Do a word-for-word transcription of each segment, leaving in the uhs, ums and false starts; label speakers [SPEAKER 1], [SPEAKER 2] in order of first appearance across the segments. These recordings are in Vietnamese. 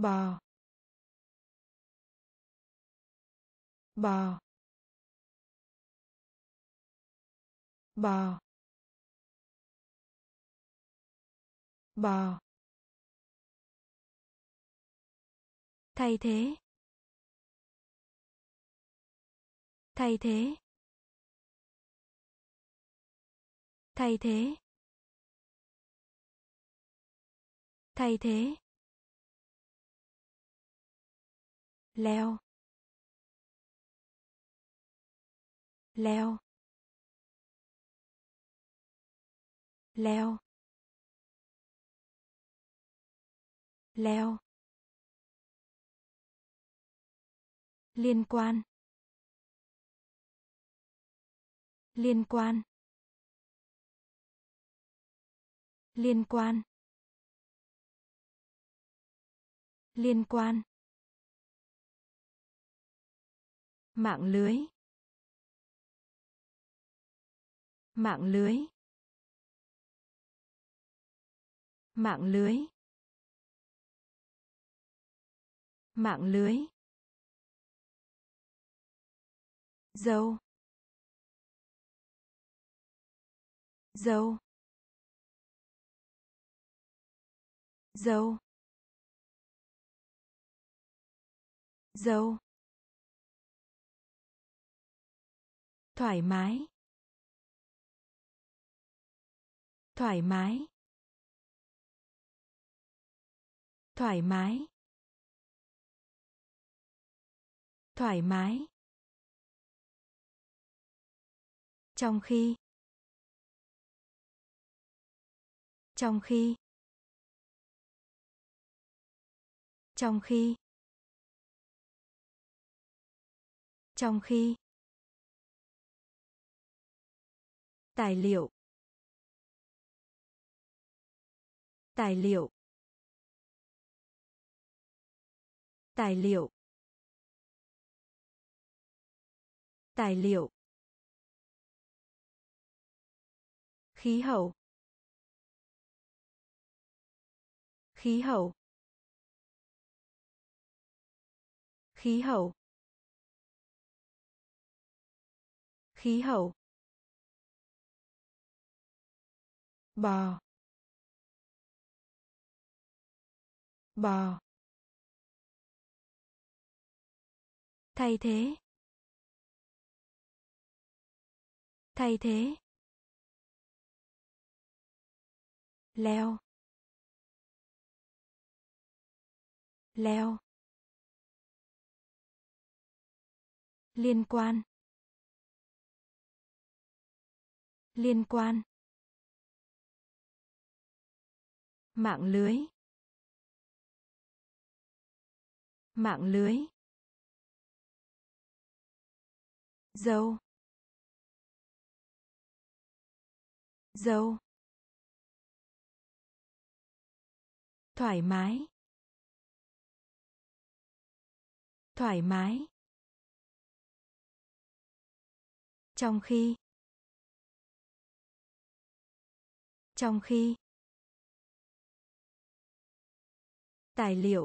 [SPEAKER 1] bò, bò, bò, bò, thay thế, thay thế, thay thế, thay thế, leo, leo, leo, leo, liên quan, liên quan, liên quan, liên quan, mạng lưới, mạng lưới, mạng lưới, mạng lưới, dâu, dâu, dâu, dâu, thoải mái, thoải mái, thoải mái, thoải mái, trong khi, trong khi, trong khi, trong khi, tài liệu, tài liệu, tài liệu, tài liệu, khí hậu, khí hậu, khí hậu, khí hậu, bò, bò, thay thế, thay thế, leo, leo, liên quan, liên quan, mạng lưới, mạng lưới, dâu, dâu, thoải mái, thoải mái, trong khi, trong khi, tài liệu,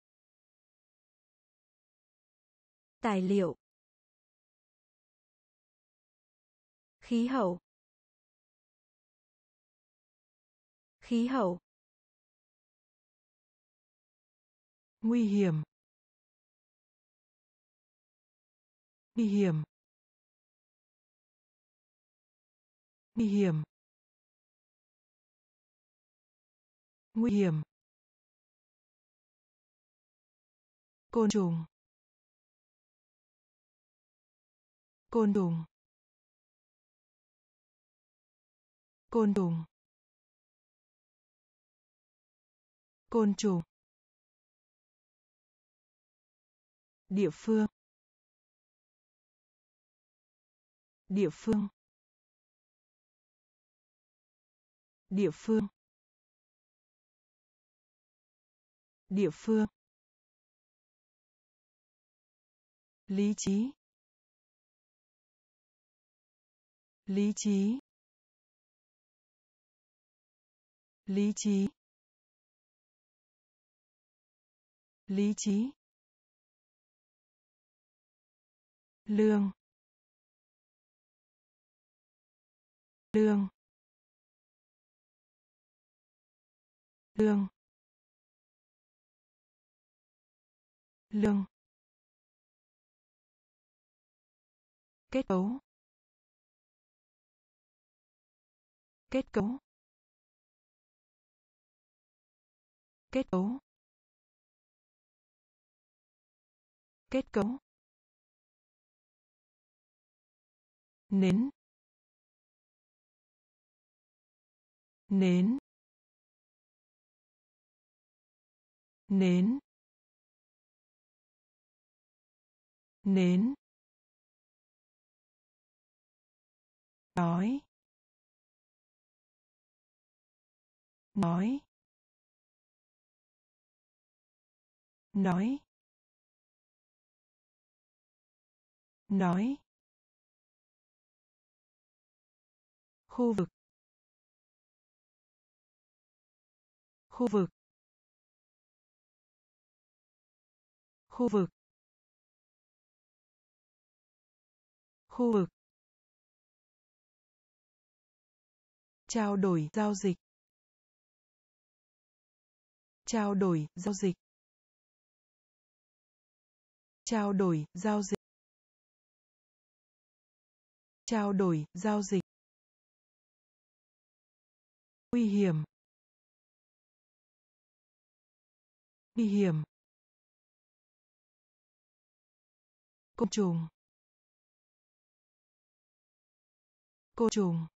[SPEAKER 1] tài liệu, khí hậu, khí hậu, nguy hiểm, nguy hiểm, nguy hiểm, nguy hiểm, côn trùng, côn trùng, côn trùng, côn trùng, địa phương, địa phương, địa phương, địa phương, lý trí, lý trí, lý trí, lý trí, lương, lương, lương, lương, kết cấu, kết cấu, kết cấu, kết cấu, nến, nến, nến, nến, nói, nói, nói, nói, khu vực, khu vực, khu vực, khu vực, trao đổi giao dịch, trao đổi giao dịch, trao đổi giao dịch, trao đổi giao dịch, nguy hiểm, nguy hiểm, côn trùng, côn trùng,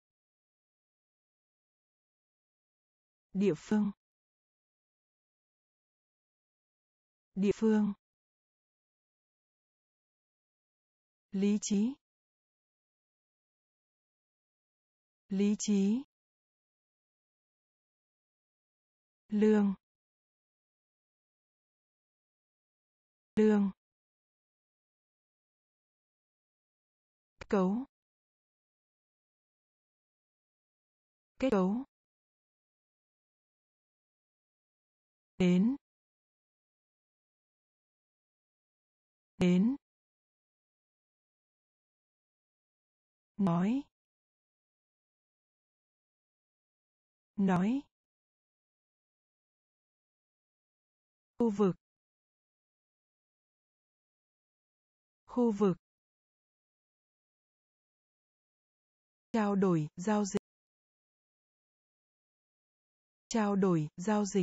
[SPEAKER 1] địa phương, địa phương, lý trí, lý trí, lương, lương, kết cấu, kết cấu, nến, nến, nói, nói, khu vực, khu vực, trao đổi giao dịch, trao đổi giao dịch,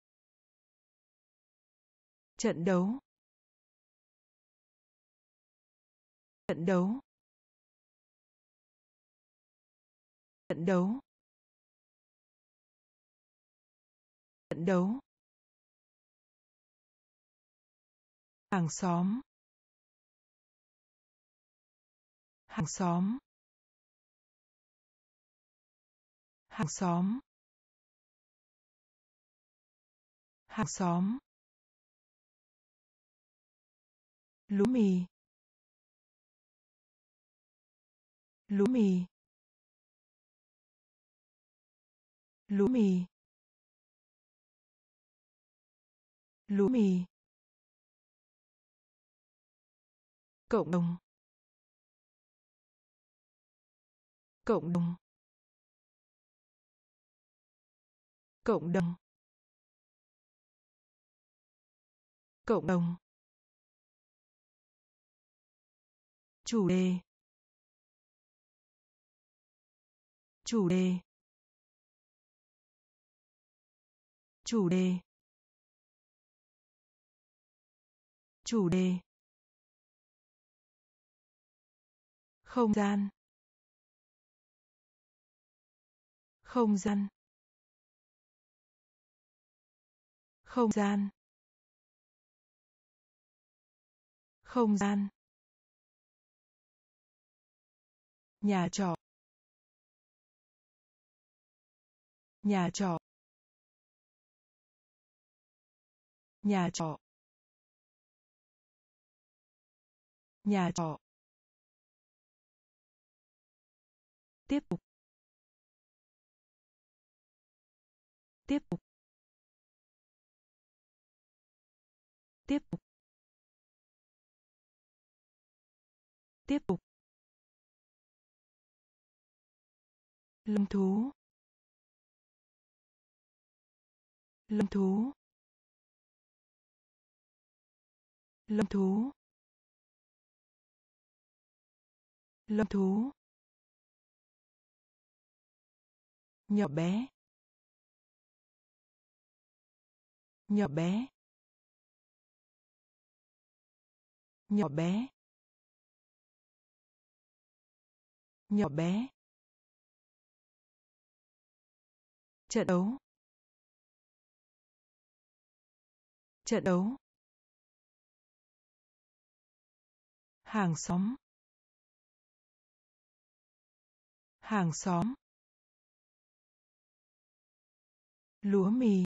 [SPEAKER 1] trận đấu, trận đấu, trận đấu, trận đấu, hàng xóm, hàng xóm, hàng xóm, hàng xóm, lúa mì, lúa mì, lúa mì, lúa mì, cộng đồng, cộng đồng, cộng đồng, cộng đồng, chủ đề, chủ đề, chủ đề, chủ đề, không gian, không gian, không gian, không gian, nhà trọ, nhà trọ, nhà trọ, nhà trọ, tiếp tục, tiếp tục, Tiếp tục. Tiếp tục. Lông thú. Lông thú. Lông thú. Lông thú. Nhỏ bé. Nhỏ bé. Nhỏ bé. Nhỏ bé. Trận đấu. Trận đấu. Hàng xóm. Hàng xóm. Lúa mì.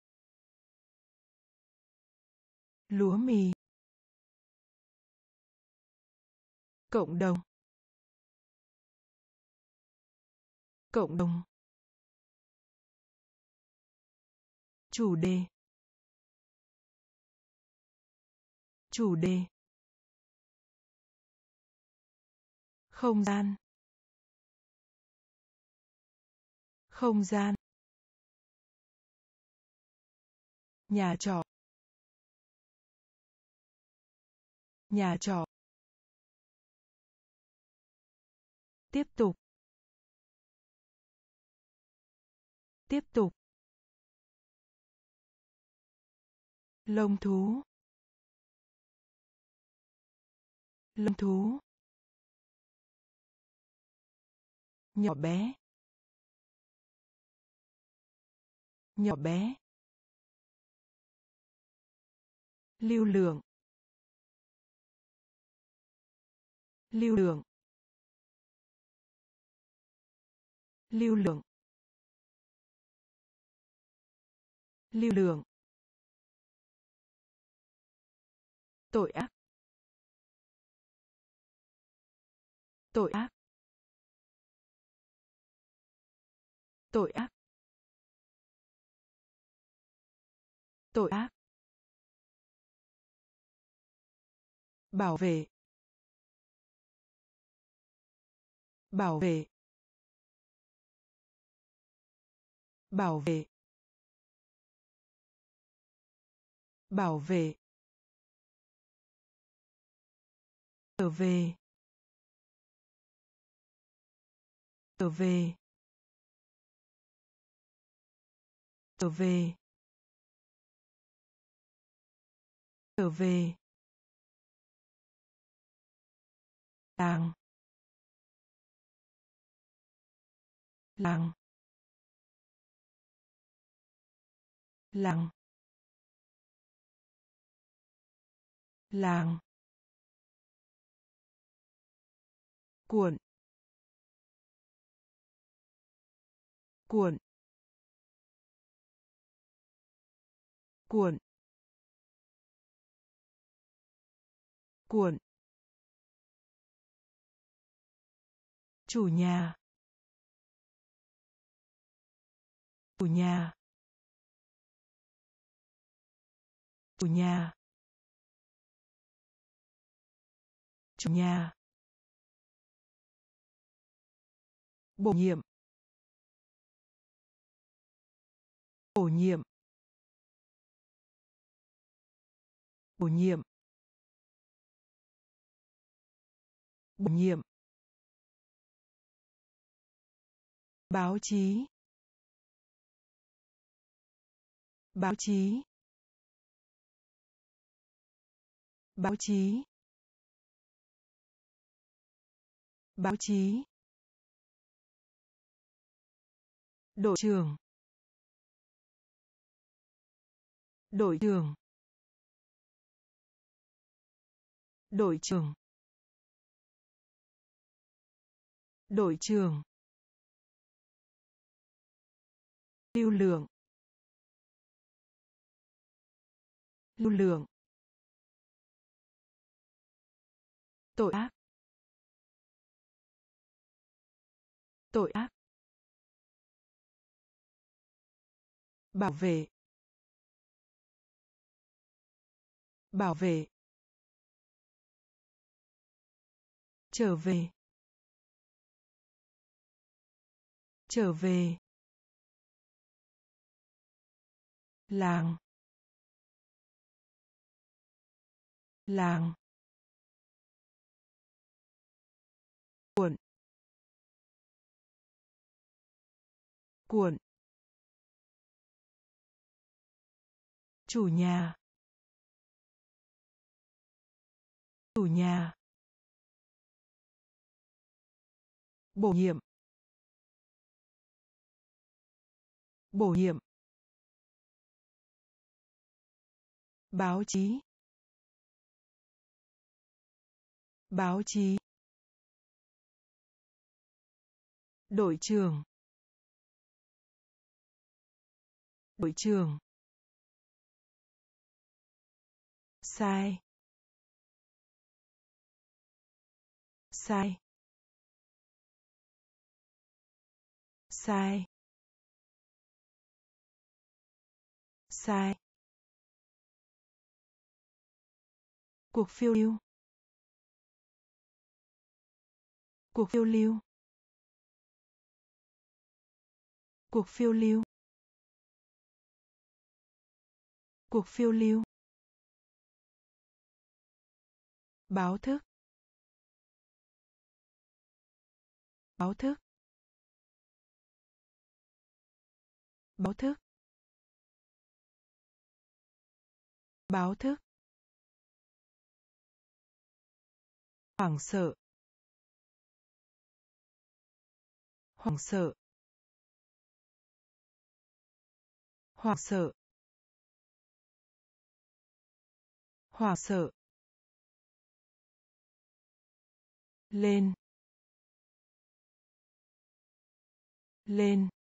[SPEAKER 1] Lúa mì. Cộng đồng. Cộng đồng. Chủ đề. Chủ đề. Không gian. Không gian. Nhà trọ. Nhà trọ. Tiếp tục. Tiếp tục. Lông thú. Lông thú. Nhỏ bé. Nhỏ bé. Lưu lượng. Lưu lượng. Lưu lượng. Lưu lượng. Tội ác. Tội ác. Tội ác. Tội ác. Bảo vệ. Bảo vệ. Bảo vệ. Bảo vệ. Trở về. Trở về. Trở về. Trở về. Làng. Làng. Làng. Làng. Cuộn. Cuộn. Cuộn. Cuộn. Chủ nhà. Chủ nhà. Chủ nhà. Chủ nhà. Bổ nhiệm. Bổ nhiệm. Bổ nhiệm. Bổ nhiệm. Báo chí. Báo chí. Báo chí. Báo chí. Đội trưởng. Đội trưởng. Đội trưởng. Đội trưởng. Lưu lượng. Lưu lượng. Tội ác. Tội ác. Bảo vệ. Bảo vệ. Trở về. Trở về. Làng. Làng. Cuộn. Cuộn. Chủ nhà. Chủ nhà. Bổ nhiệm. Bổ nhiệm. Báo chí. Báo chí. Đội trưởng. Đội trưởng. Sai. Sai. Sai. Sai. Cuộc phiêu lưu. Cuộc phiêu lưu. Cuộc phiêu lưu. Cuộc phiêu lưu. Báo thức. Báo thức. Báo thức. Báo thức. Hoảng sợ. Hoảng sợ. Hoảng sợ. Hoảng sợ. Lên. Lên.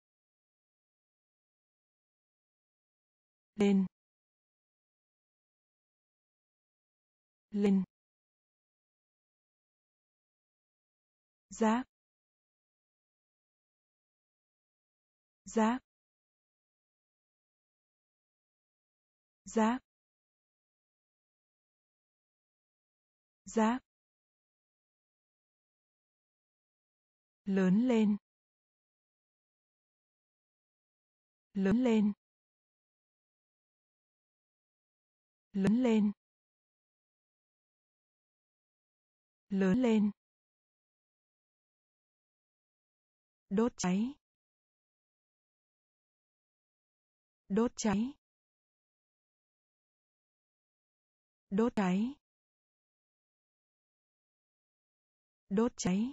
[SPEAKER 1] Lên. Lên. Giáp. Giáp. Giáp. Giáp. Lớn lên. Lớn lên. Lớn lên. Lớn lên. Đốt cháy. Đốt cháy. Đốt cháy. Đốt cháy.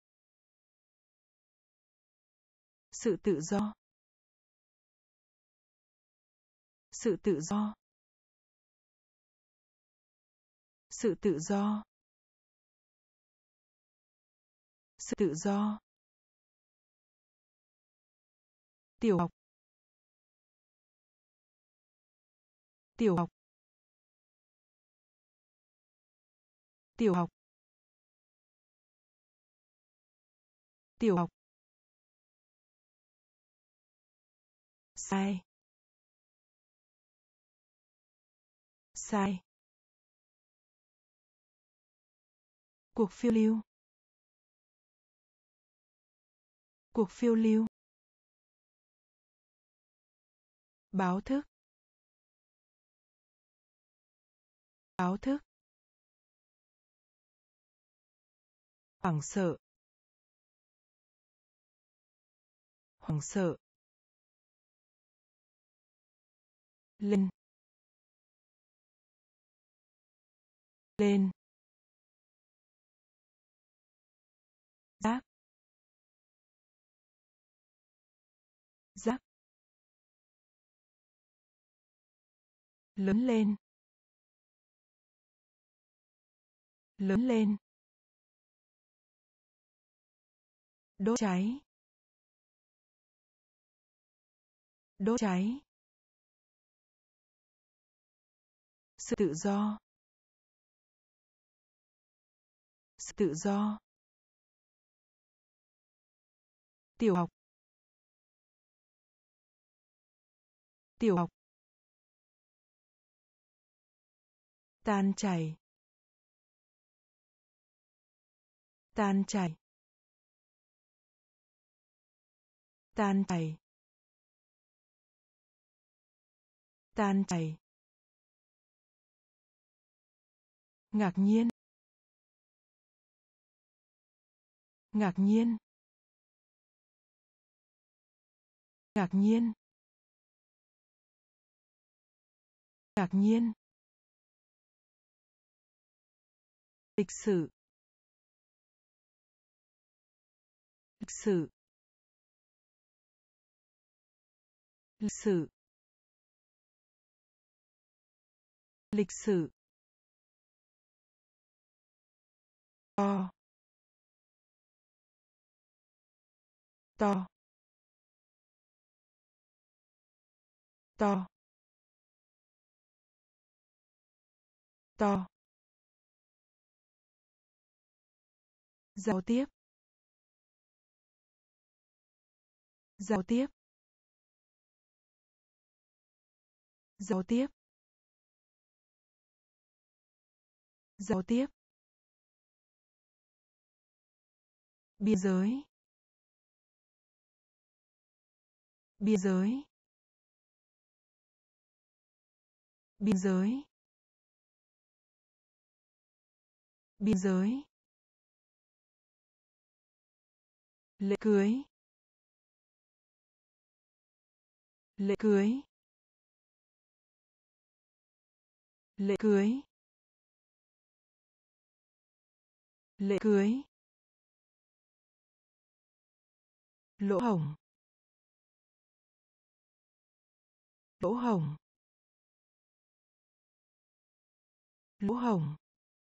[SPEAKER 1] Sự tự do. Sự tự do. Sự tự do. Sự tự do. Tiểu học. Tiểu học. Tiểu học. Tiểu học. Sai. Sai. Cuộc phiêu lưu. Cuộc phiêu lưu. Báo thức. Báo thức. Hoảng sợ. Hoảng sợ. Lên. Lên. Giáp. Giáp. Lớn lên. Lớn lên. Đốt cháy. Đốt cháy. Sự tự do. Sự tự do. Tiểu học. Tiểu học. tan chảy, tan chảy, tan chảy, tan chảy, ngạc nhiên, ngạc nhiên, ngạc nhiên, ngạc nhiên, lịch sử, lịch sử, lịch sử, lịch sử, to, to, to, to, giao tiếp, giao tiếp, giao tiếp, giao tiếp, biên giới, biên giới, biên giới, biên giới, lễ cưới, lễ cưới, lễ cưới, lễ cưới, lỗ hổng, lỗ hổng, lỗ hổng,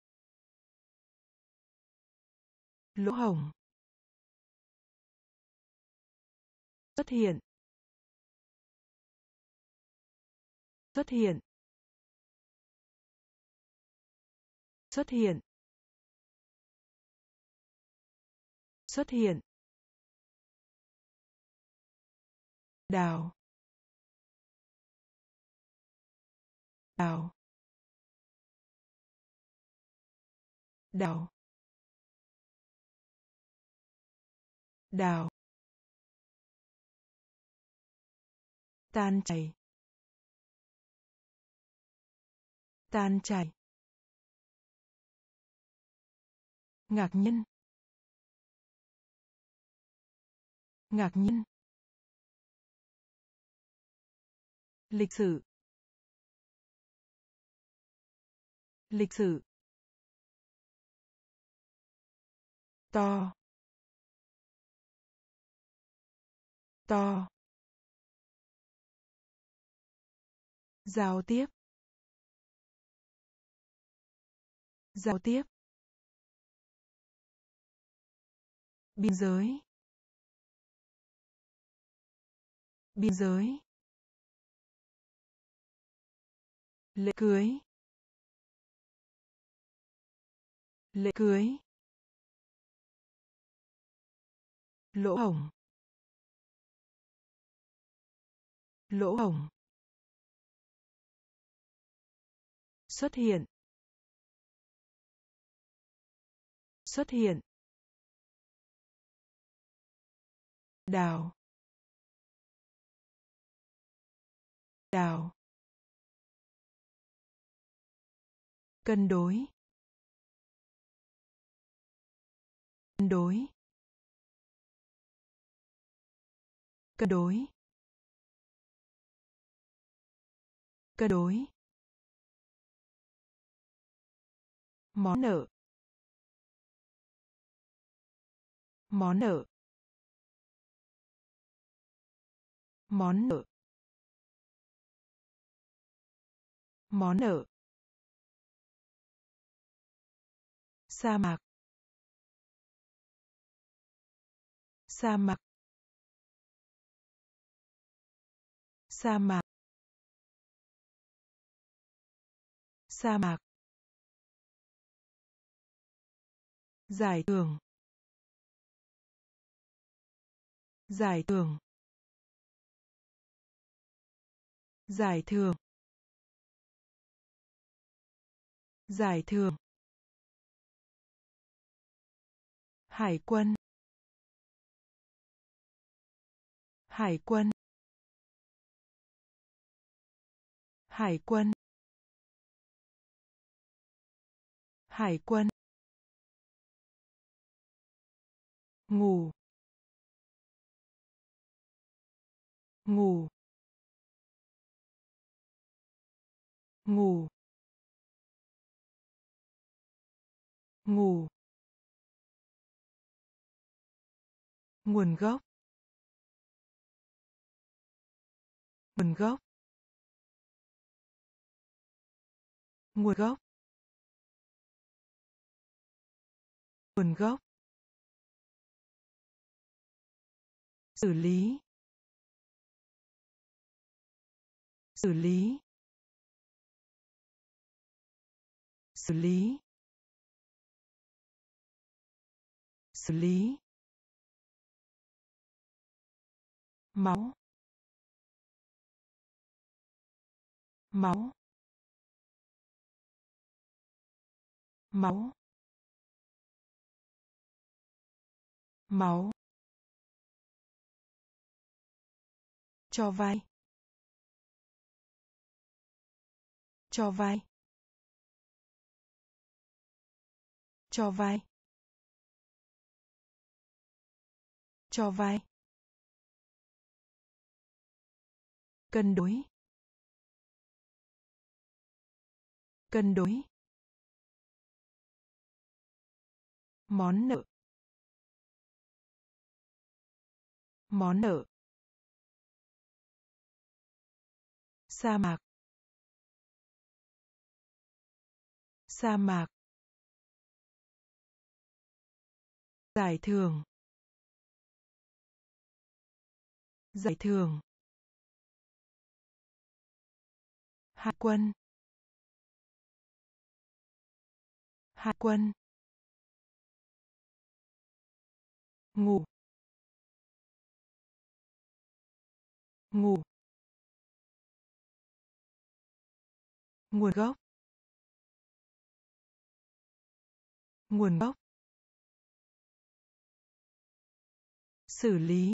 [SPEAKER 1] lỗ hổng, xuất hiện, xuất hiện, xuất hiện, xuất hiện, đào, đào, đào, đào, tan chảy, tan chảy, ngạc nhiên, ngạc nhiên, lịch sử, lịch sử, to, to, giao tiếp, giao tiếp, biên giới, biên giới, lễ cưới, lễ cưới, lỗ hổng, lỗ hổng, xuất hiện, xuất hiện, đào, đào, cân đối, cân đối, cân đối, cân đối, món nợ, món nợ, món nợ, món nợ, sa mạc, sa mạc, sa mạc, sa mạc, giải thưởng, giải thưởng, giải thưởng, Giải thưởng. Hải quân. Hải quân. Hải quân. Hải quân. Ngủ. Ngủ. Ngủ. Ngủ. Nguồn gốc. Nguồn gốc. Nguồn gốc. Nguồn gốc. Xử lý. Xử lý. Xử lý. Xử lý. Máu. Máu. Máu. Máu. Cho vay. Cho vay. Cho vay. Cho vay. Cân đối. Cân đối. Món nợ. Món nợ. Sa mạc. Sa mạc. Giải thưởng. Giải thưởng. Hải quân. Hải quân. Ngủ. Ngủ. Nguồn gốc. Nguồn gốc. Xử lý.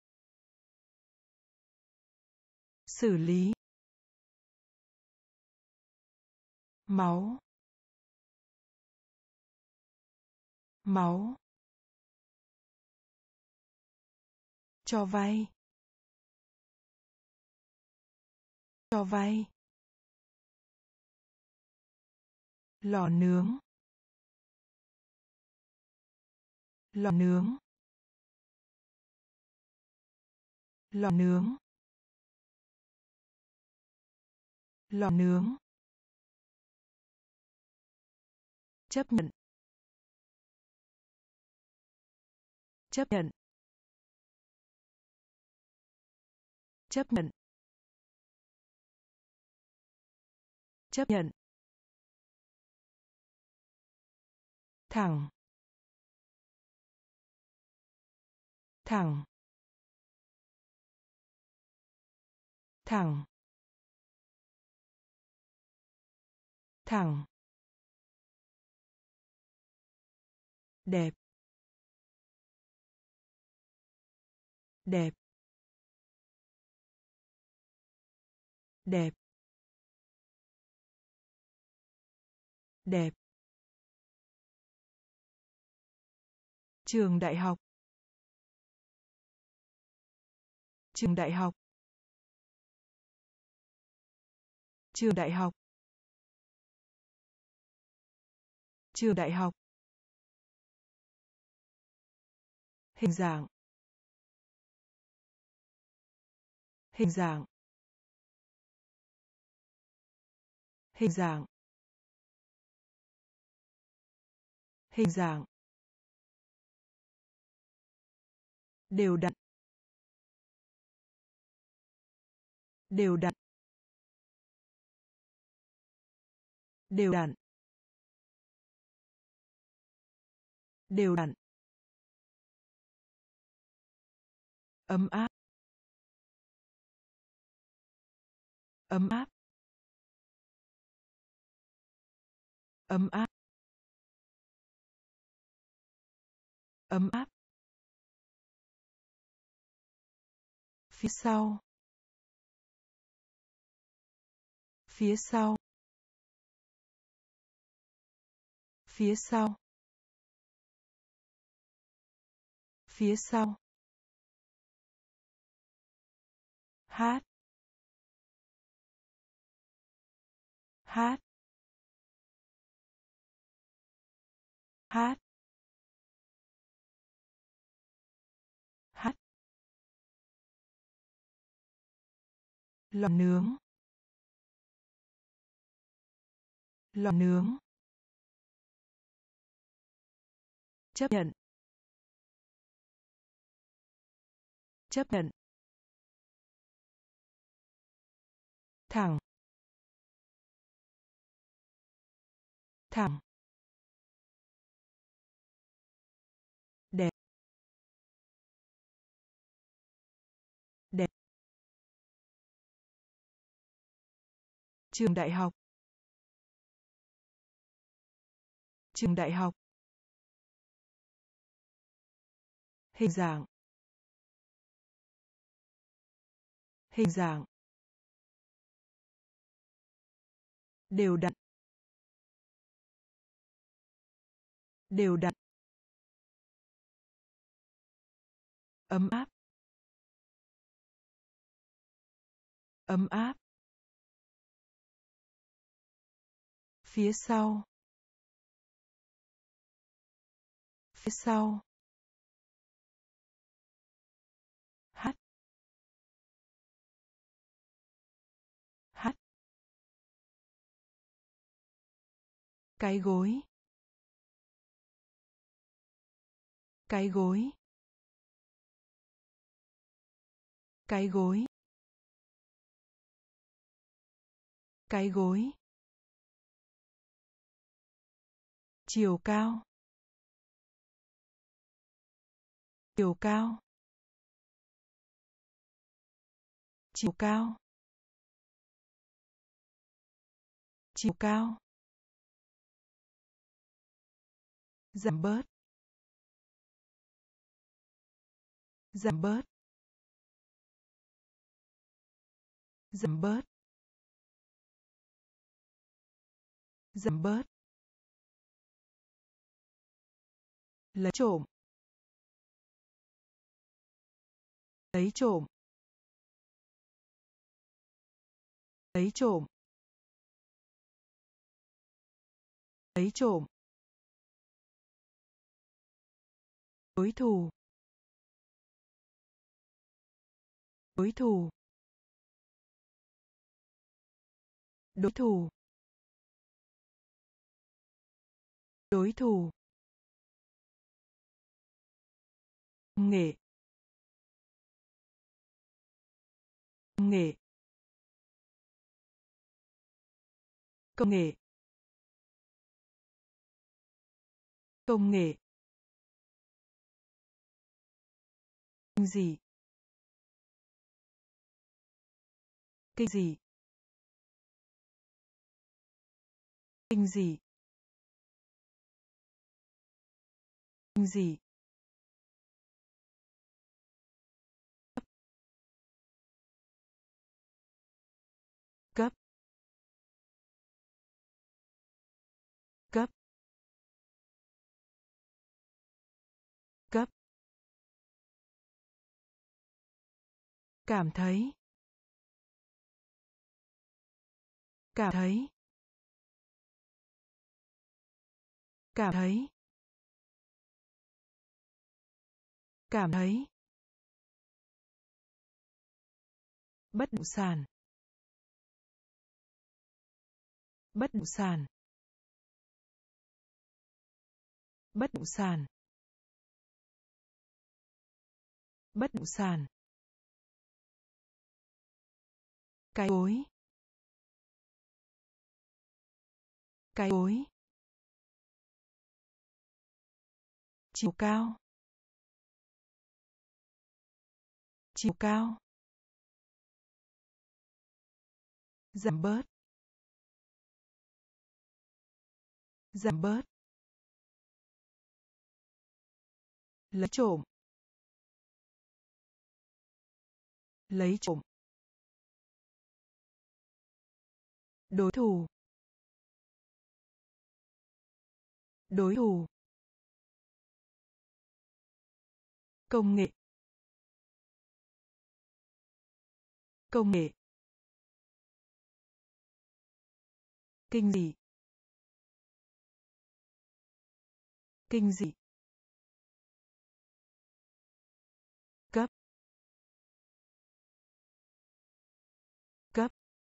[SPEAKER 1] Xử lý. Máu. Máu. Cho vay. Cho vay. Lò nướng. Lò nướng. Lò nướng. Lò nướng. Chấp nhận. Chấp nhận. Chấp nhận. Chấp nhận. Thẳng. Thẳng. Thẳng. Thẳng. Đẹp. Đẹp. Đẹp. Đẹp. Trường đại học. Trường đại học. Trường đại học. Trường đại học. Hình dạng. Hình dạng. Hình dạng. Hình dạng. Đều đặn. Đều đặn. Đều đặn. Đều đặn. Ấm áp. Ấm áp. ấm áp, ấm áp, phía sau, phía sau, phía sau, phía sau, hát, hát, hát, hát, lò nướng, lò nướng, chấp nhận, chấp nhận, thẳng, thẳng, đẹp, đẹp, trường đại học, trường đại học, hình dạng, hình dạng, đều đặn, đều đặn, ấm áp, ấm áp, phía sau, phía sau, hát, hát, cái gối, cái gối, cái gối, cái gối, chiều cao, chiều cao, chiều cao, chiều cao, giảm bớt, giảm bớt, giảm bớt, giảm bớt, lấy trộm, lấy trộm, lấy trộm, lấy trộm, đối thủ, đối thủ, đối thủ, đối thủ, nghệ, nghệ, công nghệ, công nghệ, kinh dị, kinh dị, kinh dị, kinh dị, cấp, cấp, cấp, cảm thấy, cảm thấy, cảm thấy, cảm thấy, bất động sản, bất động sản, bất động sản, bất động sản, cái gối, cái gối, chiều cao, chiều cao, giảm bớt, Giảm bớt. Lấy trộm. Lấy trộm. Đối thủ. Đối thủ. Công nghệ. Công nghệ. Kinh dị. Kinh dị. Cấp. Cấp.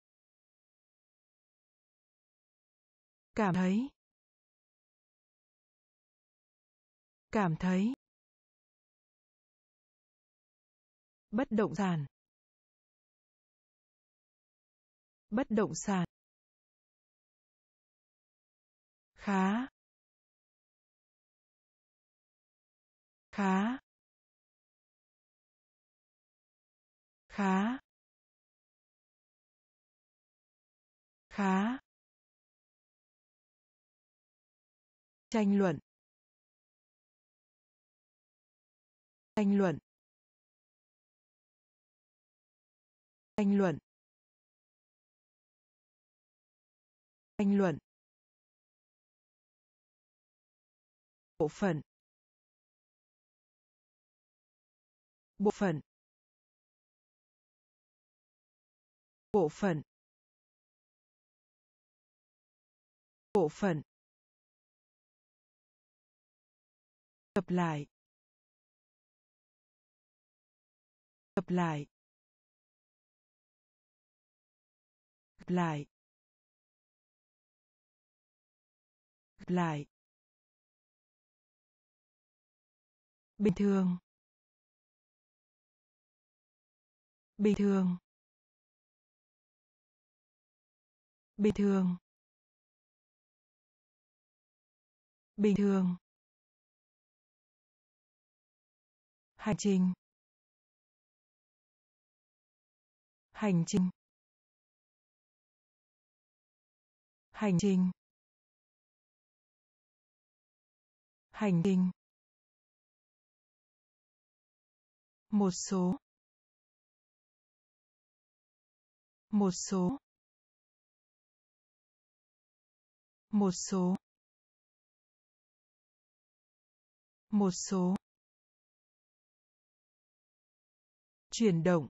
[SPEAKER 1] Cảm thấy. Cảm thấy. Bất động sản. Bất động sản. Khá. Khá. Khá. Khá. Tranh luận. Tranh luận. Tranh luận. Tranh luận. Bộ phận. Bộ phận. Bộ phận. Bộ phận. Tập lại. Tập lại. Tập lại. Tập lại. Bình thường. Bình thường. Bình thường. Bình thường. Hành trình. Hành trình. Hành trình. Hành trình. Một số. Một số. Một số. Một số. Chuyển động.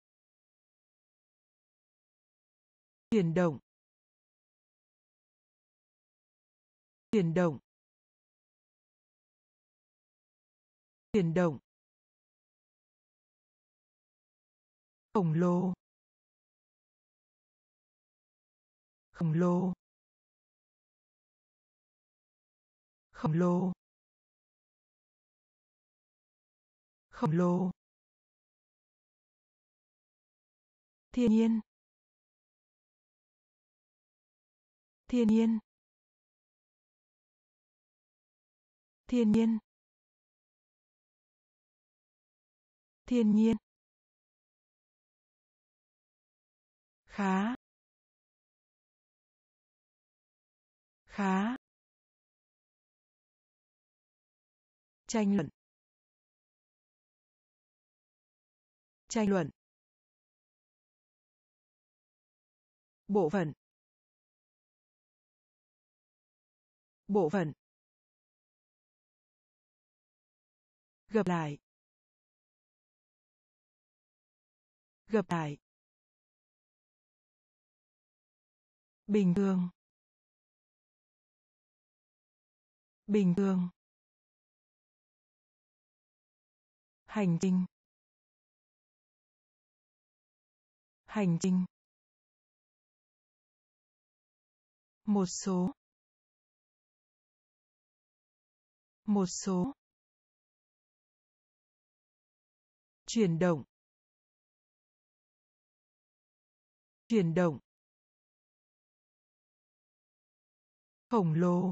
[SPEAKER 1] Chuyển động. Chuyển động. Chuyển động. Khổng lồ. Khổng lồ. Khổng lồ. Khổng lồ. Thiên nhiên. Thiên nhiên. Thiên nhiên. Thiên nhiên. Khá. Khá. Tranh luận. Tranh luận. Bộ phận. Bộ phận. Gặp lại. Gặp lại. Bình thường. Bình thường. Hành trình. Hành trình. Một số. Một số. Chuyển động. Chuyển động. Khổng lồ.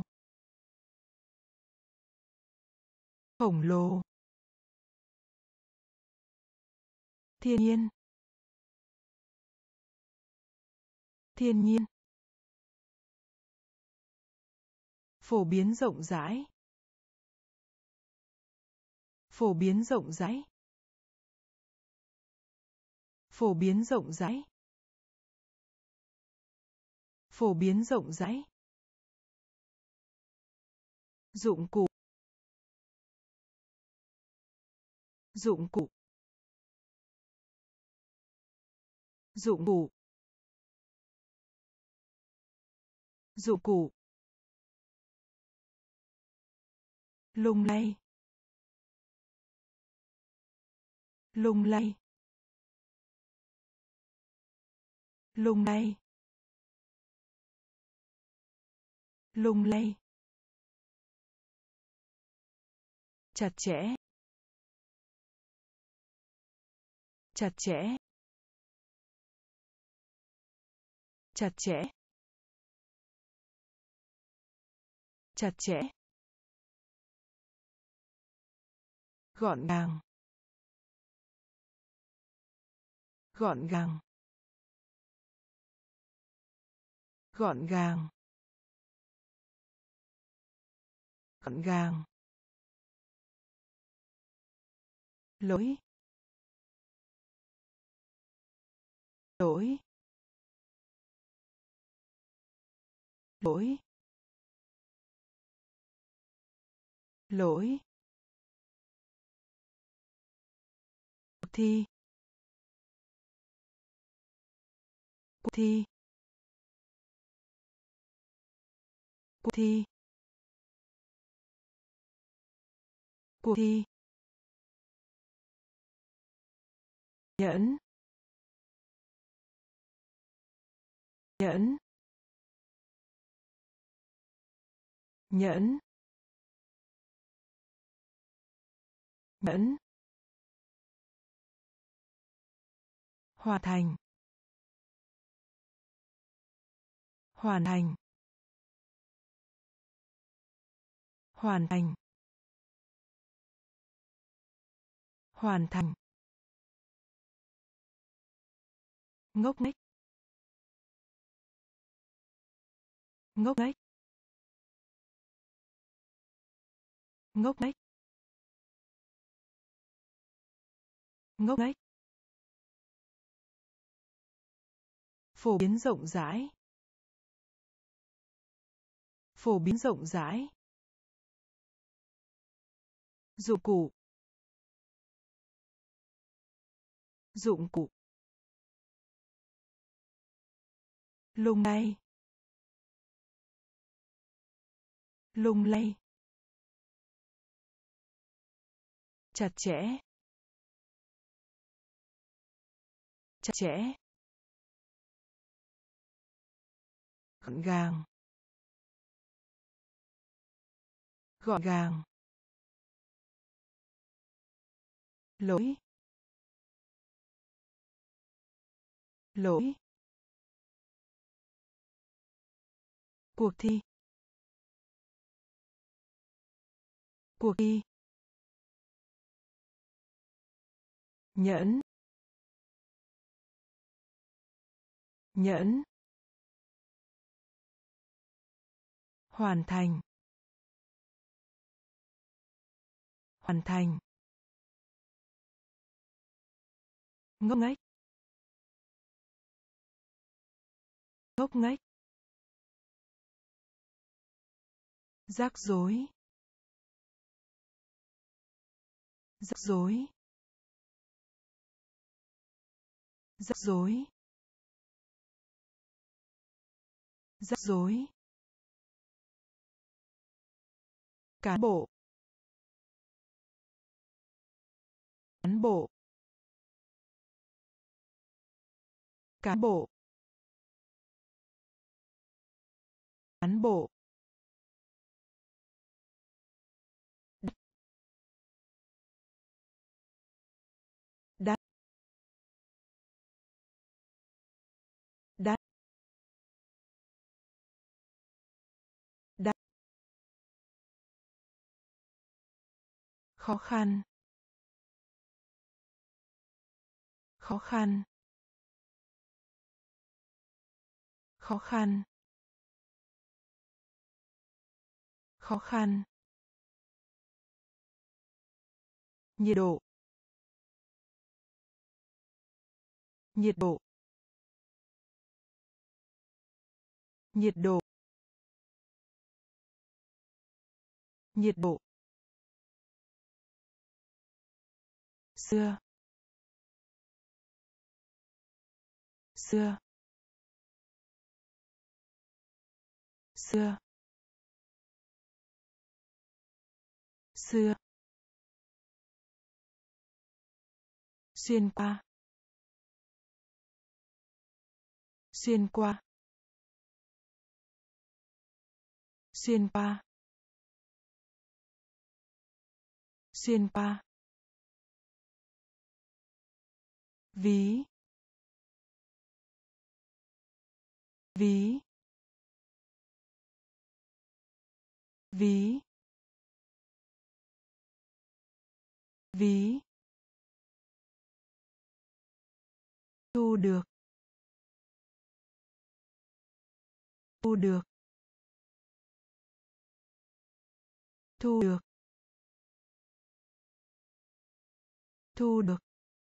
[SPEAKER 1] Khổng lồ. Thiên nhiên. Thiên nhiên. Phổ biến rộng rãi. Phổ biến rộng rãi. Phổ biến rộng rãi. Phổ biến rộng rãi. Dụng cụ. Dụng cụ. Dụng cụ. Dụng cụ. Lung lay. Lung lay. Lung lay. Lung lay. Chặt chẽ. Chặt chẽ. Chặt chẽ. Chặt chẽ. Gọn gàng. Gọn gàng. Gọn gàng. Gọn gàng. Lỗi. Lỗi. Lỗi. Lỗi. Cuộc thi. Cuộc thi. Cuộc thi. Cuộc thi. Nhẫn. Nhẫn. Nhẫn. Nhẫn. Hoàn thành. Hoàn thành. Hoàn thành. Hoàn thành. Ngốc nghếch. Ngốc nghếch. Ngốc nghếch. Ngốc nghếch. Phổ biến rộng rãi. Phổ biến rộng rãi. Dụng cụ. Dụng cụ. Lung lay. Lung lay. Chặt chẽ. Chặt chẽ. Gọn gàng. Gọn gàng. Lỗi. Lỗi. Cuộc thi. Cuộc thi. Nhẫn. Nhẫn. Hoàn thành. Hoàn thành. Ngốc nghếch. Ngốc nghếch. Rắc rối. Rắc rối. Rắc rối. Rắc rối. Cán bộ. Cán bộ. Cán bộ. Cán bộ. Đắt. Đắt. Đắt. Khó khăn. Khó khăn. Khó khăn. khó khăn, nhiệt độ, nhiệt độ, nhiệt độ, nhiệt độ, xưa, xưa, xưa, xưa, xuyên qua, xuyên qua, xuyên qua, xuyên qua, ví, ví, ví, ví, thu được, thu được, thu được, thu được,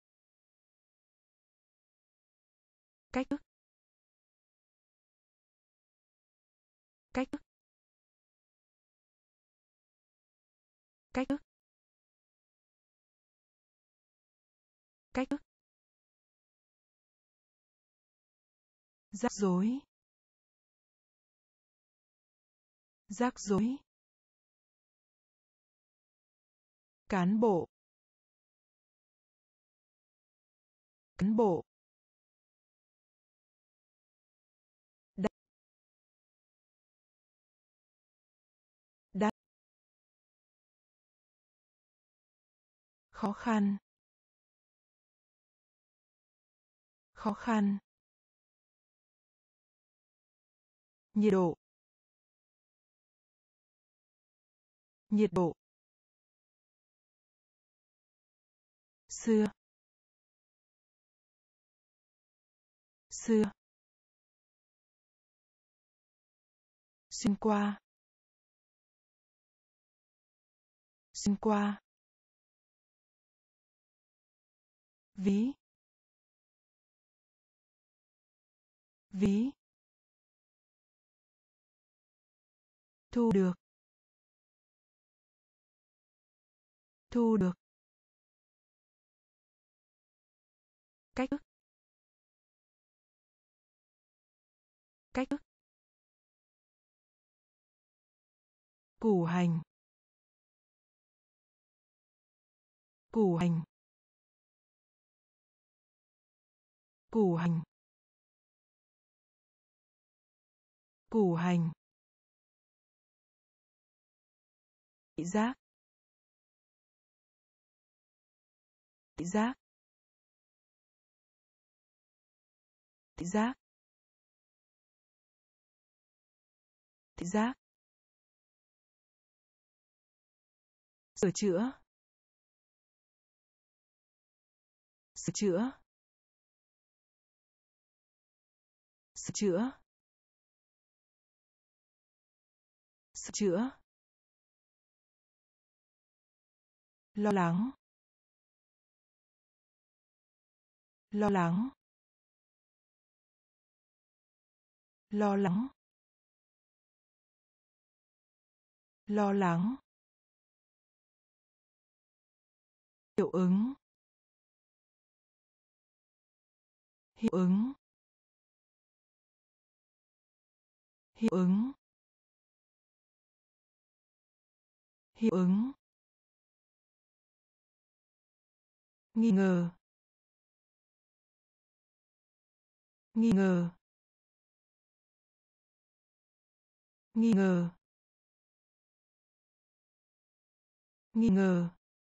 [SPEAKER 1] cách thức, cách thức, cách thức, cách thức, rắc rối, rắc rối, cán bộ, cán bộ, đắt, đắt, khó khăn, khó khăn, nhiệt độ, nhiệt độ, xưa, xưa, xuyên qua, xuyên qua, ví, ví, thu được, thu được, cách thức, cách thức, củ hành, củ hành, củ hành, củ hành, thị giác, thị giác, thị giác, thị giác, sửa chữa, sửa chữa, sửa chữa, sửa chữa, lo lắng, lo lắng, lo lắng, lo lắng, hiệu ứng, hiệu ứng, hiệu ứng, hiệu ứng, nghi ngờ, nghi ngờ, nghi ngờ, nghi ngờ,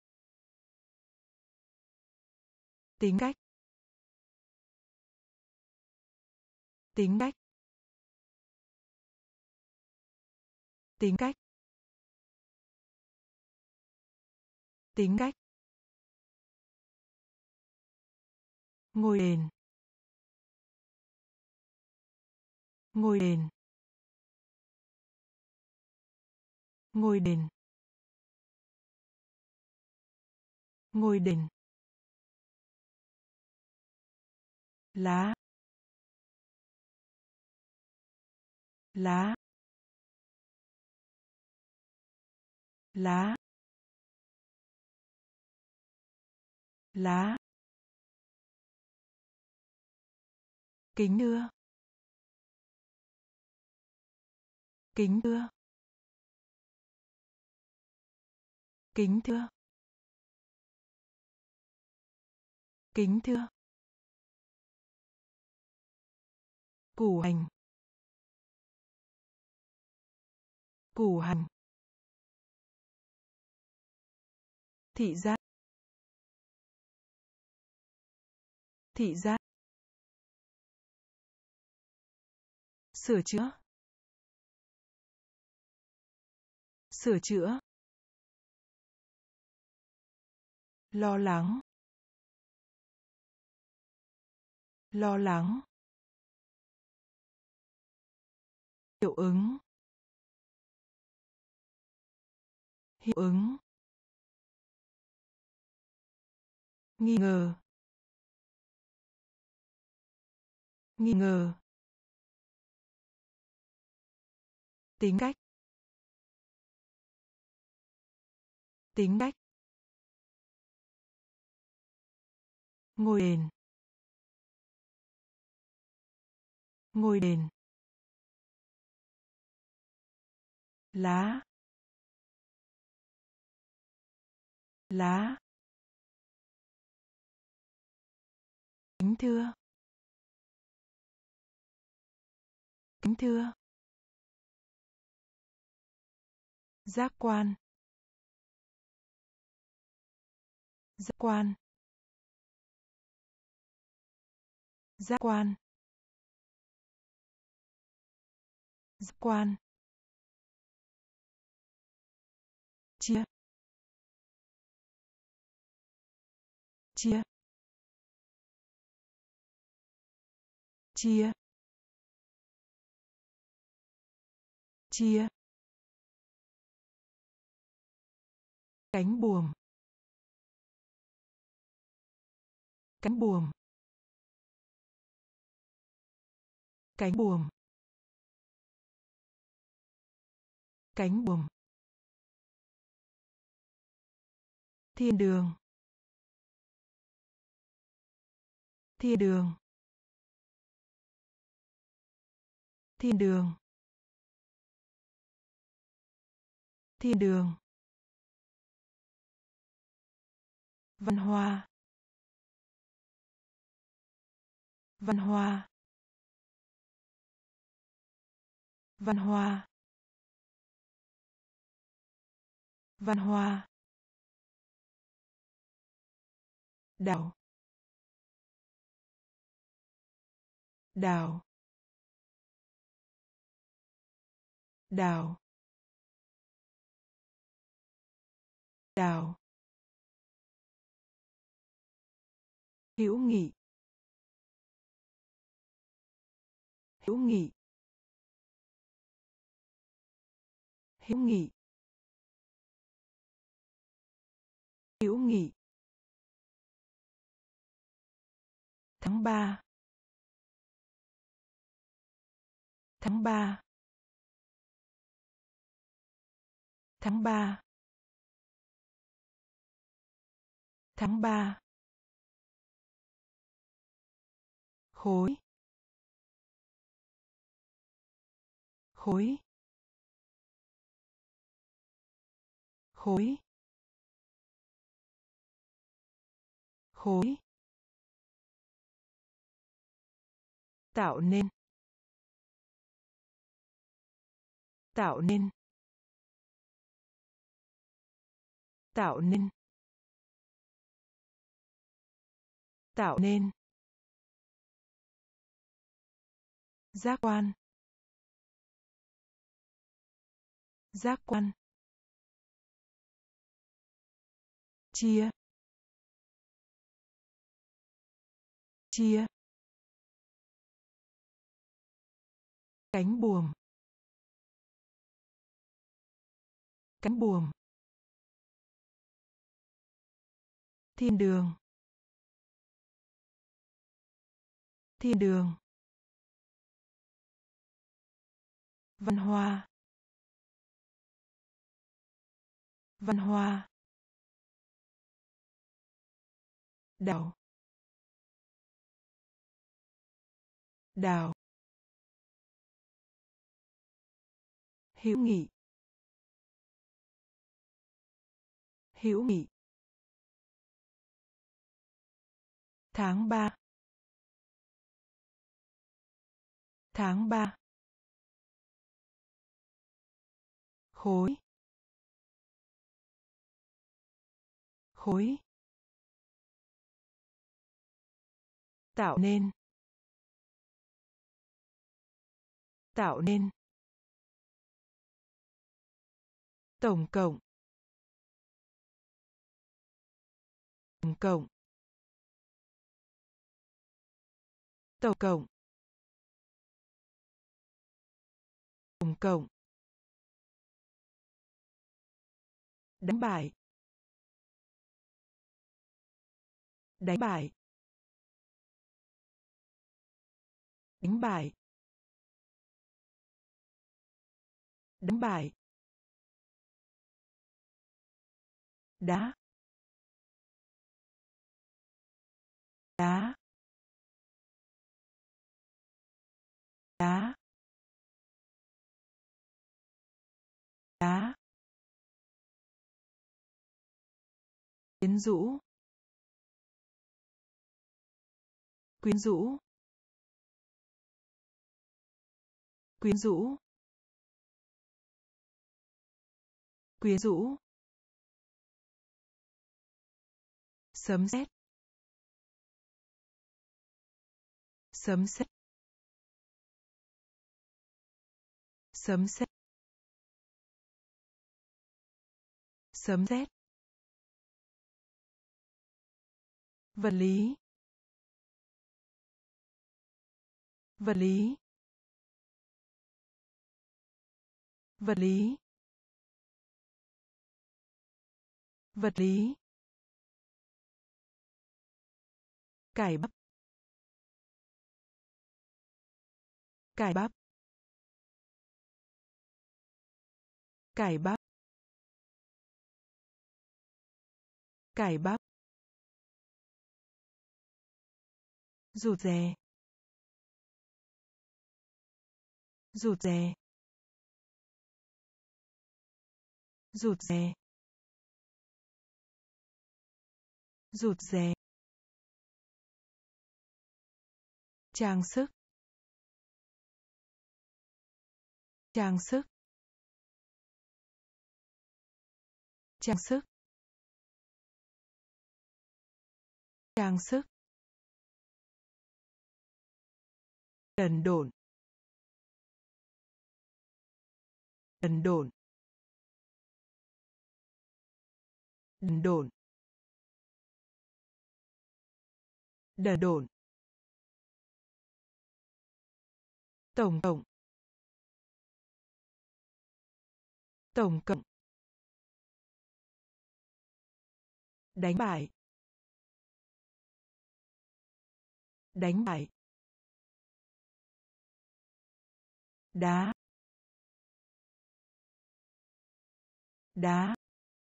[SPEAKER 1] tính cách, tính cách, tính cách, tính cách, ngôi đền, ngôi đền, Ngôi đền. Ngôi đền. Lá. Lá. Lá. Lá. Kính thưa. Kính thưa. Kính thưa. Kính thưa. Củ hành. Củ hành. Thị giác. Thị giác. Sửa chữa. Sửa chữa. Lo lắng. Lo lắng. Hiệu ứng. Hiệu ứng. Nghi ngờ. Nghi ngờ. Tính cách. Tính cách. Ngôi đền. Ngôi đền. Lá. Lá. Kính thưa. Kính thưa. Giác quan. Giác quan. Giác quan. Giác quan. Chia. Chia. Chia. Chia. Cánh buồm. Cánh buồm. Cánh buồm. Cánh buồm. Thiên đường. Thiên đường. Thiên đường. Thiên đường. Văn hoa. Văn hoa. Văn hoa. Văn hoa. Đảo. Đảo. Đảo. Đảo. Hữu nghị. Hữu nghị. Hữu nghị. Hữu nghị. Tháng ba. Tháng ba. Tháng ba. Tháng ba. Khối. Khối. Khối. Khối. Tạo nên. Tạo nên. Tạo nên. Tạo nên. Giác quan. Giác quan. Chia. Chia. Cánh buồm. Cánh buồm. Thiên đường. Thiên đường. Văn hoa. Văn hoa. Đảo. Đảo. Hữu nghị. Hữu nghị. Tháng ba. Tháng ba. Khối. Khối. Tạo nên. Tạo nên. Tổng cộng. Tổng cộng. Tổng cộng. Tổng cộng. Đánh bại. Đánh bại. Đánh bại. Đánh bại. Đá. Đá. Đá. Đá. Quyến rũ. Quyến rũ. Quyến rũ. Quyến rũ. Sấm sét. Sấm sét. Sấm sét. Sấm sét. Vật lý. Vật lý. Vật lý. Vật lý. Cải bắp. Cải bắp. Cải bắp. Cải bắp. Rụt rè. Rụt rè. Rụt rè. Rụt rè. Trang sức. Trang sức. Trang sức. Trang sức. Đần độn. Đần độn. Đần độn. Đần độn. Tổng cộng. Tổng cộng. Đánh bại. Đánh bại. Đá. Đá.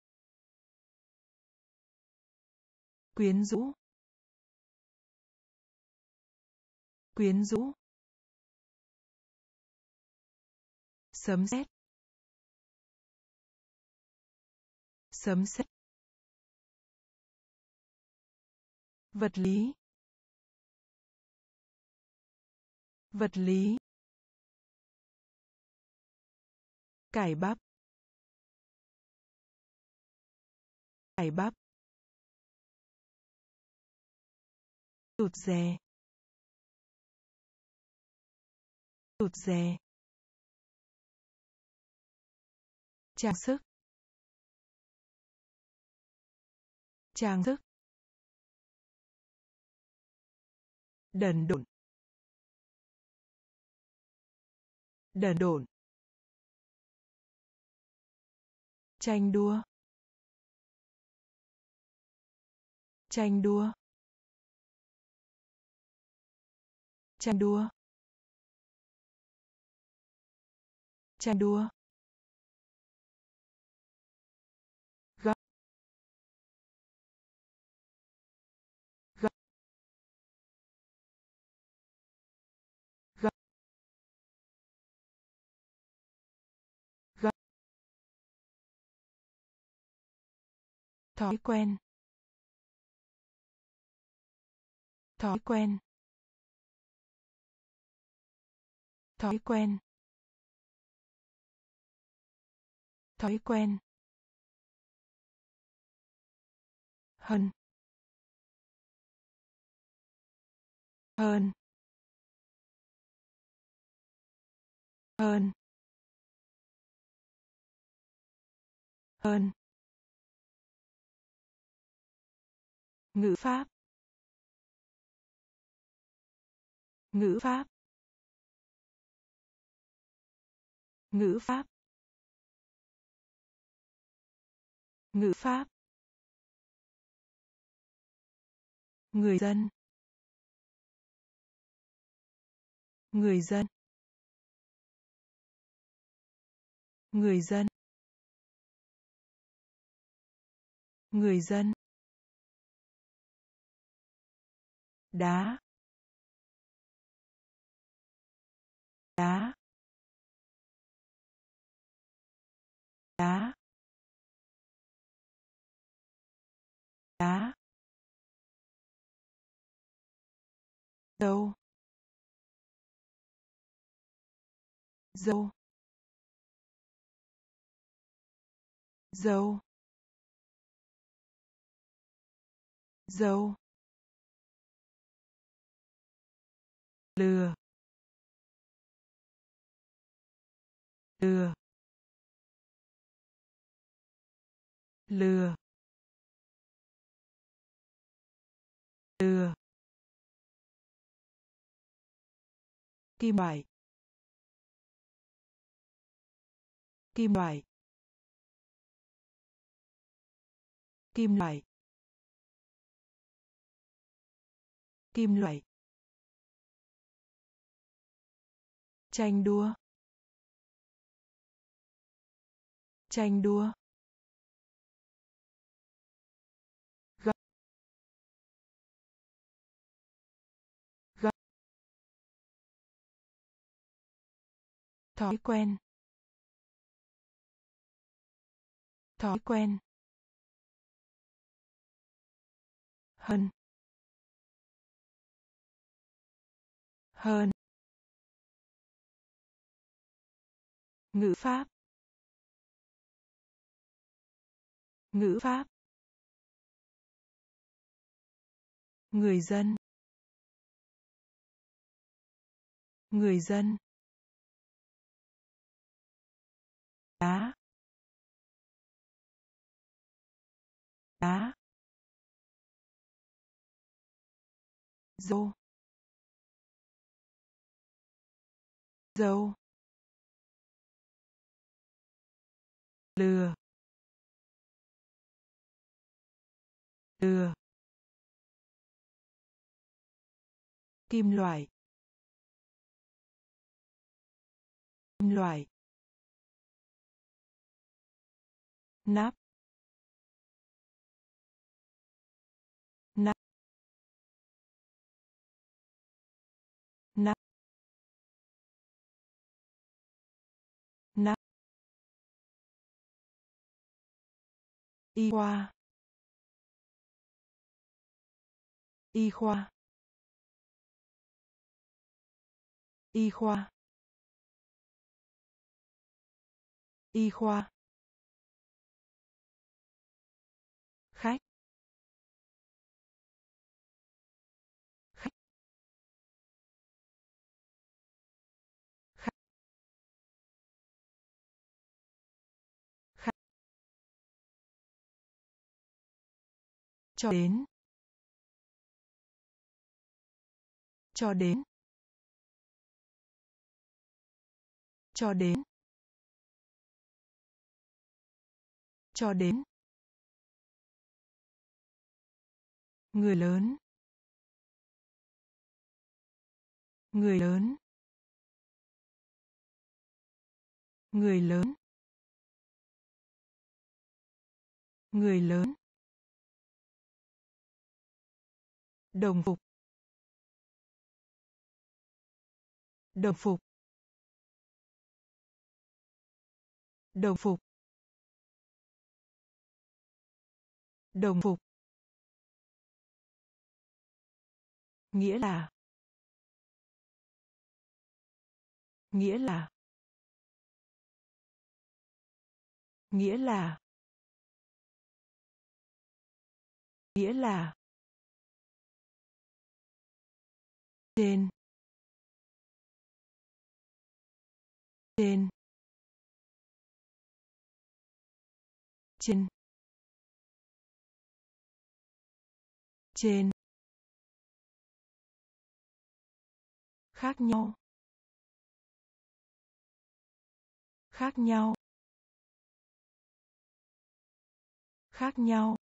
[SPEAKER 1] Quyến rũ. Quyến rũ. Sấm sét. Sấm sét. Vật lý. Vật lý. Cải bắp. Cải bắp. Rụt rè. Rụt rè. Trang sức. Trang sức. Đần độn. Đần độn. tranh đua, tranh đua, tranh đua, tranh đua, gấp, gấp, gấp, gấp, thói quen, thói quen, thói quen, thói quen, hơn, hơn, hơn, hơn, ngữ pháp, ngữ pháp, ngữ pháp, ngữ pháp, người dân, người dân, người dân, người dân, đá, đá, đá, đá, dâu, dâu, dâu, dâu, lừa, lừa, lừa, lừa, kim loại, kim loại, kim loại, kim loại, tranh đua, tranh đua, gấp, gấp, thói quen, thói quen, hơn, hơn, ngữ pháp, ngữ pháp, người dân, người dân, đá, đá, dâu, dâu, lừa, lừa, kim loại, kim loại, nắp, nắp, nắp, nắp, y khoa, y khoa, y khoa, y khoa, khách, khách, khách, khách, cho đến, cho đến, cho đến, cho đến, người lớn, người lớn, người lớn, người lớn, đồng phục, đồng phục, đồng phục, đồng phục, nghĩa là, nghĩa là, nghĩa là, nghĩa là, trên, trên, trên, trên, khác nhau, khác nhau, khác nhau,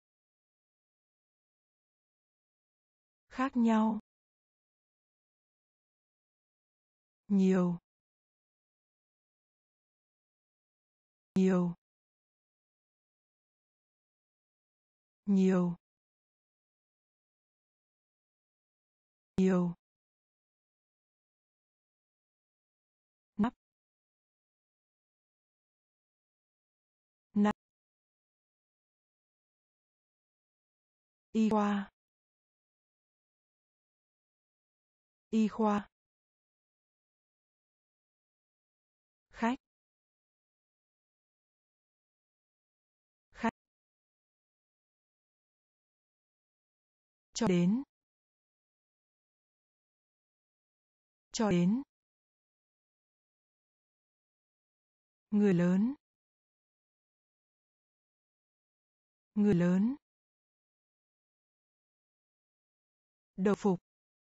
[SPEAKER 1] khác nhau, nhiều, nhiều, nhiều, nhiều, nắp, nắp, y khoa, y khoa, khách, khách, cho đến, cho đến, người lớn, người lớn, đồng phục,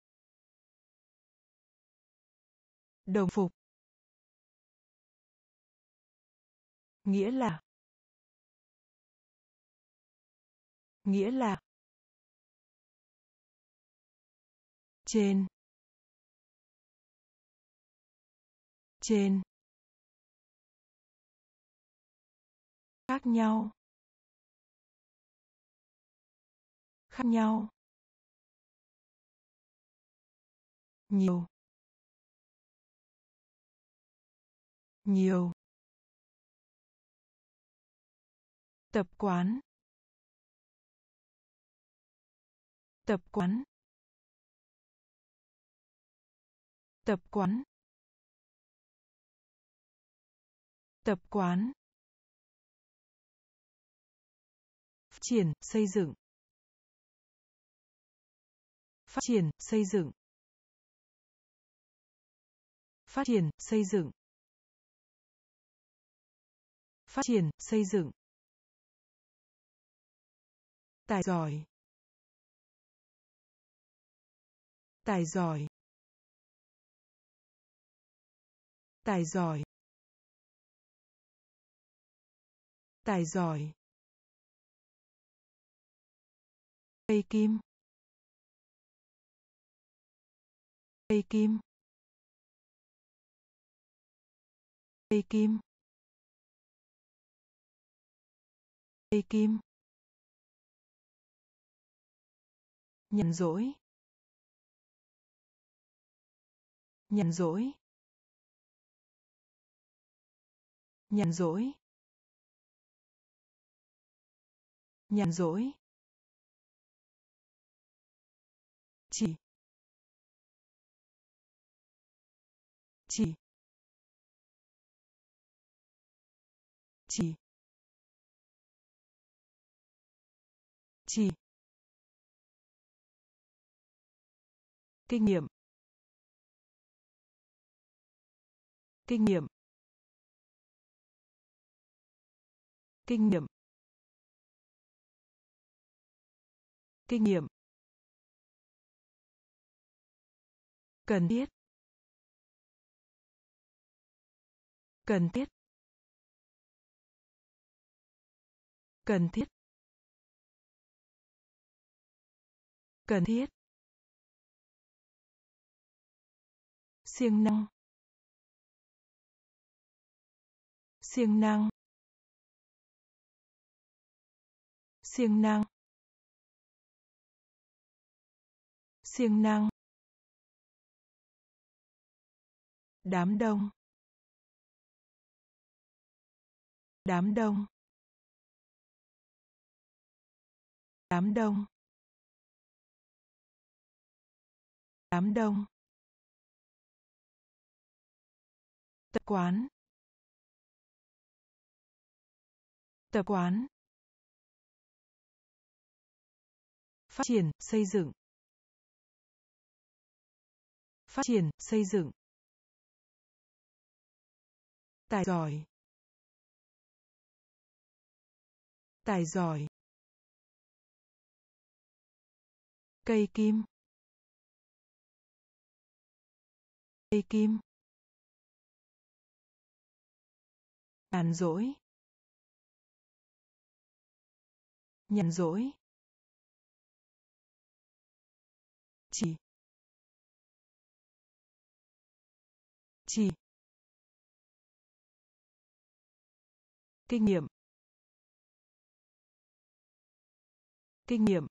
[SPEAKER 1] đồng phục, nghĩa là, nghĩa là, trên, trên, khác nhau, khác nhau, nhiều, nhiều, tập quán, tập quán, tập quán, tập quán, phát triển, xây dựng, phát triển, xây dựng, phát triển, xây dựng, phát triển, xây dựng, tài giỏi, tài giỏi, tài giỏi, tài giỏi, cây kim, cây kim, cây kim, cây kim, nhàn rỗi, nhàn rỗi, nhàn rỗi, nhàn rỗi, chỉ, chỉ, chỉ, chỉ, kinh nghiệm, kinh nghiệm, kinh nghiệm, kinh nghiệm, cần thiết, cần thiết, Cần thiết. Cần thiết. Siêng năng. Siêng năng. Siêng năng. Siêng năng. Đám đông. Đám đông. Đám đông. Đám đông. Tập quán. Tập quán. Phát triển, xây dựng. Phát triển, xây dựng. Tài giỏi. Tài giỏi. Cây kim. Cây kim. Nhàn rỗi. Nhàn rỗi. Chỉ. Chỉ. Kinh nghiệm. Kinh nghiệm.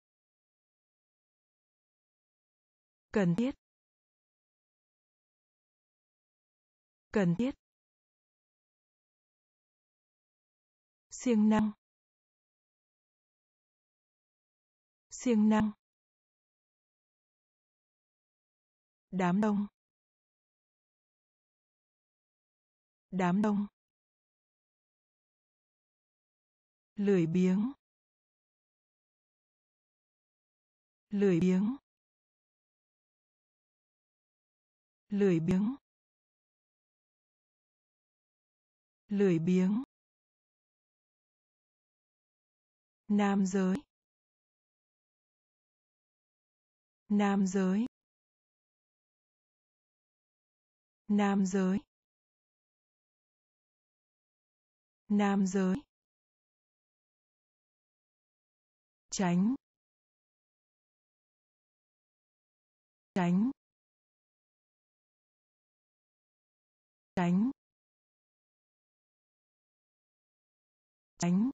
[SPEAKER 1] Cần thiết. Cần thiết. Siêng năng. Siêng năng. Đám đông. Đám đông. Lười biếng. Lười biếng. Lười biếng. Lười biếng. Nam giới. Nam giới. Nam giới. Nam giới. Tránh. Tránh. Tránh. Tránh.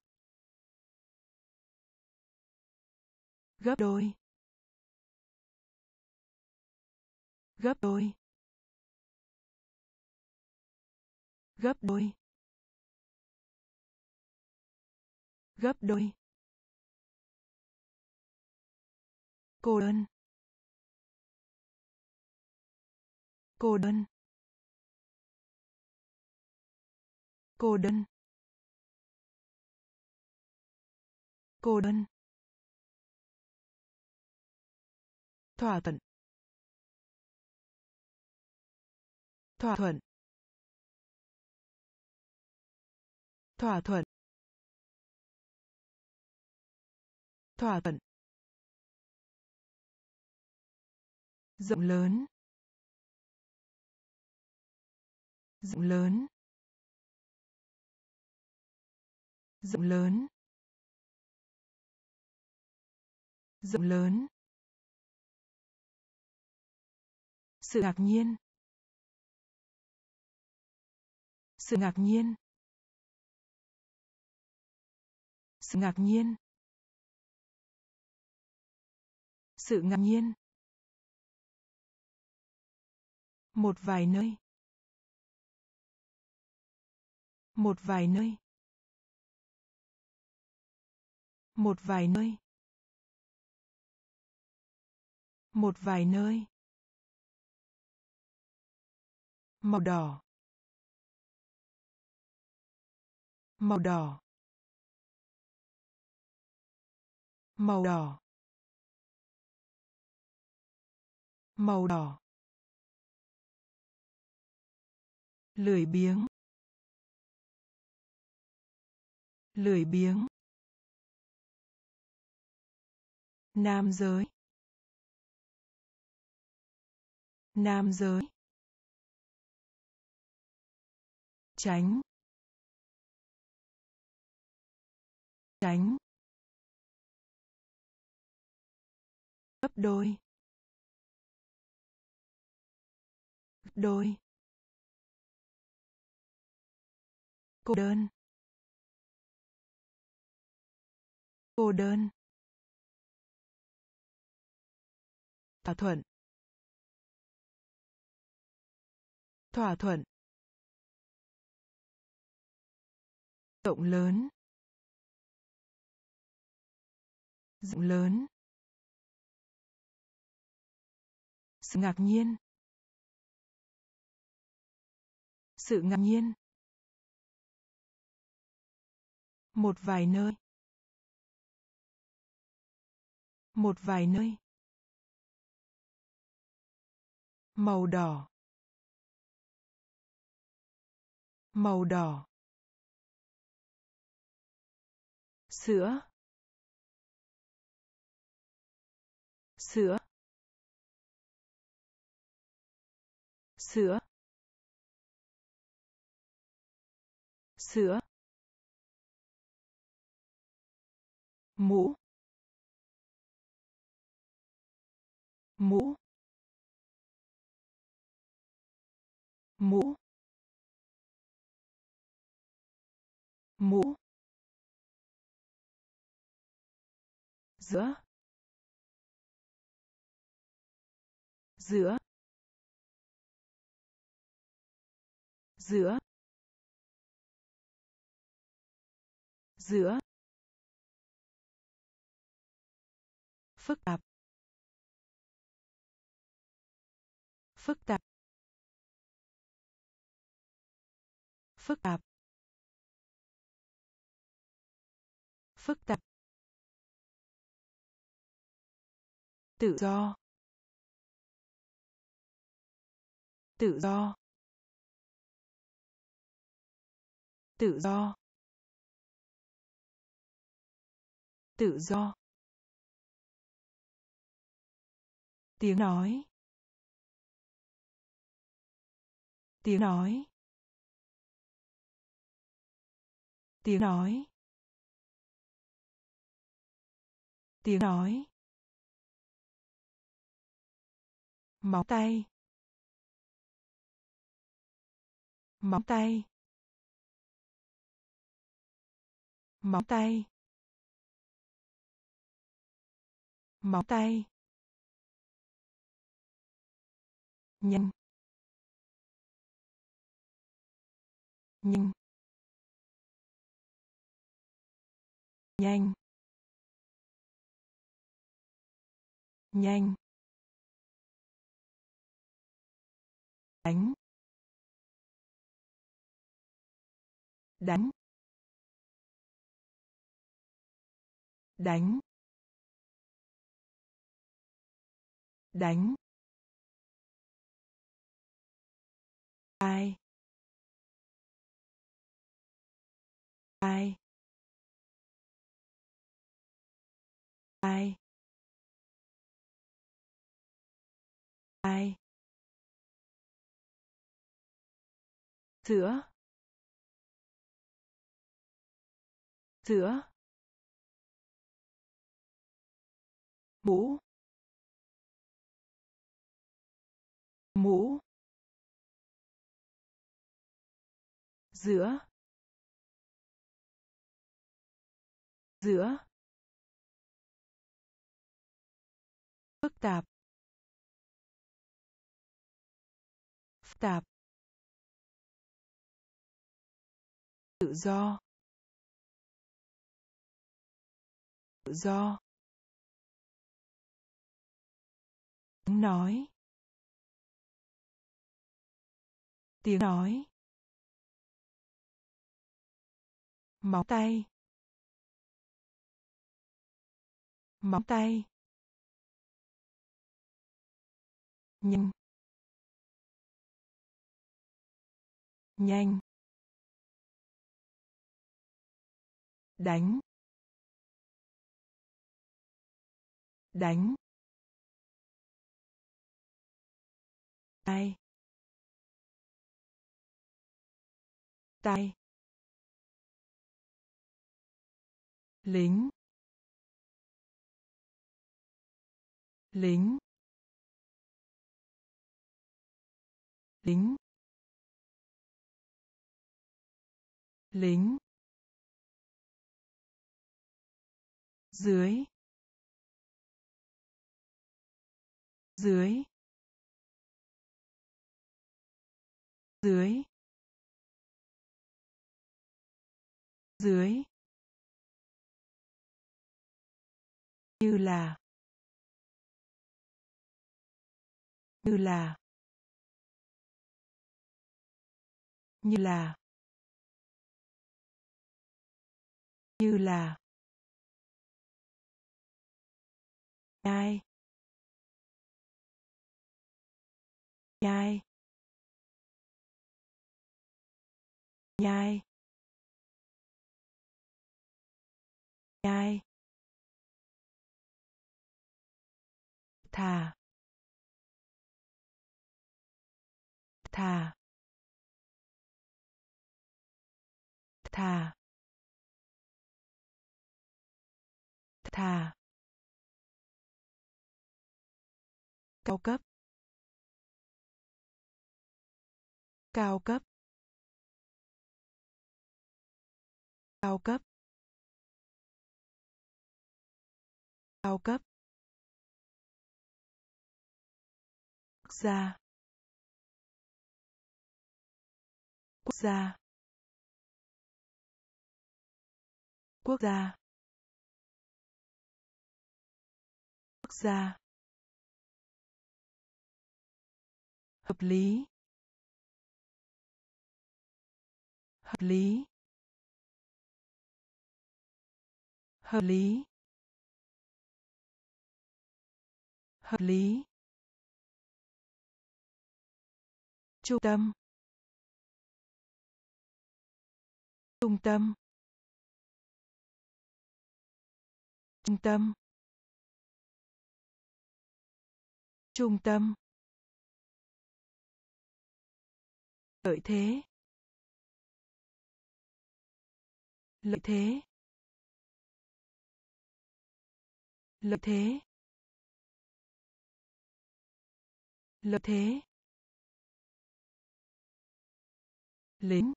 [SPEAKER 1] Gấp đôi. Gấp đôi. Gấp đôi. Gấp đôi. Cô đơn. Cô đơn. Cô đơn. Cô đơn. Thỏa thuận. Thỏa thuận. Thỏa thuận. Thỏa thuận. Rộng lớn. Rộng lớn. Rộng lớn. Rộng lớn. Sự ngạc nhiên. Sự ngạc nhiên. Sự ngạc nhiên. Sự ngạc nhiên. Một vài nơi. Một vài nơi. Một vài nơi. Một vài nơi. Màu đỏ. Màu đỏ. Màu đỏ. Màu đỏ. Lười biếng. Lười biếng. Nam giới. Nam giới. Tránh. tránh, gấp đôi, đôi, cô đơn, cô đơn, thỏa thuận, thỏa thuận, rộng lớn, rộng lớn, sự ngạc nhiên, sự ngạc nhiên, một vài nơi, một vài nơi, màu đỏ, màu đỏ, sữa, sữa, sữa, sữa, mũ, mũ, mũ, mũ, giữa, giữa, giữa, giữa, phức tạp, phức tạp, phức tạp, phức tạp, tự do, tự do, tự do, tự do, tiếng nói, tiếng nói, tiếng nói, tiếng nói, móng tay, móng tay, móng tay, móng tay, nhanh, nhanh, nhanh, nhanh, đánh, đánh, đánh, đánh, ai, ai, ai, ai, sữa, sữa, mũ, mũ, giữa, giữa, phức tạp, phức tạp, tự do, tự do, tiếng nói, tiếng nói, móng tay, móng tay, nhanh, nhanh, đánh, đánh, ai, tay, lính lính lính lính dưới dưới dưới dưới như là như là như là như là nhai nhai nhai nhai thà thà thà thà cao cấp cao cấp cao cấp cao cấp quốc gia quốc gia quốc gia quốc gia hợp lý hợp lý hợp lý hợp lý trung tâm trung tâm trung tâm trung tâm lợi thế lợi thế lợi thế lợi thế lính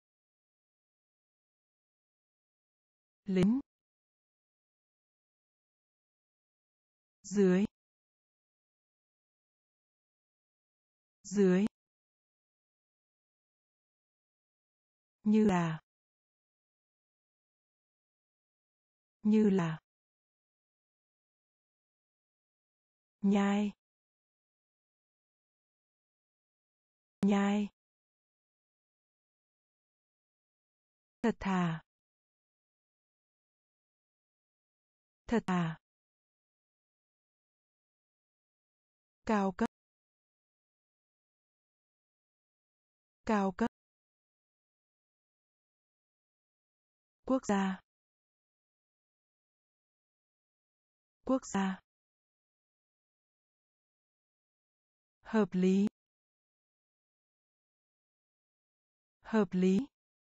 [SPEAKER 1] lính dưới dưới như là như là nhai nhai thật thà thật thà cao cấp cao cấp quốc gia quốc gia hợp lý hợp lý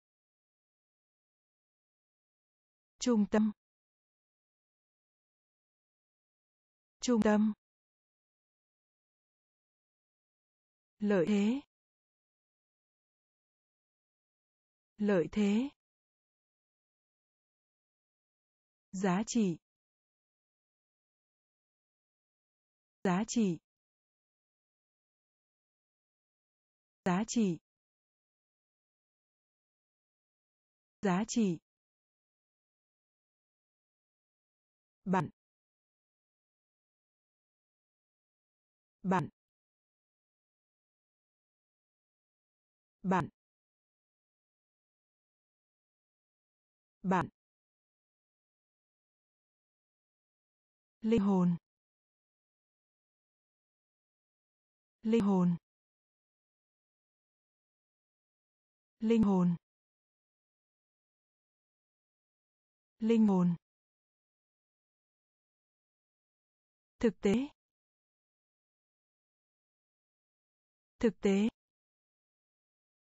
[SPEAKER 1] trung tâm trung tâm lợi thế lợi thế giá trị giá trị giá trị giá trị bạn bạn bạn bạn linh hồn linh hồn linh hồn linh hồn thực tế thực tế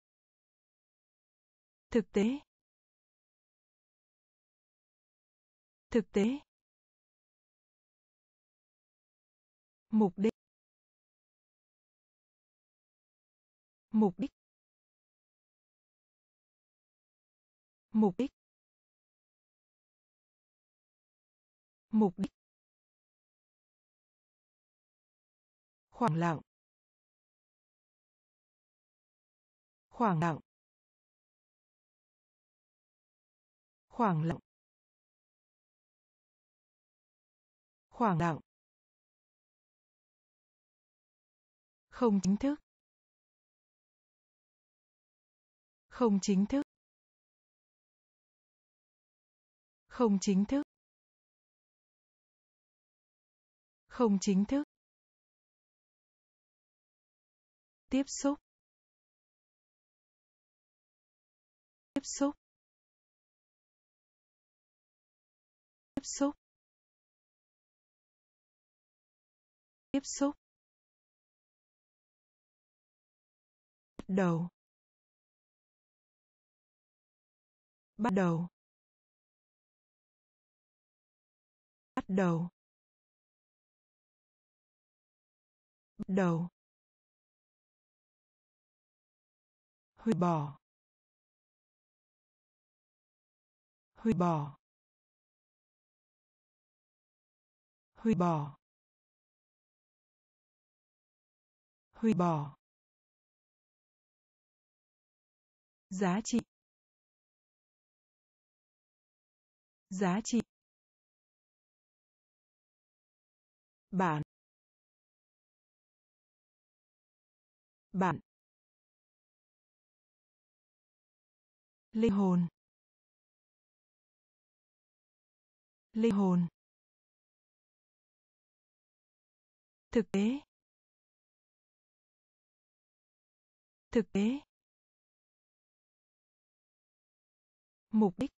[SPEAKER 1] thực tế Thực tế. Mục đích. Mục đích. Mục đích. Mục đích. Khoảng lặng. Khoảng lặng. Khoảng lặng. Khoảng lặng. Không chính thức. Không chính thức. Không chính thức. Không chính thức. Tiếp xúc. Tiếp xúc. Tiếp xúc. Tiếp xúc. Bắt đầu. Bắt đầu. Bắt đầu. Bắt đầu. Hủy bỏ. Hủy bỏ. Hủy bỏ. Hủy bỏ. Giá trị. Giá trị. Bạn. Bạn. Linh hồn. Linh hồn. Thực tế. Thực tế. Mục đích.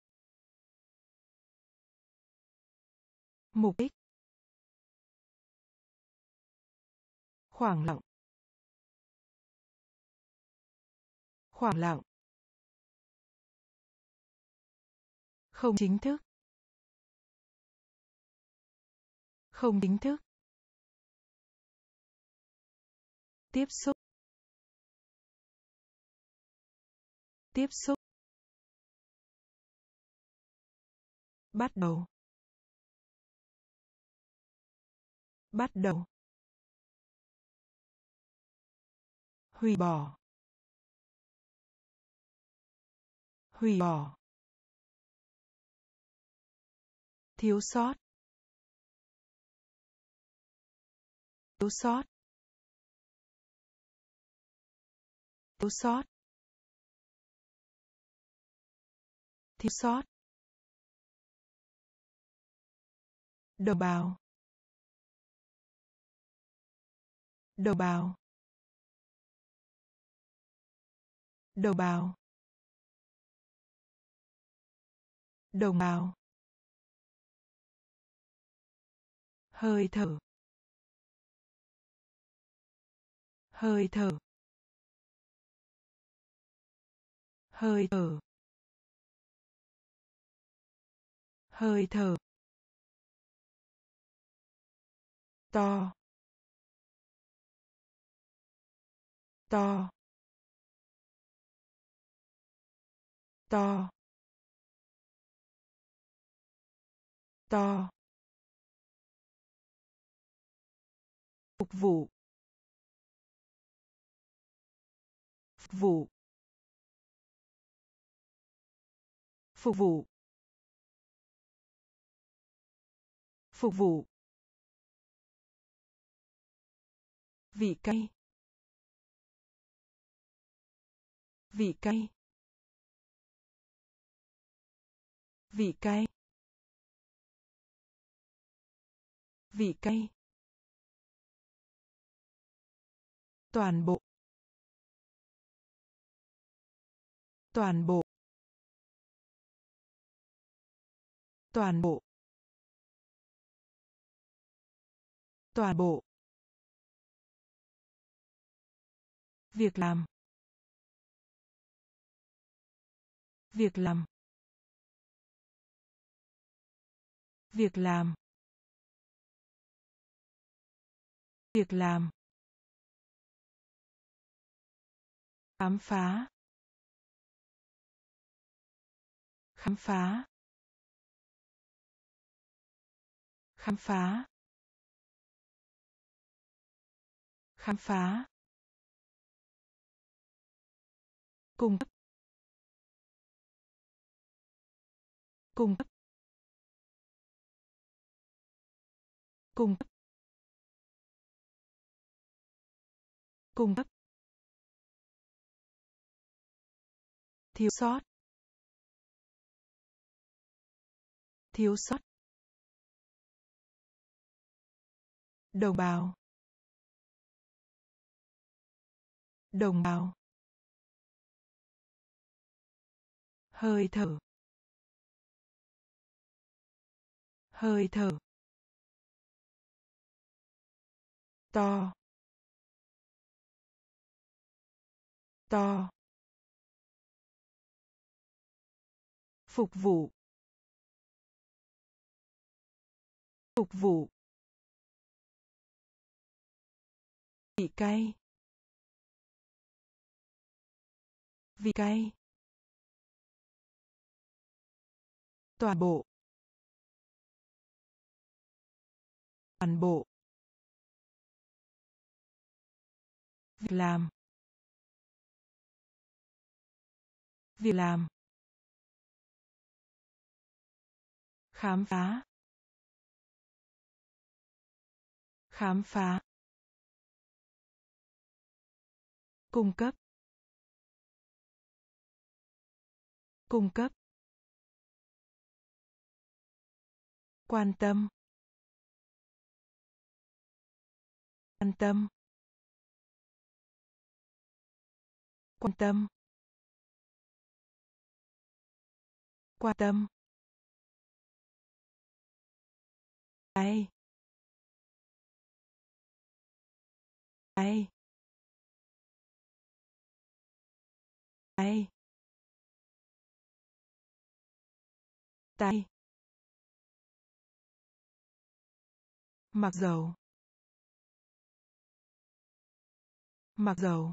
[SPEAKER 1] Mục đích. Khoảng lặng. Khoảng lặng. Không chính thức. Không chính thức. Tiếp xúc. Tiếp xúc. Bắt đầu. Bắt đầu. Hủy bỏ. Hủy bỏ. Thiếu sót. Thiếu sót. Thiếu sót. Thiếu sót. Đồng bào. Đồng bào. Đồng bào. Đồng bào. Hơi thở. Hơi thở. Hơi thở. Hơi thở. To. To. To. To. Phục vụ. Phục vụ. Phục vụ. Phục vụ. Vị cay. Vị cay. Vị cay. Vị cay. Toàn bộ. Toàn bộ. Toàn bộ. Toàn bộ. Việc làm. Việc làm. Việc làm. Việc làm. Khám phá. Khám phá. Khám phá. Khám phá. Cung cấp. Cung cấp. Cung cấp. Cung cấp. Thiếu sót. Thiếu sót. Đồng bào. Đồng bào. Hơi thở. Hơi thở. To. To. Phục vụ. Phục vụ. Vị cay. Vị cay. Toàn bộ. Toàn bộ. Việc làm. Việc làm. Khám phá. Khám phá. Cung cấp. Cung cấp. Quan tâm. Quan tâm. Quan tâm. Quan tâm. Tay. Tay. Tay. Tay. Mặc dầu. Mặc dầu.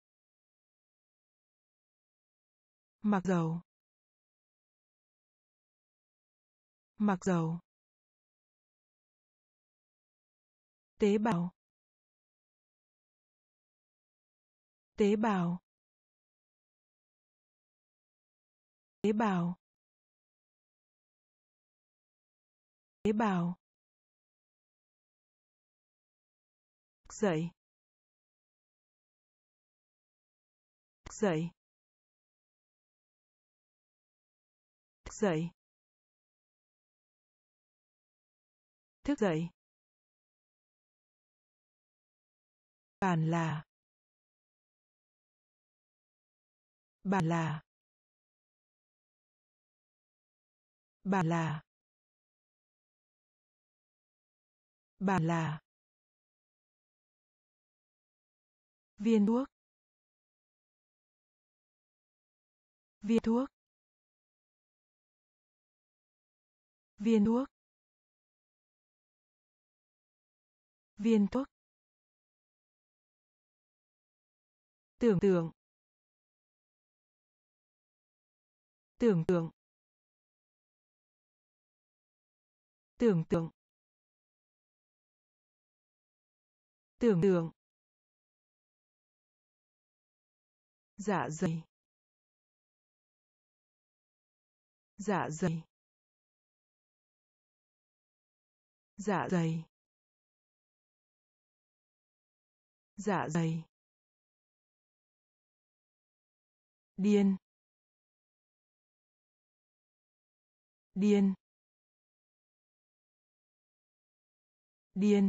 [SPEAKER 1] Mặc dầu. Mặc dầu. Tế bào. Tế bào. Tế bào. Tế bào. Dậy. Dậy. Dậy. Thức dậy. Bản là. Bản là. Bản là. Bản là. Viên thuốc. Viên thuốc. Viên thuốc. Viên thuốc. Tưởng tượng. Tưởng tượng. Tưởng tượng. Tưởng tượng. Dạ dày. Dạ dày. Dạ dày. Dạ dày. Điên. Điên. Điên.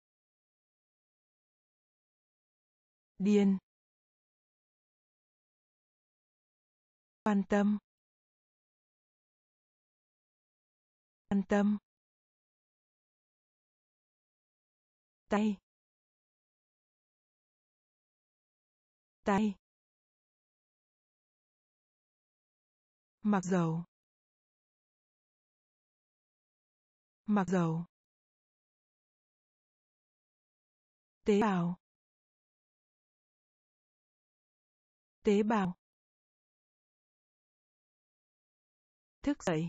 [SPEAKER 1] Điên. Quan tâm. Quan tâm. Tay. Tay. Mặc dầu. mặc dầu. Tế bào. Tế bào. Thức dậy.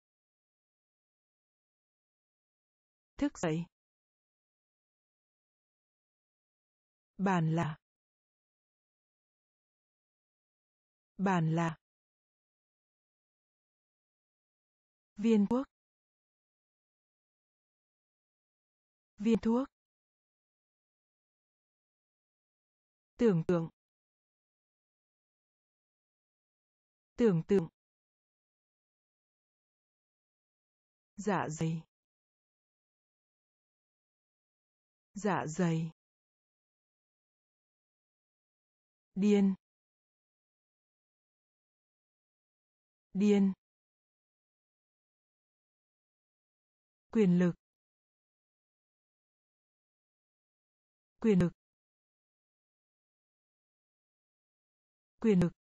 [SPEAKER 1] Thức dậy. Bàn là. Bàn là. Viên thuốc. Viên thuốc. Tưởng tượng. Tưởng tượng. Dạ dày. Dạ dày. Điên. Điên. Quyền lực. Quyền lực. Quyền lực.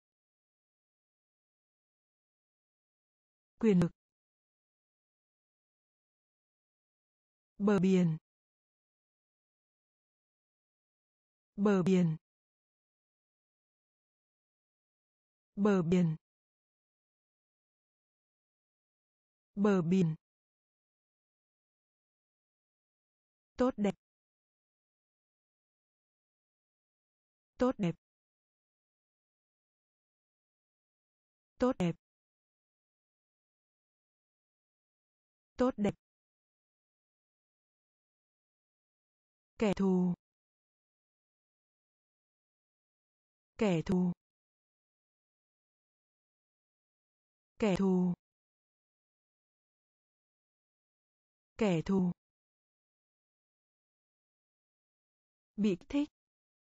[SPEAKER 1] Quyền lực. Bờ biển. Bờ biển. Bờ biển. Bờ biển. Tốt đẹp. Tốt đẹp. Tốt đẹp. Tốt đẹp. Kẻ thù. Kẻ thù. Kẻ thù. Kẻ thù. Bị kích thích.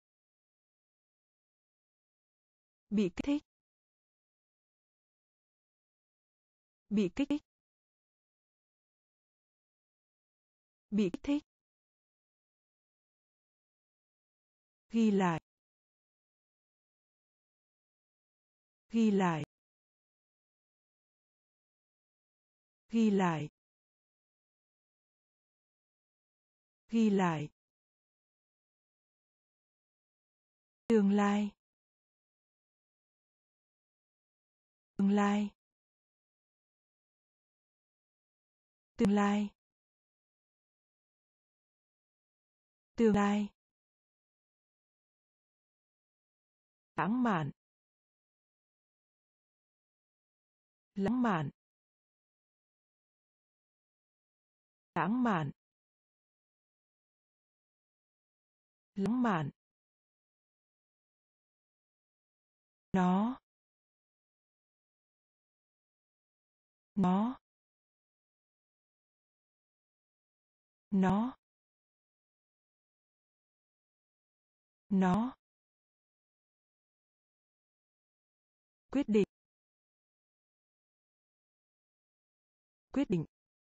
[SPEAKER 1] Bị kích thích. Bị kích thích. Bị kích thích. Ghi lại. Ghi lại. Ghi lại. Ghi lại. Tương lai. Tương lai. Tương lai. Tương lai. Lãng mạn. Lãng mạn. Lãng mạn. Lãng mạn. Nó. Nó. Nó. Nó. Quyết định. Quyết định.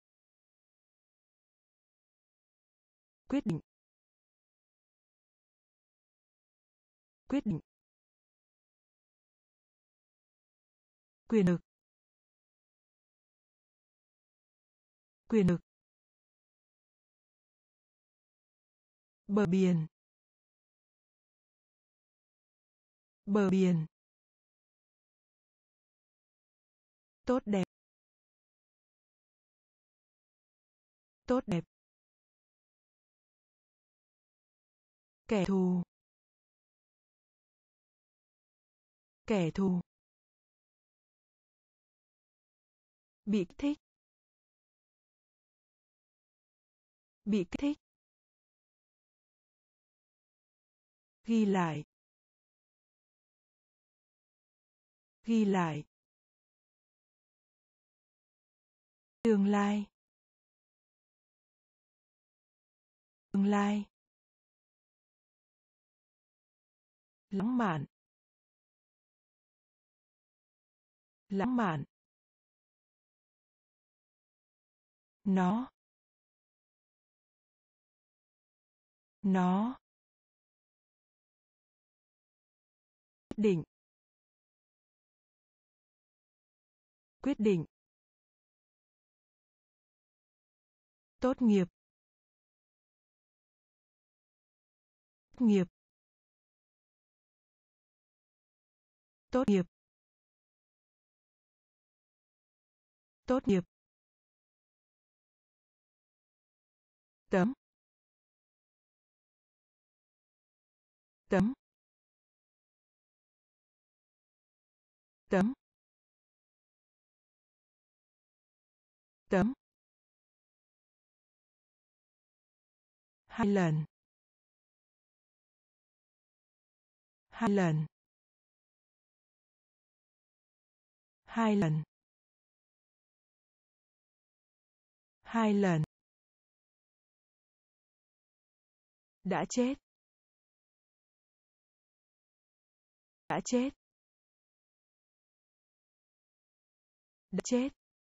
[SPEAKER 1] Quyết định. Quyết định. Quyền lực. Quyền lực. Bờ biển. Bờ biển. Tốt đẹp. Tốt đẹp. Kẻ thù. Kẻ thù. Bị kích thích. Bị kích thích. Ghi lại. Ghi lại. Tương lai. Tương lai. Lãng mạn. Lãng mạn. Nó. Nó. Quyết định. Quyết định. Tốt nghiệp. Tốt nghiệp. Tốt nghiệp. Tốt nghiệp. Tấm. Tấm. Tấm. Tấm. Hai lần. Hai lần. Hai lần. Hai lần. Đã chết. Đã chết. Đã chết.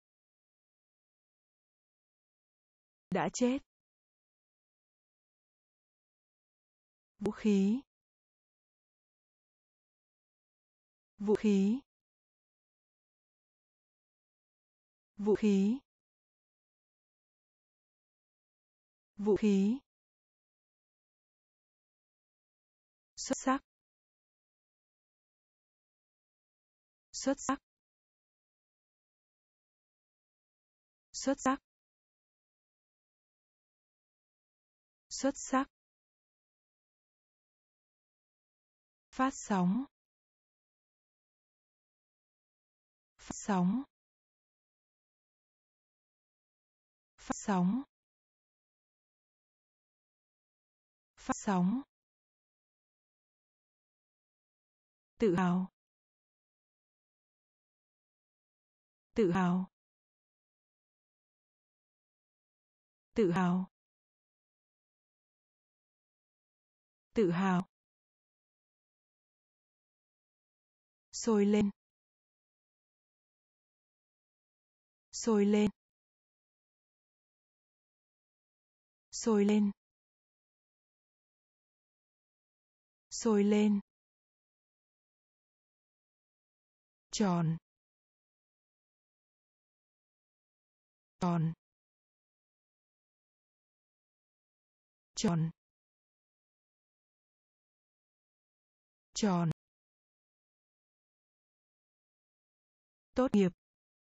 [SPEAKER 1] Đã chết. Vũ khí. Vũ khí. Vũ khí. Vũ khí. Xuất sắc. Xuất sắc. Xuất sắc. Xuất sắc. Phát sóng. Phát sóng. Phát sóng. Phát sóng. Tự hào. Tự hào. Tự hào. Tự hào. Sôi lên. Sôi lên. Sôi lên. Sôi lên. Tròn. Tròn. Tròn. Tròn. Tốt nghiệp.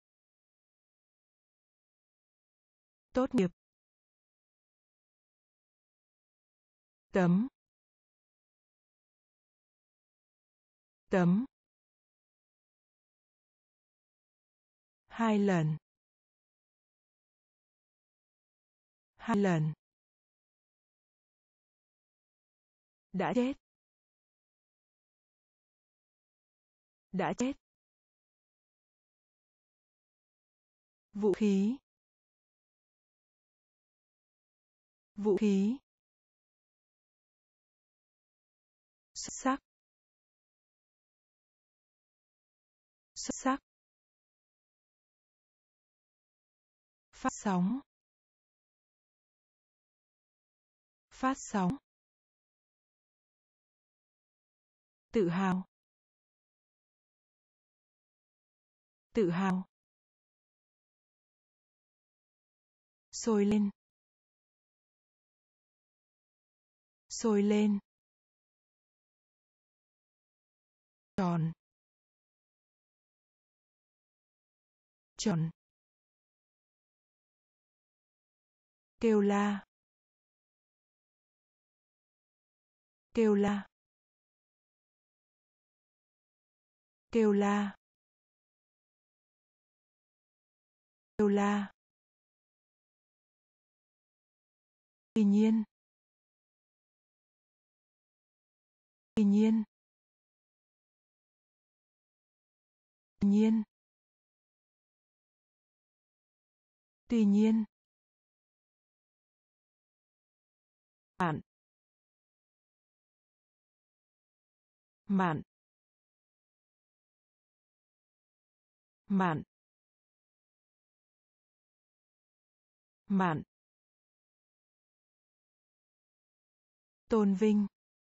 [SPEAKER 1] Tốt nghiệp. Tấm. Tấm. Hai lần. Hai lần. Đã chết. Đã chết. Vũ khí. Vũ khí. Xuất sắc. Xuất sắc. Phát sóng. Phát sóng. Tự hào. Tự hào. Sôi lên. Sôi lên. Tròn. Tròn. Kêu la. Kêu la. Kêu la. Kêu la. Tuy nhiên. Tuy nhiên. Tuy nhiên. Tuy nhiên. Bạn. Mạn. Mạn. Mạn. Tôn vinh.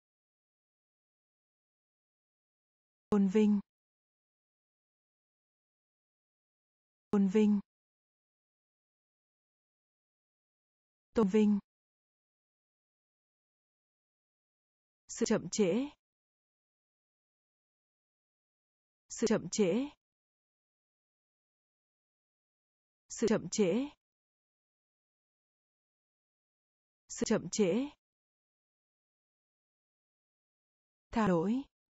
[SPEAKER 1] Tôn vinh. Tôn vinh. Tôn vinh. Sự chậm trễ. Sự chậm trễ. Sự chậm trễ. Sự chậm trễ. Tha lỗi.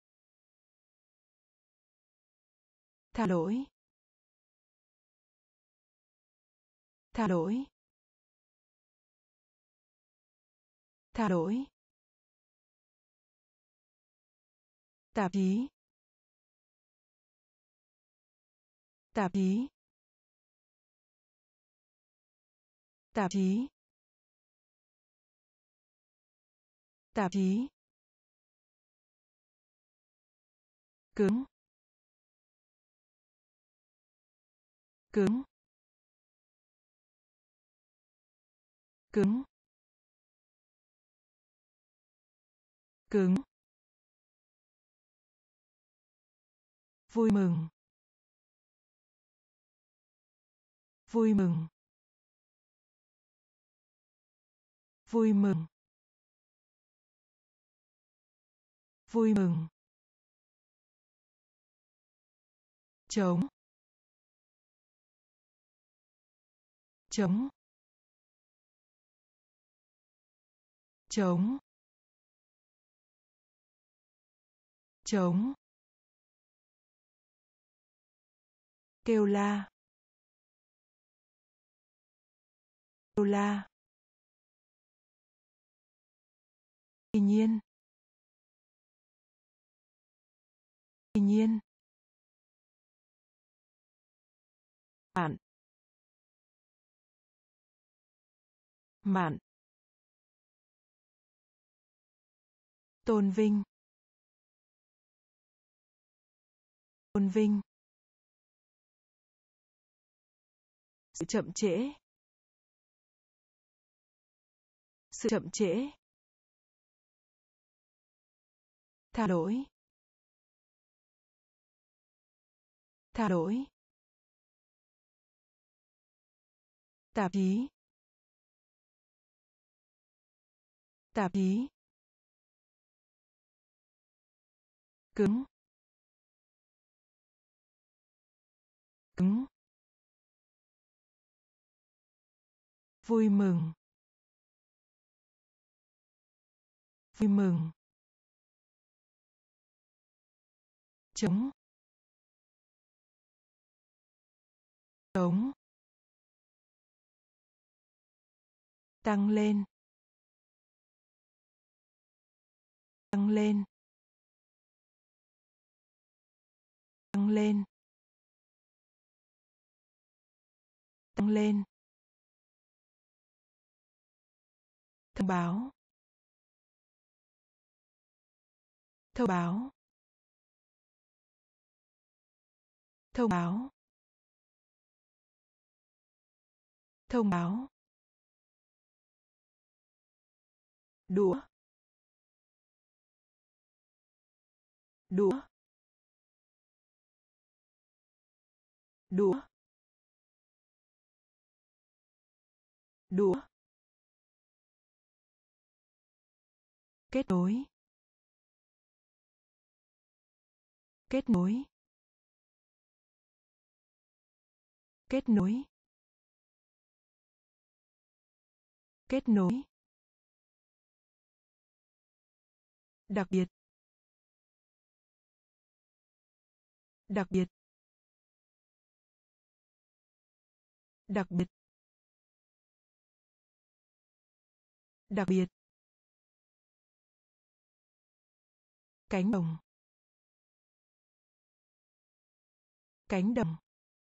[SPEAKER 1] Tha lỗi. Tha lỗi. Tha lỗi. Tạp chí. Tạp chí. Tạp chí. Tạp chí. Cứng. Cứng. Cứng. Cứng. Vui mừng. Vui mừng. Vui mừng. Vui mừng. Chống. Chống. Chống. Chống. Kêu la. Kêu la. Tuy nhiên. Tuy nhiên. Mạn. Mạn. Tôn vinh. Tôn vinh. Sự chậm trễ. Sự chậm trễ. Tha lỗi. Tha lỗi. Tạp chí. Tạp chí. Cứng. Cứng. Vui mừng. Vui mừng. Chống. Chống. Tăng lên. Tăng lên. Tăng lên. Tăng lên. Thông báo. Thông báo. Thông báo. Thông báo. Đũa. Đũa. Đũa. Đũa. Kết nối. Kết nối. Kết nối. Kết nối. Đặc biệt. Đặc biệt. Đặc biệt. Đặc biệt. Cánh đồng. Cánh đồng.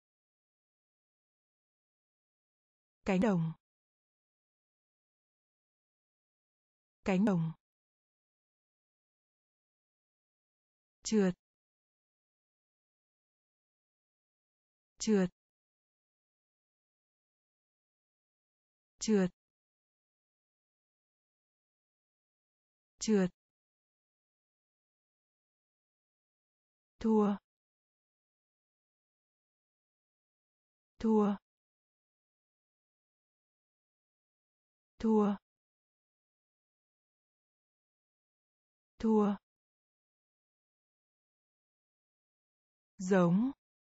[SPEAKER 1] Cánh đồng. Cánh đồng. Trượt. Trượt. Trượt. Trượt. Thua. Thua. thua thua giống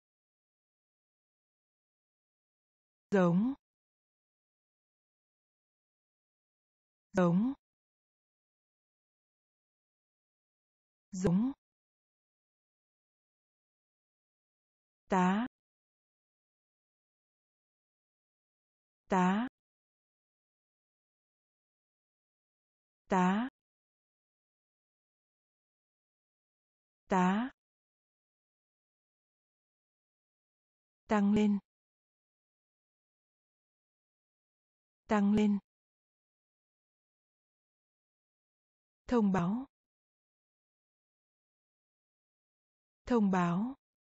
[SPEAKER 1] giống giống giống tá tá tá tá tăng lên tăng lên thông báo thông báo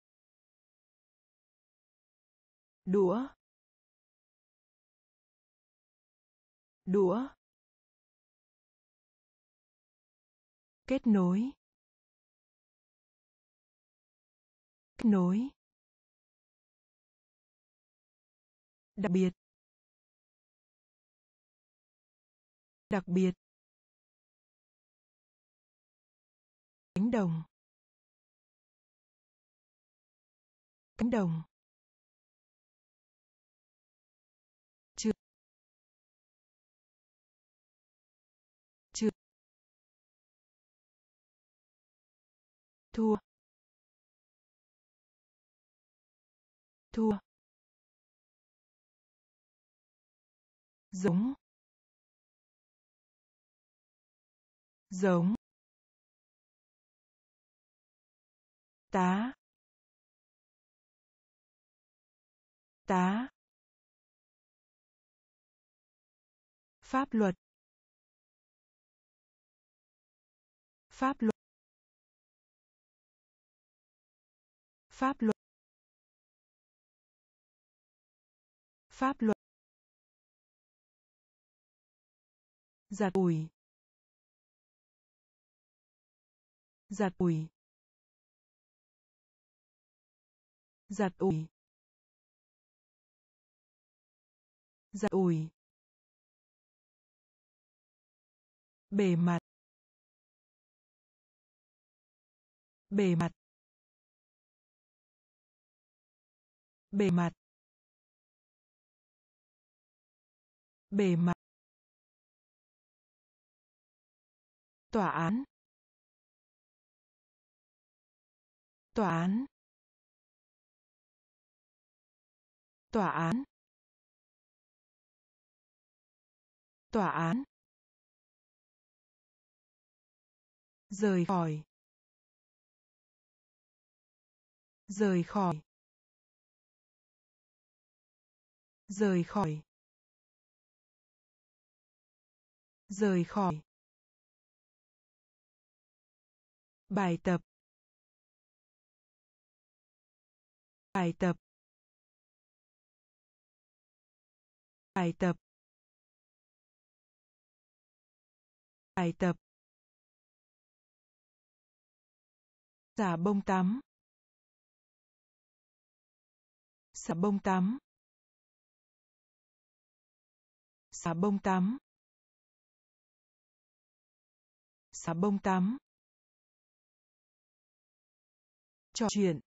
[SPEAKER 1] đũa đũa kết nối kết nối đặc biệt đặc biệt cánh đồng cánh đồng chưa chưa thua thua giống giống tá tá pháp luật pháp luật pháp luật pháp luật giặt ủi giặt ủi giặt ủi giặt ủi bề mặt bề mặt bề mặt bề mặt tòa án tòa án tòa án tòa án rời khỏi rời khỏi rời khỏi rời khỏi bài tập bài tập bài tập bài tập xả bông tắm xả bông tắm xả bông tắm xả bông tắm trò chuyện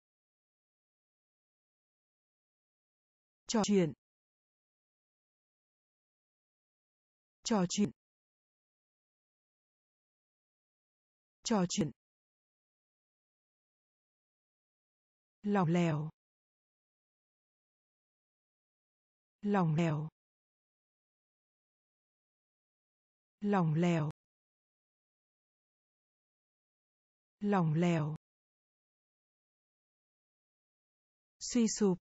[SPEAKER 1] trò chuyện trò chuyện trò chuyện lỏng lẻo lỏng lẻo lỏng lẻo lỏng lẻo suy sụp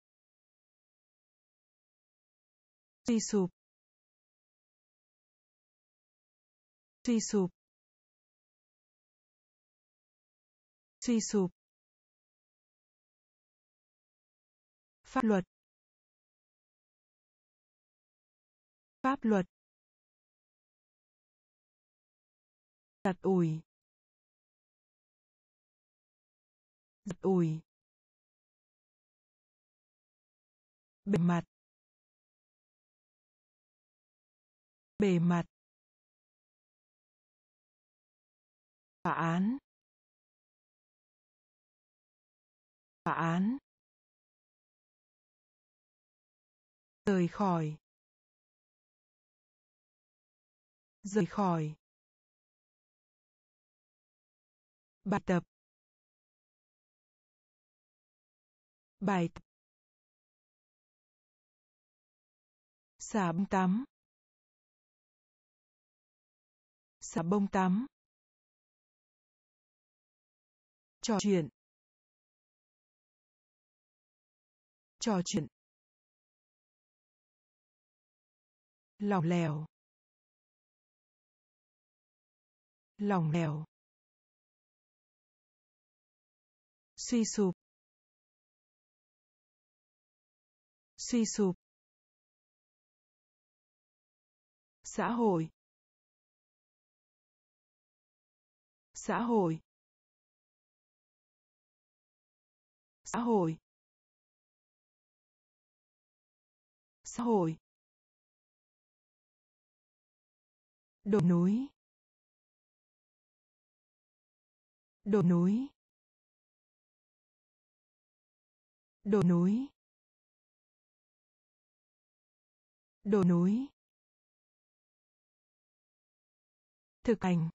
[SPEAKER 1] suy sụp suy sụp suy sụp pháp luật pháp luật giặt ủi giặt ủi bề mặt bề mặt, tòa án, tòa án, rời khỏi, rời khỏi, bài tập, bài tập, xà bông tắm, xà bông tắm, trò chuyện, trò chuyện, lỏng lẻo, lỏng lẻo, suy sụp, suy sụp, xã hội, xã hội, xã hội, xã hội, đồi núi, đồi núi, đồi núi, đồi núi, thực hành,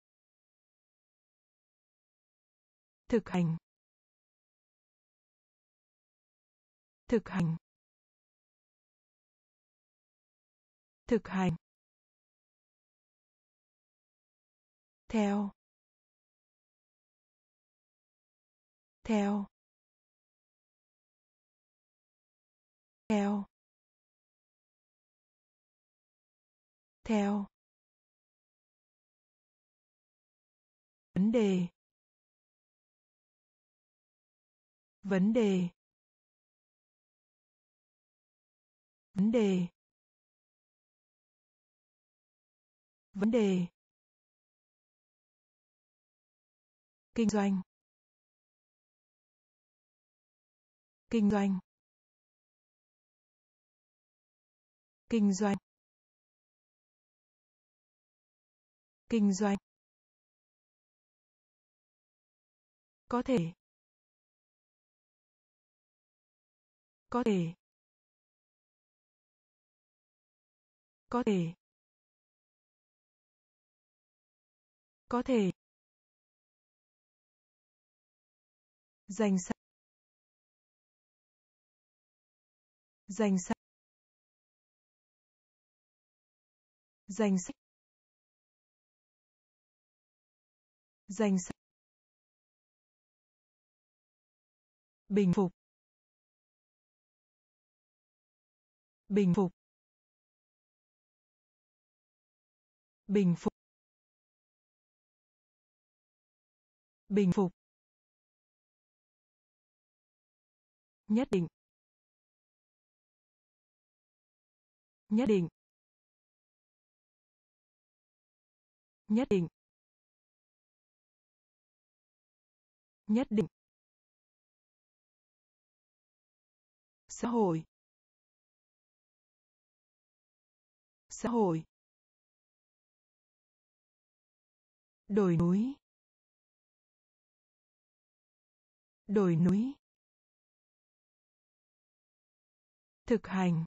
[SPEAKER 1] thực hành, thực hành, thực hành, theo, theo, theo, theo, vấn đề, vấn đề, vấn đề, vấn đề, kinh doanh, kinh doanh, kinh doanh, kinh doanh, có thể, có thể, có thể, có thể, danh sách, danh sách, danh sách, danh sách, bình phục, bình phục, bình phục, bình phục, nhất định, nhất định, nhất định, nhất định, xã hội, xã hội, đồi núi, đồi núi, thực hành,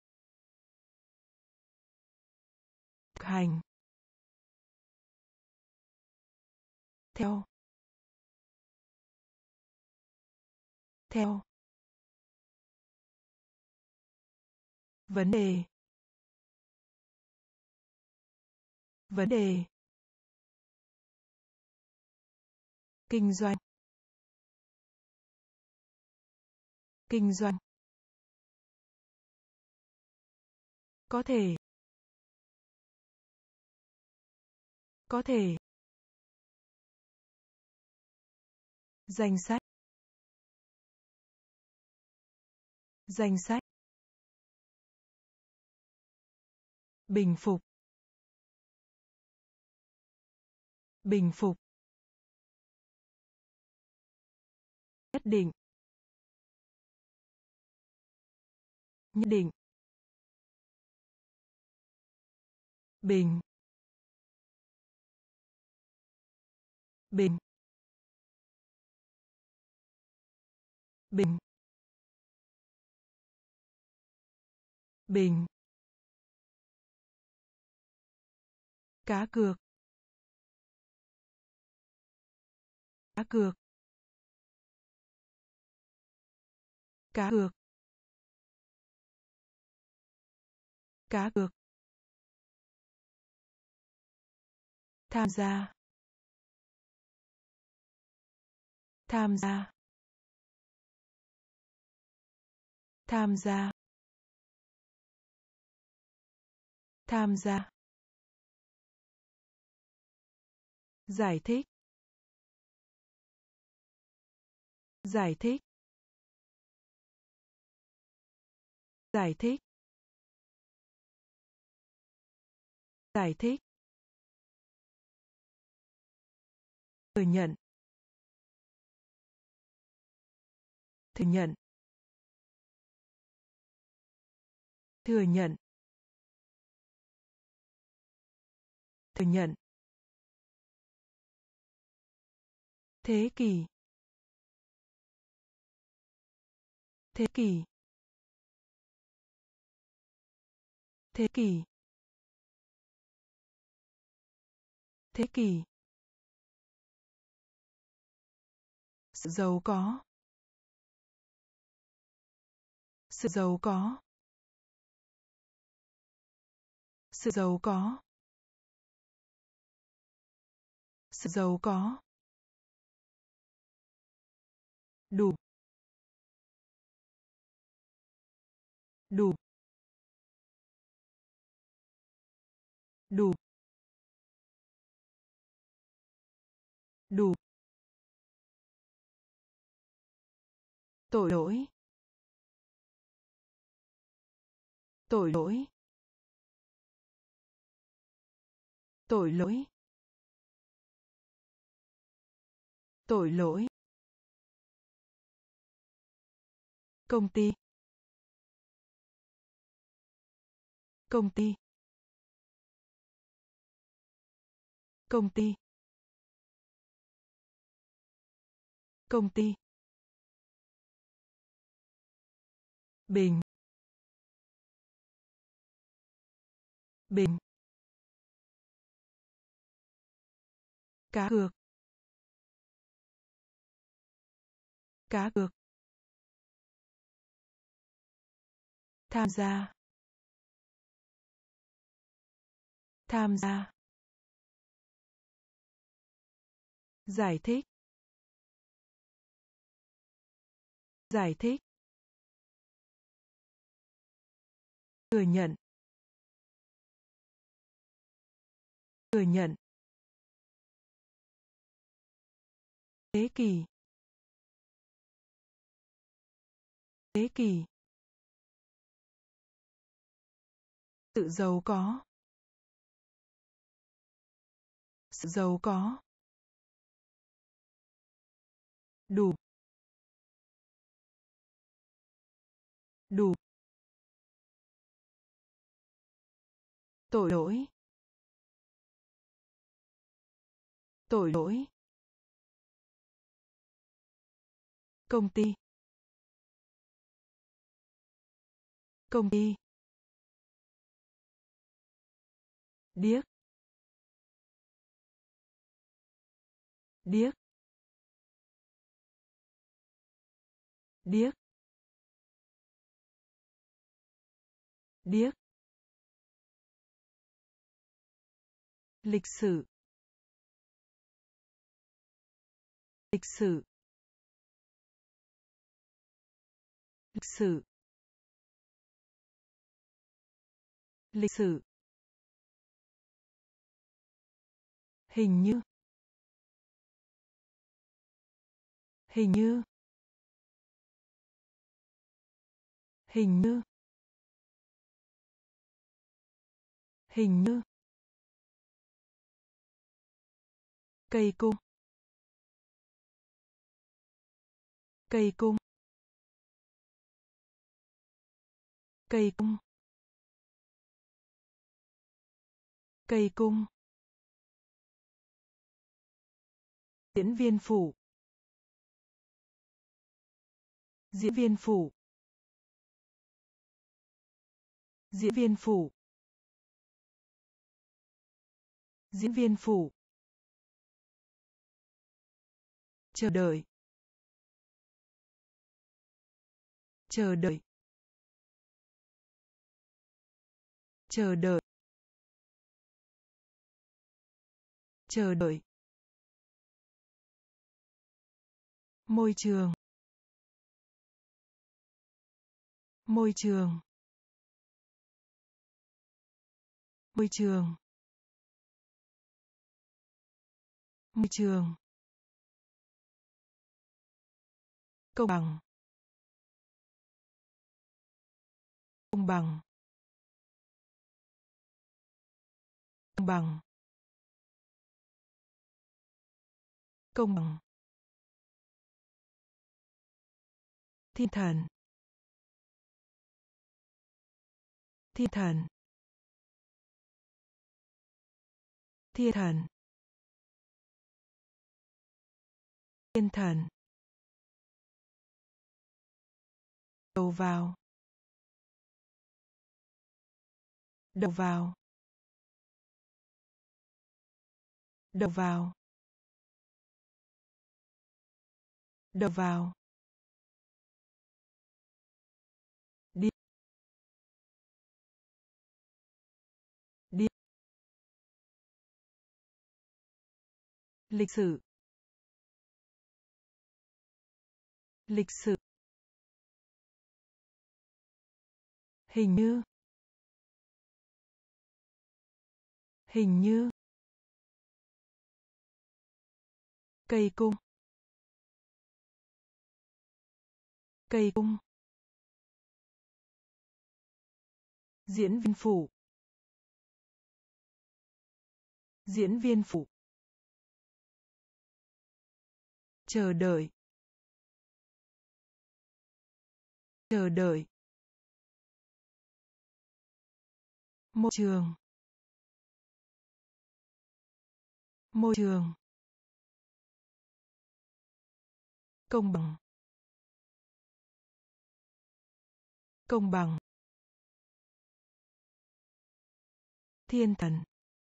[SPEAKER 1] thực hành, theo, theo, vấn đề, vấn đề, kinh doanh, kinh doanh, có thể, có thể, danh sách, danh sách, bình phục, bình phục, nhất định, nhất định, bình bình bình bình cá cược cá cược cá cược cá cược tham gia tham gia tham gia tham gia giải thích giải thích giải thích giải thích thừa nhận thừa nhận thừa nhận thừa nhận thế kỷ thế kỷ thế kỷ thế kỷ sự giàu có sự giàu có sự giàu có sự giàu có đủ đủ đủ đủ tội lỗi tội lỗi tội lỗi tội lỗi công ty công ty công ty công ty bình bình cá cược cá cược tham gia tham gia giải thích giải thích thừa nhận thừa nhận thế kỷ thế kỷ sự giàu có sự giàu có đủ đủ tội lỗi tội lỗi công ty công ty điếc điếc điếc điếc lịch sử lịch sử lịch sử lịch sử hình như hình như hình như hình như cây cung cây cung cây cung Cây cung. Diễn viên phụ. Diễn viên phụ. Diễn viên phụ. Diễn viên phụ. Chờ đợi. Chờ đợi. Chờ đợi. Chờ đợi. Môi trường. Môi trường. Môi trường. Môi trường. Công bằng. Công bằng. Công bằng. Công bằng. Thiên thần. Thiên thần. Thiên thần. Thiên thần. Đầu vào. Đầu vào. Đầu vào. Đầu vào. Đi. Đi. Lịch sử. Lịch sử. Hình như. Hình như. Cây cung. Cây cung. Diễn viên phụ. Diễn viên phụ. Chờ đợi. Chờ đợi. Môi trường. Môi trường. Công bằng. Công bằng. Thiên thần.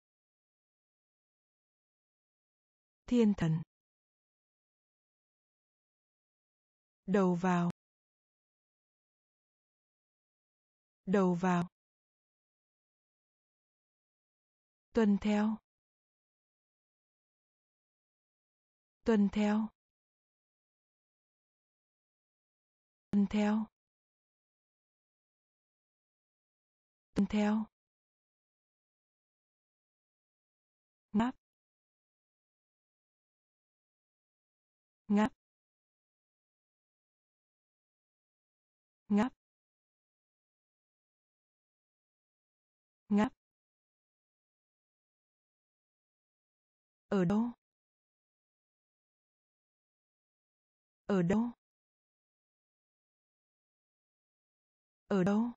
[SPEAKER 1] Thiên thần. Đầu vào. Đầu vào. Tuân theo. Tuân theo. Tuân theo. Tuân theo. Ngáp. Ngáp. Ngáp. Ngáp. Ở đâu? Ở đâu? Ở đâu?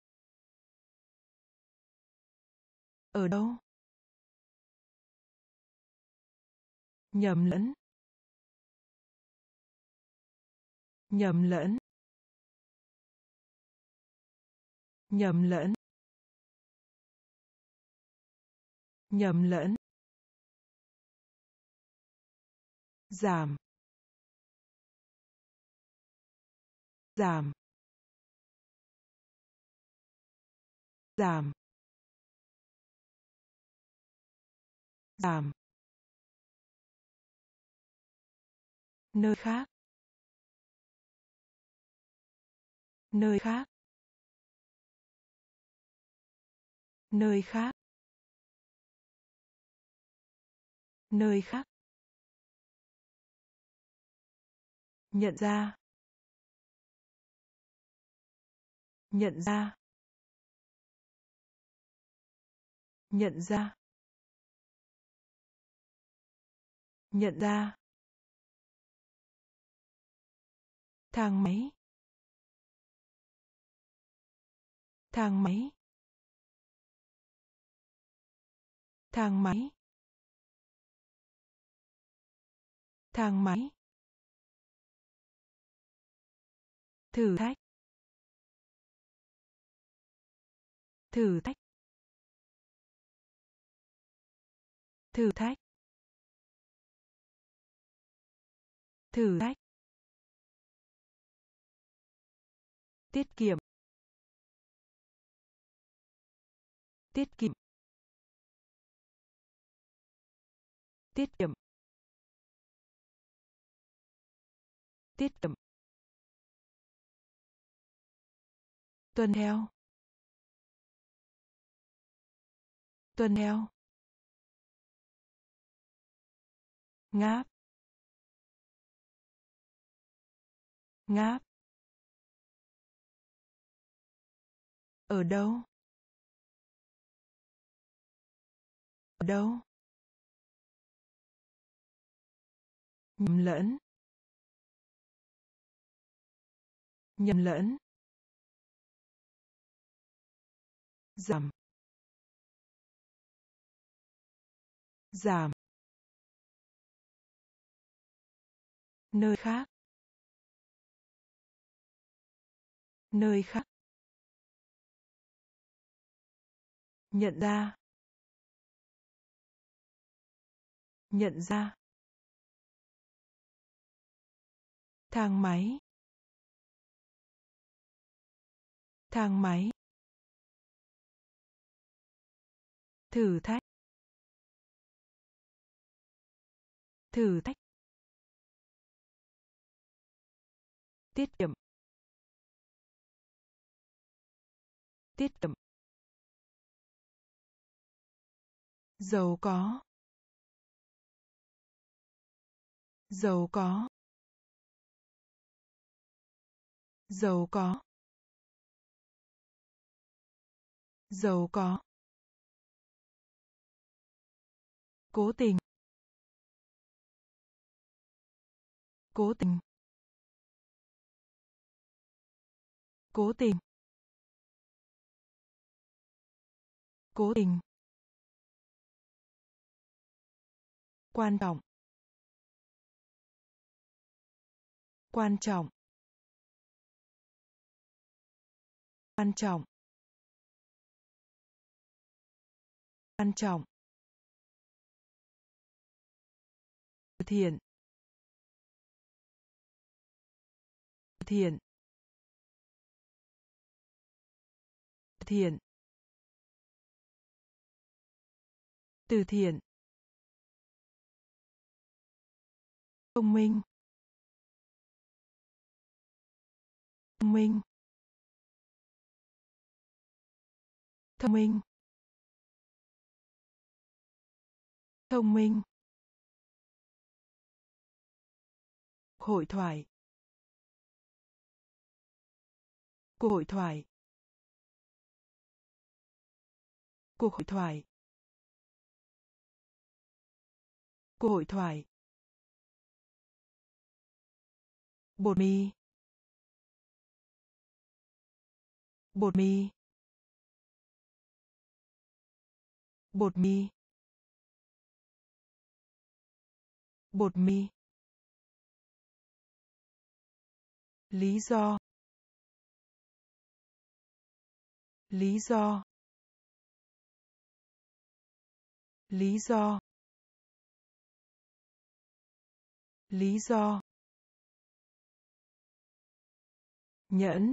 [SPEAKER 1] Ở đâu? Nhầm lẫn. Nhầm lẫn. Nhầm lẫn. Nhầm lẫn. Giảm. Giảm. Giảm. Giảm. Nơi khác. Nơi khác. Nơi khác. Nơi khác. Nhận ra. Nhận ra. Nhận ra. Nhận ra. Thang máy. Thang máy. thang máy, thang máy, thử thách, thử thách, thử thách, thử thách, tiết kiệm, tiết kiệm, tiết kiệm, tiết kiệm, tuân theo, tuân theo, ngáp, ngáp, ở đâu, ở đâu, nhầm lẫn, nhầm lẫn, giảm, giảm, nơi khác, nơi khác, nhận ra, nhận ra, thang máy, thang máy, thử thách, thử thách, tiết kiệm, tiết kiệm, giàu có, giàu có, giàu có, giàu có, cố tình, cố tình, cố tình, cố tình, quan trọng, quan trọng, quan trọng, quan trọng, từ thiện, từ thiện, từ thiện, từ thiện, thông minh, thông minh, thông minh, thông minh, hội thoại, cuộc hội thoại, cuộc hội thoại, cuộc hội thoại, bột mì, bột mì, bột mì, bột mì, lý do, lý do, lý do, lý do, nhẫn,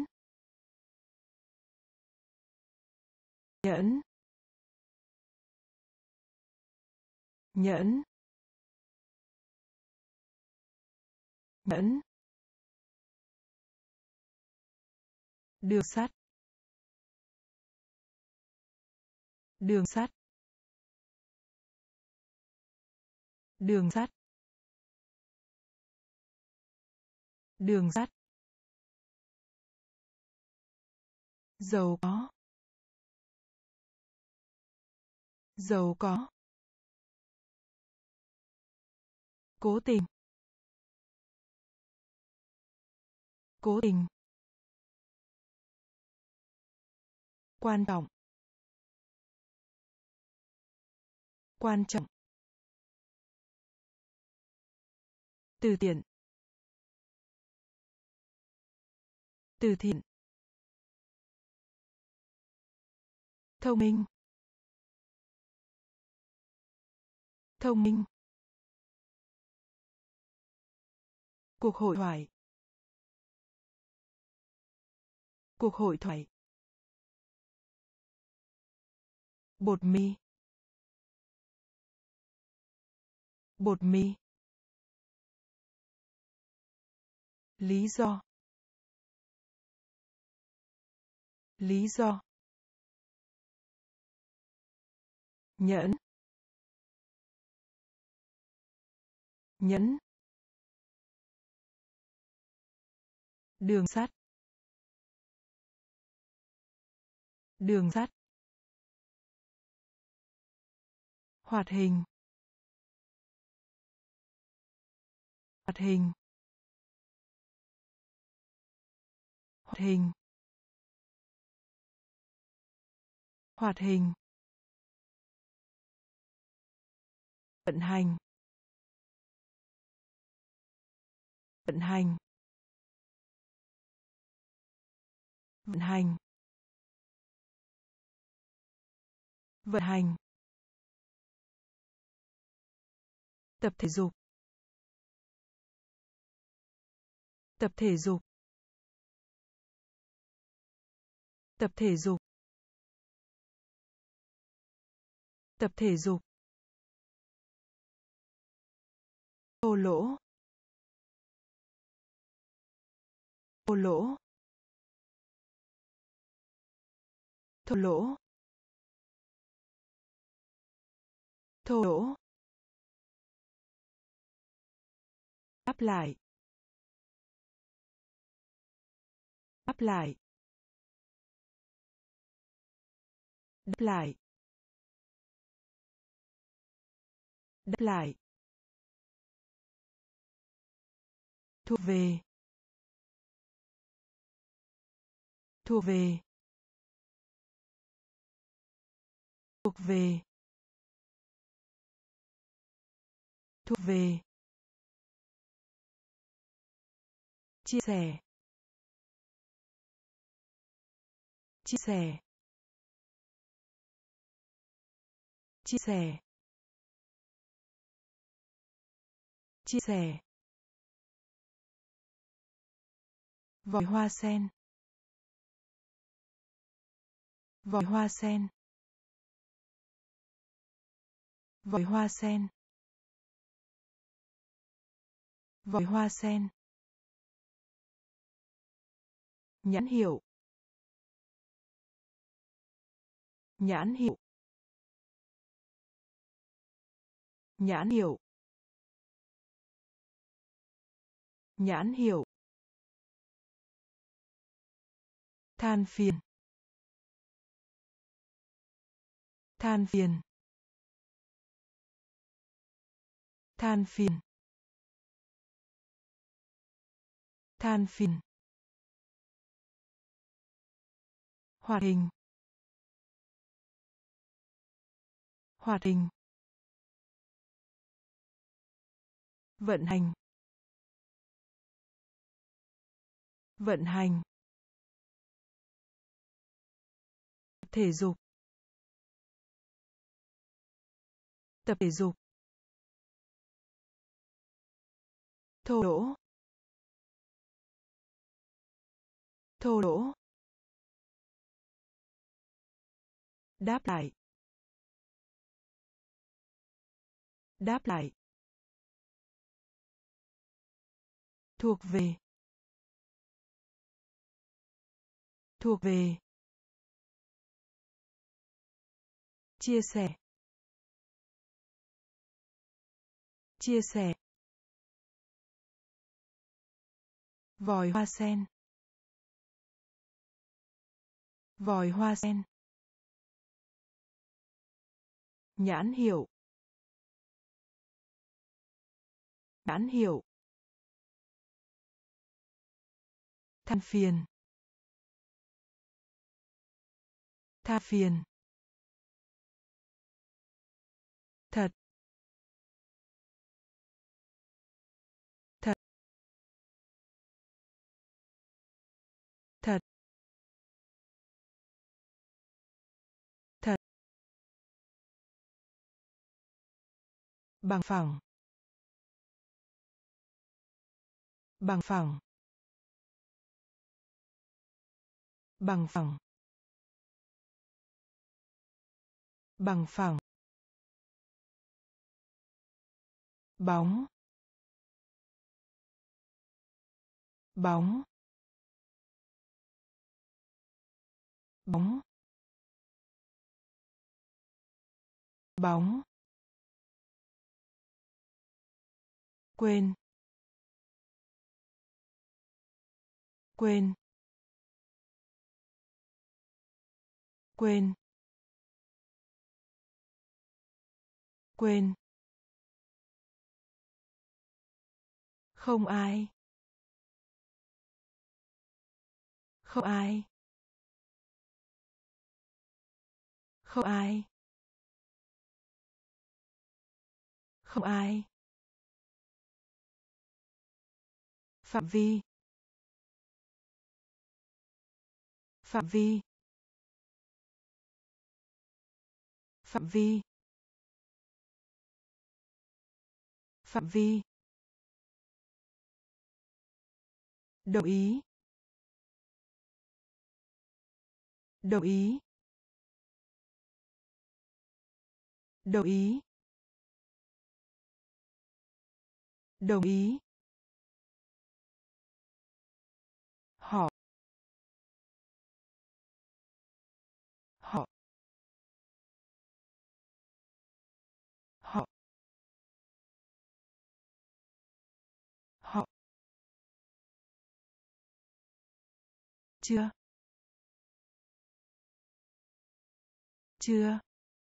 [SPEAKER 1] nhẫn, nhẫn, nhẫn, đường sắt, đường sắt, đường sắt, đường sắt, giàu có, giàu có, cố tình, cố tình, quan trọng, Quan trọng. Từ thiện. Từ thiện. Thông minh. Thông minh. Cuộc hội thoại. Cuộc hội thoại. Bột mì. Bột mì. Lý do. Lý do. Nhẫn. Nhẫn. Đường sắt. Đường sắt. Hoạt hình. Hoạt hình. Hoạt hình. Hoạt hình. Vận hành. Vận hành. Vận hành. Vận hành. Tập thể dục. Tập thể dục. Tập thể dục. Tập thể dục. Thô lỗ. Thô lỗ. Thô lỗ. Thô lỗ. Đáp lại. Đáp lại. Đáp lại. Đáp lại. Thuộc về. Thuộc về. Thuộc về. Thuộc về. Chia sẻ. Chia sẻ. Chia sẻ. Chia sẻ. Vòi hoa sen. Vòi hoa sen. Vòi hoa sen. Vòi hoa sen. Nhãn hiệu. Nhãn hiệu. Nhãn hiệu. Nhãn hiệu. Than phiền. Than phiền. Than phiền. Than phiền. Hoạt hình. Hoạt hình. Vận hành. Vận hành. Thể dục. Tập thể dục. Thô lỗ. Thô lỗ. Đáp lại. Đáp lại. Thuộc về. Thuộc về. Chia sẻ. Chia sẻ. Vòi hoa sen. Vòi hoa sen. Nhãn hiệu. Nhãn hiệu. Than phiền. Than phiền. thật, thật, thật, thật, bằng phẳng, bằng phẳng, bằng phẳng, bằng phẳng, bóng, bóng, bóng, bóng, quên, quên, quên, quên, không ai, không ai, không ai, không ai, phạm vi, phạm vi, phạm vi, phạm vi, đồng ý, đồng ý, đồng ý, đồng ý, họ, họ, họ, họ, chưa, chưa,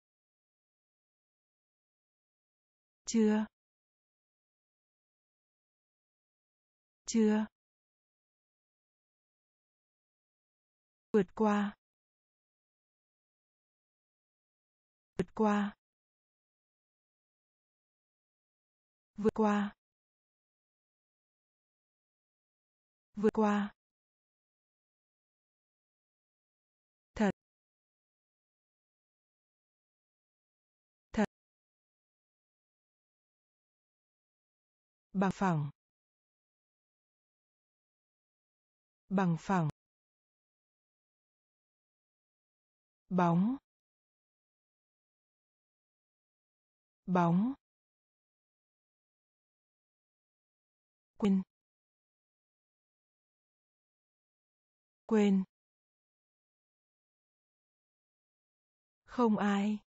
[SPEAKER 1] chưa, chưa, vượt qua, vượt qua, vượt qua, vượt qua, thật, thật, bằng phẳng, bằng phẳng, bóng, bóng, quên, quên, không ai,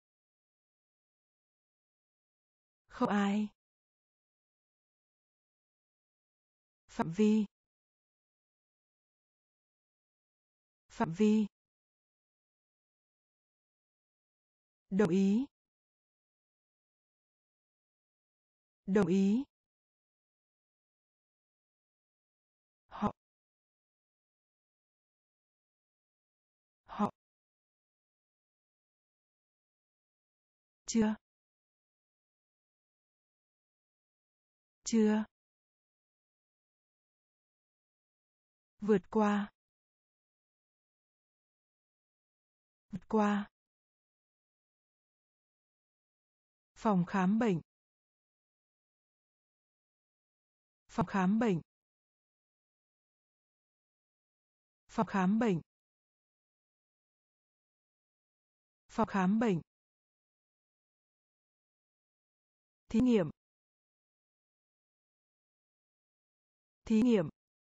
[SPEAKER 1] không ai, phạm vi, phạm vi, đồng ý, đồng ý, họ, họ, chưa, chưa, vượt qua, vượt qua, phòng khám bệnh, phòng khám bệnh, phòng khám bệnh, phòng khám bệnh, thí nghiệm, thí nghiệm,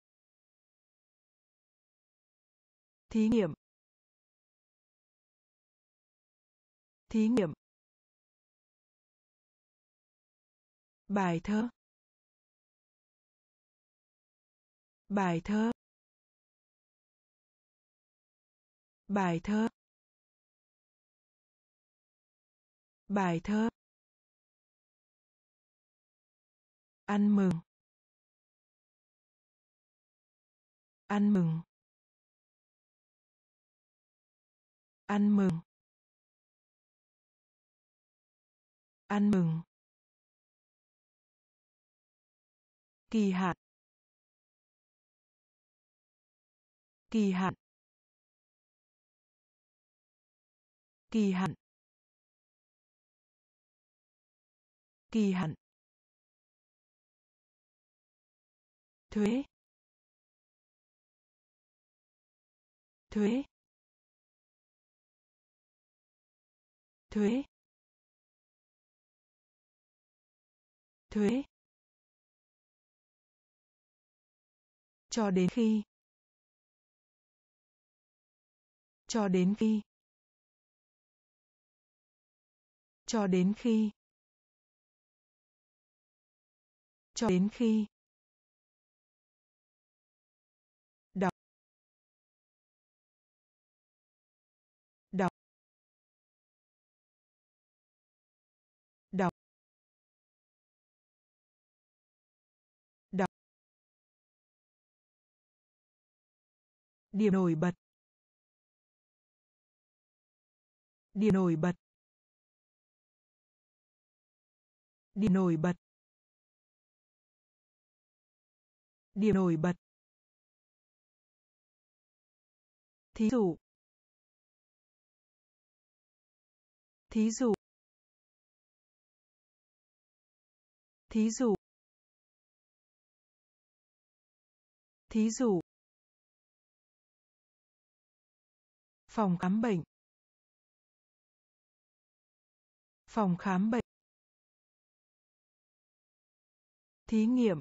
[SPEAKER 1] thí nghiệm, thí nghiệm, bài thơ, bài thơ, bài thơ, bài thơ, ăn mừng, ăn mừng, ăn mừng, Ăn mừng. Kỳ hạn. Kỳ hạn. Kỳ hạn. Kỳ hạn. Thuế. Thuế. Thuế. Thuế. Cho đến khi. Cho đến khi. Cho đến khi. Cho đến khi. Đọc. Đọc. Đọc. Đọc. Điểm nổi bật. Điểm nổi bật. Điểm nổi bật. Điểm nổi bật. Thí dụ. Thí dụ. Thí dụ. Thí dụ. Phòng khám bệnh. Phòng khám bệnh. Thí nghiệm.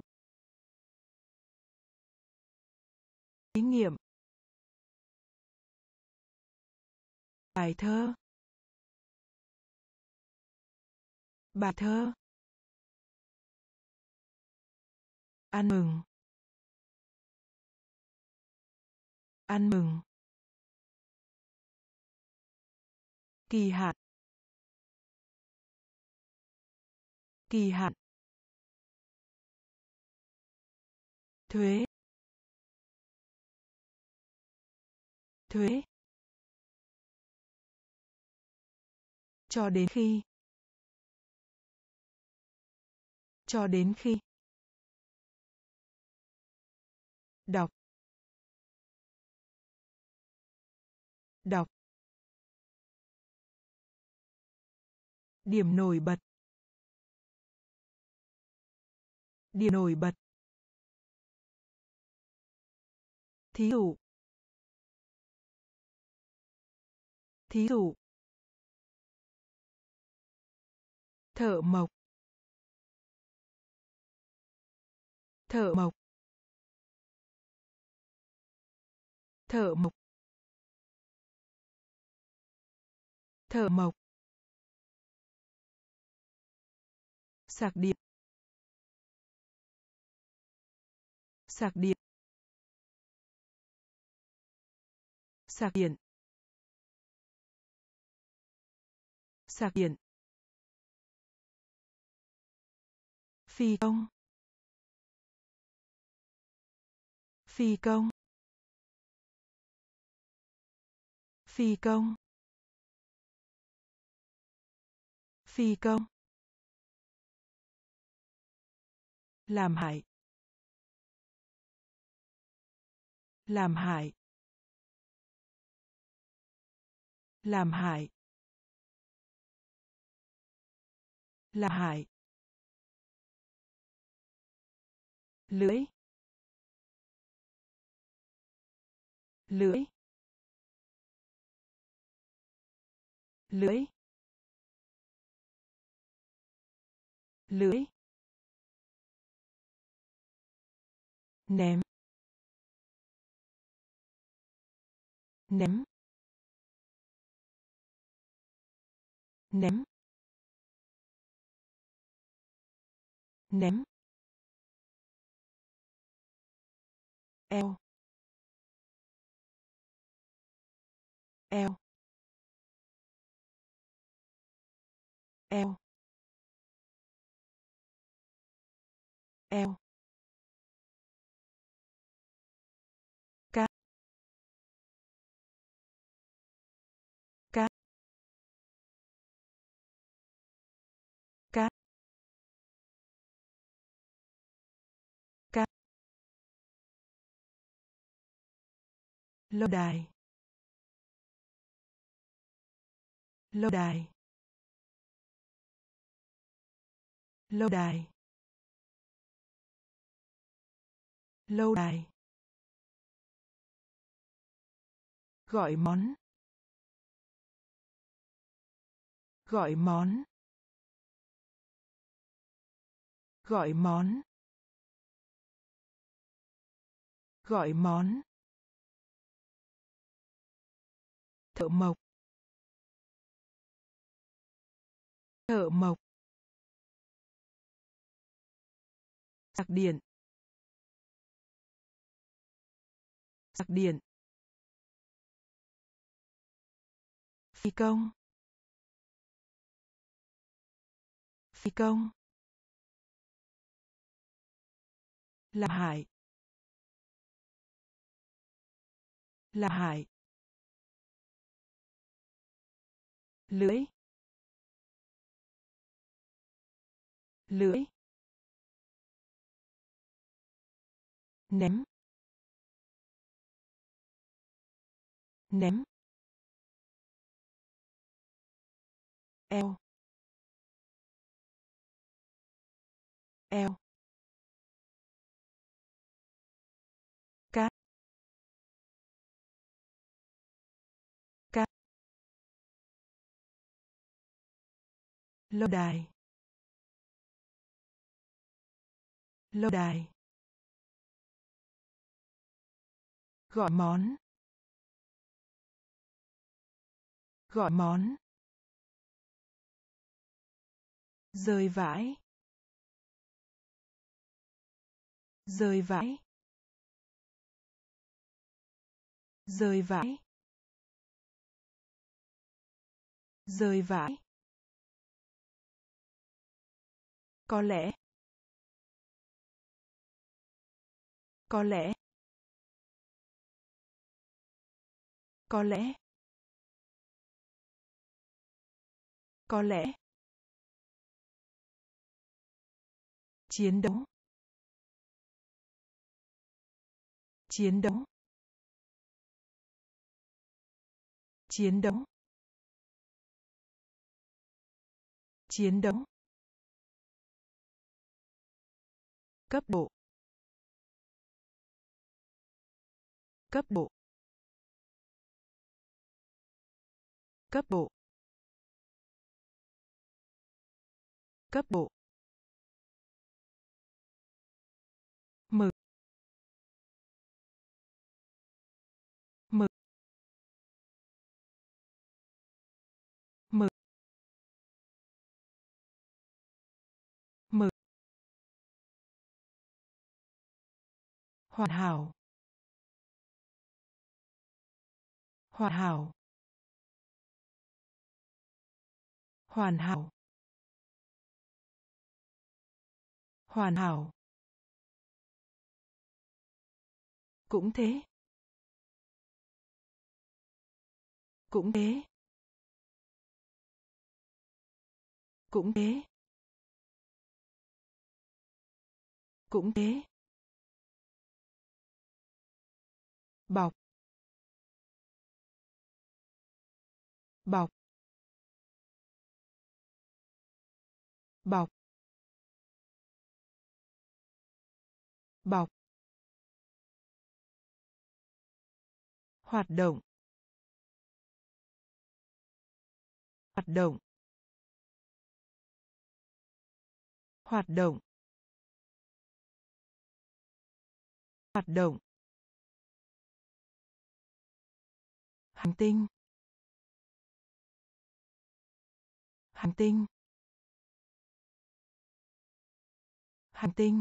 [SPEAKER 1] Thí nghiệm. Bài thơ. Bài thơ. Ăn mừng. Ăn mừng. Kỳ hạn. Kỳ hạn. Thuế. Thuế. Cho đến khi. Cho đến khi. Đọc. Đọc. Điểm nổi bật. Điểm nổi bật. Thí dụ. Thí dụ. Thợ mộc. Thợ mộc. Thợ mộc. Thợ mộc. Sạc điện. Sạc điện. Sạc điện. Sạc điện. Phi công. Phi công. Phi công. Phi công. Làm hại. Làm hại. Làm hại. Làm hại. Lưỡi. Lưỡi. Lưỡi. Lưỡi. Ném. Ném. Ném. Ném. Eo. Eo. Eo. Eo. Cá. Cá. cát cát lâu đài lâu đài lâu đài lâu đài gọi món gọi món gọi món gọi món thợ mộc thợ mộc sạc điện sạc điện phi công phi công làm hại làm hại lưỡi lưỡi ném ném eo eo cát cát lâu đài lâu đài gọi món gọi món rơi vãi rơi vãi rơi vãi rơi vãi có lẽ có lẽ có lẽ có lẽ chiến đấu chiến đấu chiến đấu chiến đấu cấp độ cấp độ cấp độ cấp độ mực mực mực mực hoàn hảo hoàn hảo hoàn hảo hoàn hảo cũng thế cũng thế cũng thế cũng thế bọc bọc bọc bọc hoạt động hoạt động hoạt động hoạt động hành tinh hành tinh hành tinh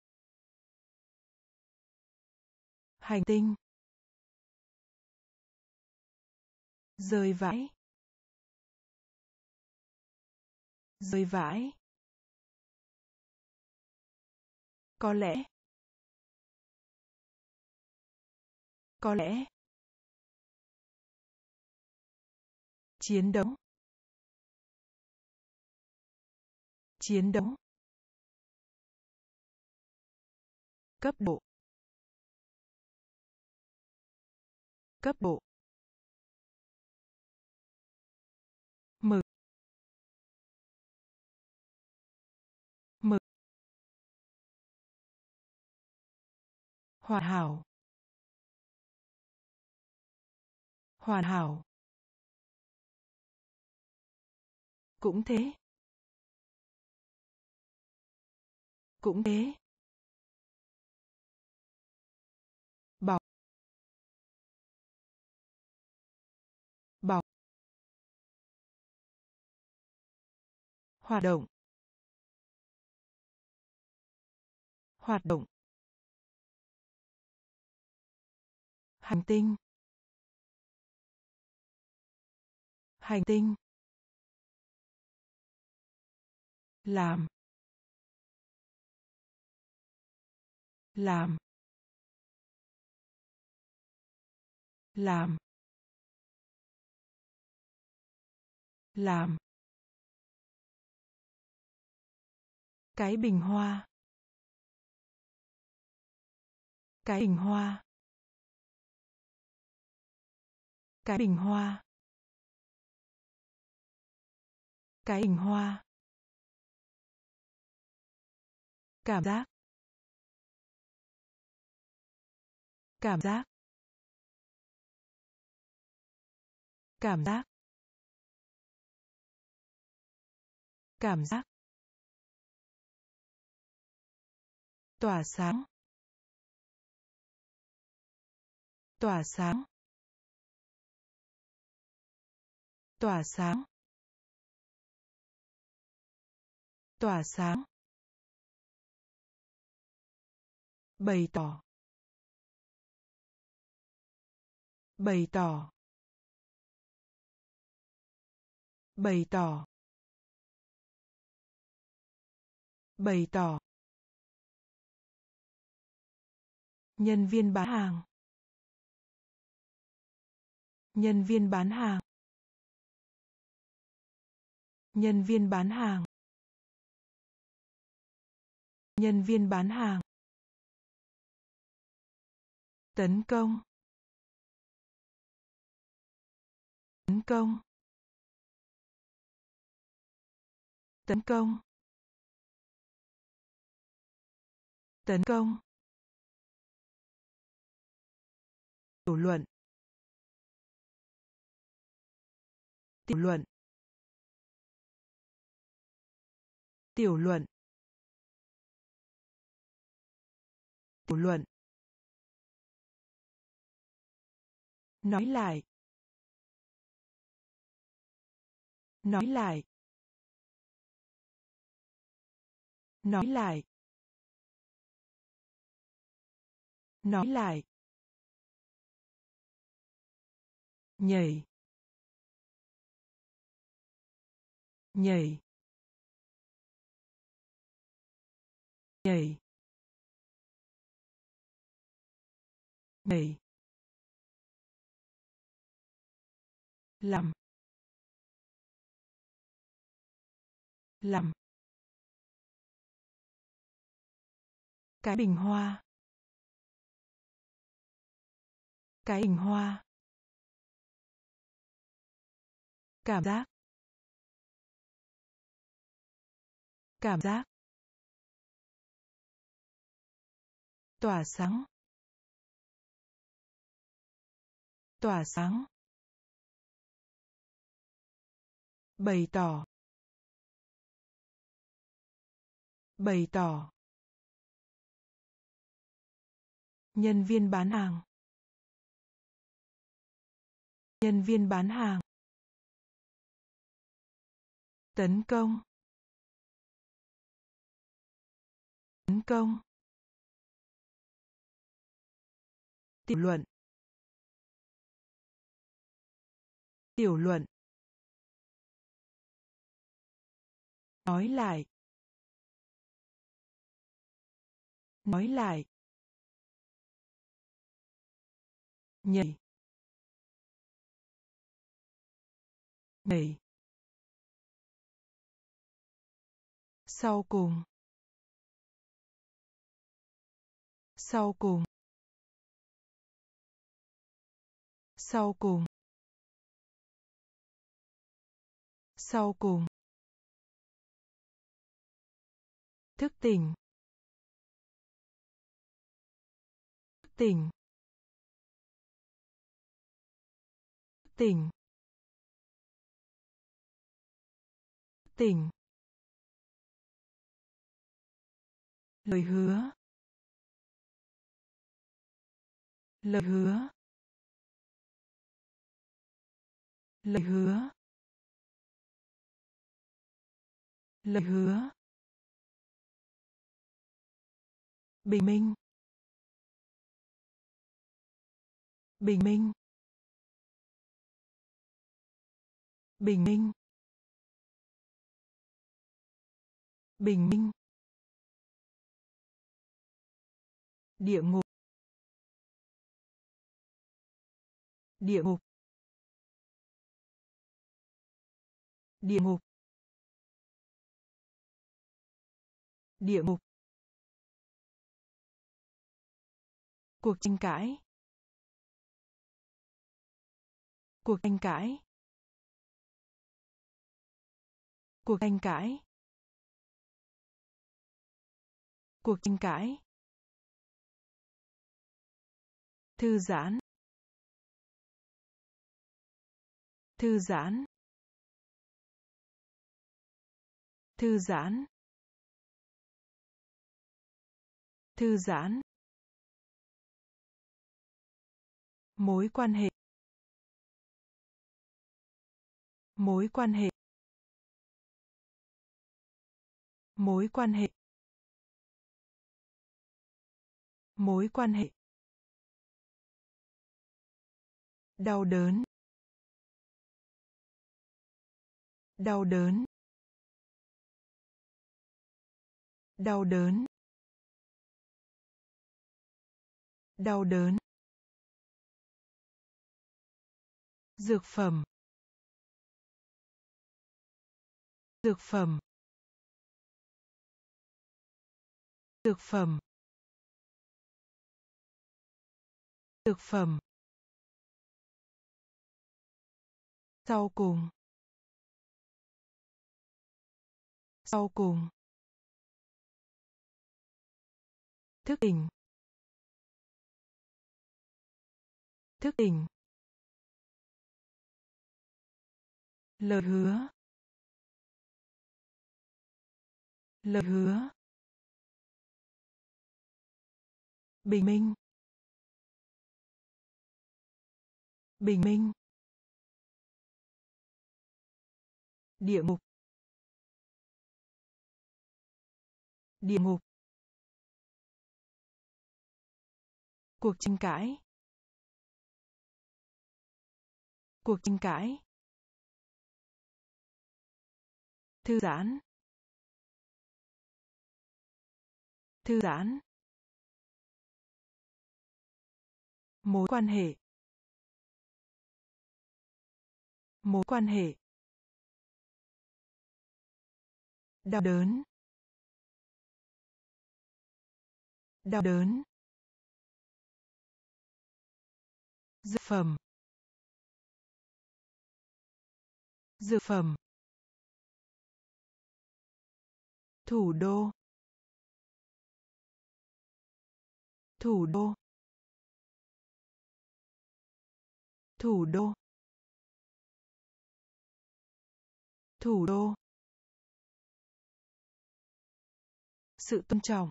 [SPEAKER 1] hành tinh rơi vãi rơi vãi có lẽ có lẽ chiến đấu chiến đấu, cấp độ, cấp độ, mực, mực, hoàn hảo, hoàn hảo, cũng thế, cũng thế, bọc, bọc, hoạt động, hoạt động, hành tinh, hành tinh, làm, làm, làm, làm, cái bình hoa, cái bình hoa, cái bình hoa, cái bình hoa, cảm giác, cảm giác, cảm giác, cảm giác, tỏa sáng, tỏa sáng, tỏa sáng, tỏa sáng, bày tỏ, bày tỏ, bày tỏ, bày tỏ, nhân viên bán hàng, nhân viên bán hàng, nhân viên bán hàng, nhân viên bán hàng, tấn công, tấn công, tấn công, tấn công, tiểu luận, tiểu luận, tiểu luận, tiểu luận, nói lại, nói lại, nói lại, nói lại, nhảy, nhảy, nhảy, nhảy, làm, làm, cái bình hoa, cái bình hoa, cảm giác, cảm giác, tỏa sáng, tỏa sáng, bày tỏ, bày tỏ, nhân viên bán hàng, nhân viên bán hàng, tấn công, tấn công, tiểu luận, tiểu luận, nói lại, nói lại, nhảy, nhảy, Sau cùng. Sau cùng. Sau cùng. Sau cùng. Thức tỉnh. Thức tỉnh. Thức tỉnh. Thức tỉnh. Lời hứa. Lời hứa. Lời hứa. Lời hứa. Bình minh. Bình minh. Bình minh. Bình minh. Địa ngục. Địa ngục. Địa ngục. Địa ngục. Cuộc tranh cãi. Cuộc tranh cãi. Cuộc tranh cãi. Cuộc tranh cãi. Thư giãn. Thư giãn. Thư giãn. Thư giãn. Mối quan hệ. Mối quan hệ. Mối quan hệ. Mối quan hệ. Đau đớn. Đau đớn. Đau đớn. Đau đớn. Dược phẩm. Dược phẩm. Dược phẩm. Dược phẩm. Sau cùng. Sau cùng. Thức tỉnh. Thức tỉnh. Lời hứa. Lời hứa. Bình minh. Bình minh. Địa ngục. Địa ngục. Cuộc tranh cãi. Cuộc tranh cãi. Thư giãn. Thư giãn. Mối quan hệ. Mối quan hệ. Đau đớn. Đau đớn. Dược phẩm. Dược phẩm. Thủ đô. Thủ đô. Thủ đô. Thủ đô. Sự tôn trọng.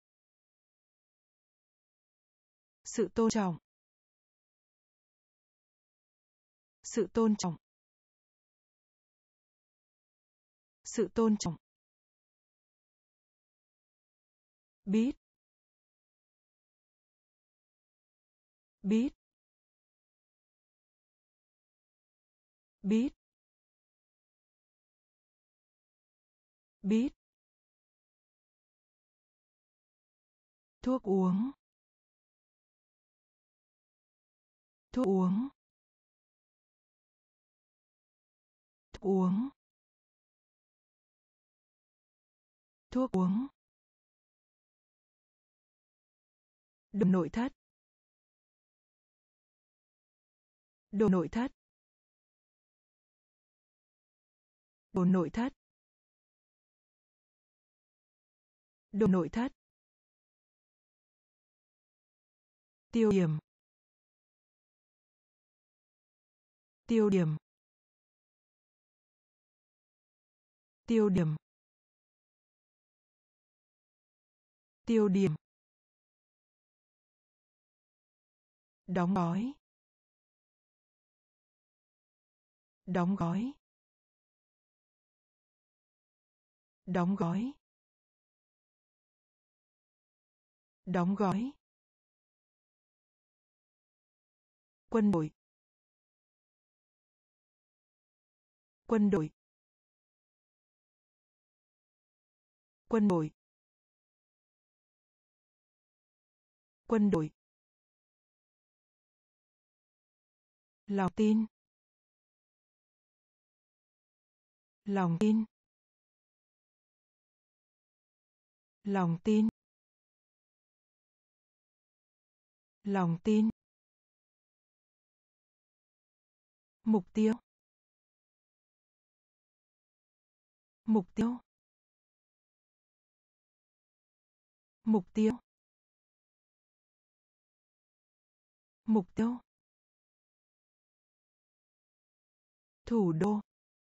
[SPEAKER 1] Sự tôn trọng. Sự tôn trọng. Sự tôn trọng. Biết. Biết. Biết. Biết. Thuốc uống. Thuốc uống. Thuốc uống. Thuốc uống. Đồ nội thất. Đồ nội thất. Đồ nội thất. Đồ nội thất. Tiêu điểm. Tiêu điểm. Tiêu điểm. Tiêu điểm. Đóng gói. Đóng gói. Đóng gói. Đóng gói. Quân đội. Quân đội. Quân đội. Quân đội. Lòng tin. Lòng tin. Lòng tin. Lòng tin. Mục tiêu. Mục tiêu. Mục tiêu. Mục tiêu. Thủ đô.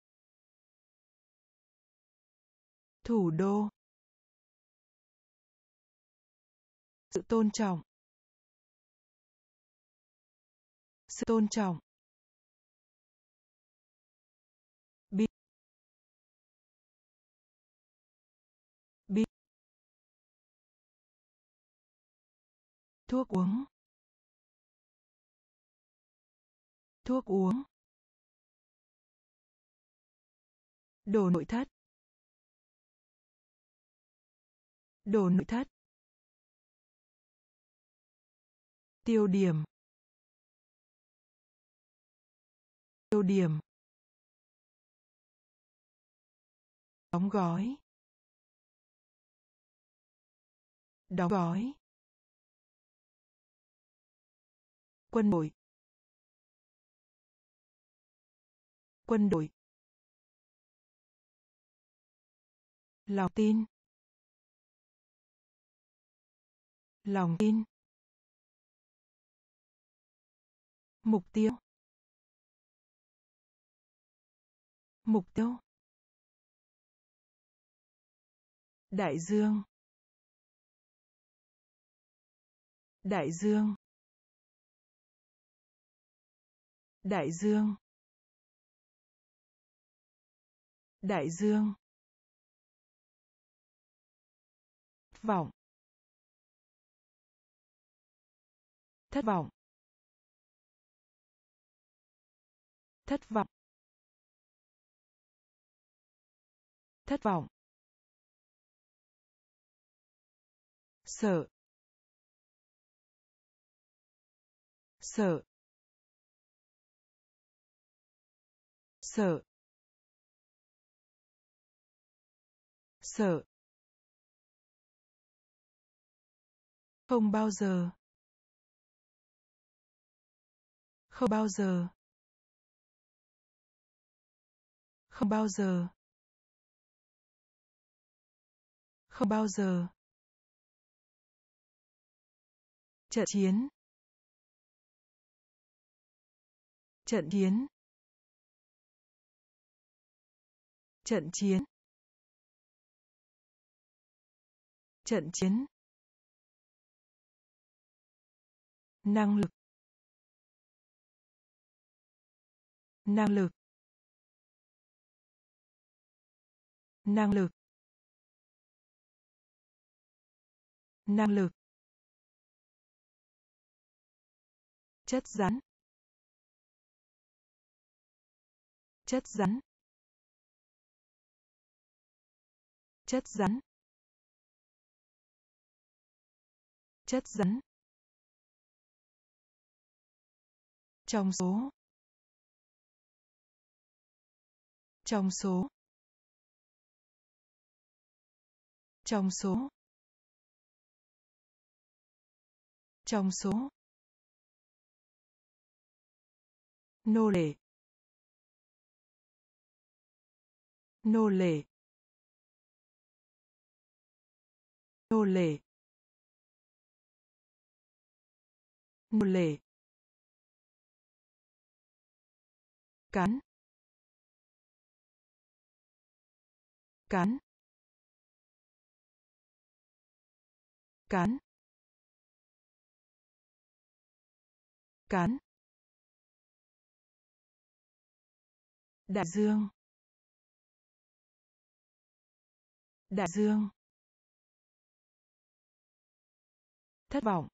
[SPEAKER 1] Thủ đô. Sự tôn trọng. Sự tôn trọng. Biết. Biết. Thuốc uống. Thuốc uống. Đồ nội thất. Đồ nội thất. Tiêu điểm. Tiêu điểm. Đóng gói. Đóng gói. Quân đội. Quân đội. Lòng tin. Lòng tin. Mục tiêu. Mục tiêu. Đại dương. Đại dương. Đại dương. Đại dương. Thất vọng. Thất vọng. Thất vọng. Thất vọng. Sợ. Sợ. Sợ. Sợ. Không bao giờ. Không bao giờ. Không bao giờ. Không bao giờ. Trận chiến. Trận chiến. Trận chiến. Trận chiến. Năng lực. Năng lực. Năng lực. Năng lực. Chất rắn. Chất rắn. Chất rắn. Chất rắn. Trong số. Trong số. Trong số. Trong số. Nô lệ. Nô lệ. Nô lệ. Nô lệ. Cán. Cán. Cán. Cán. Đại dương. Đại dương. Thất vọng.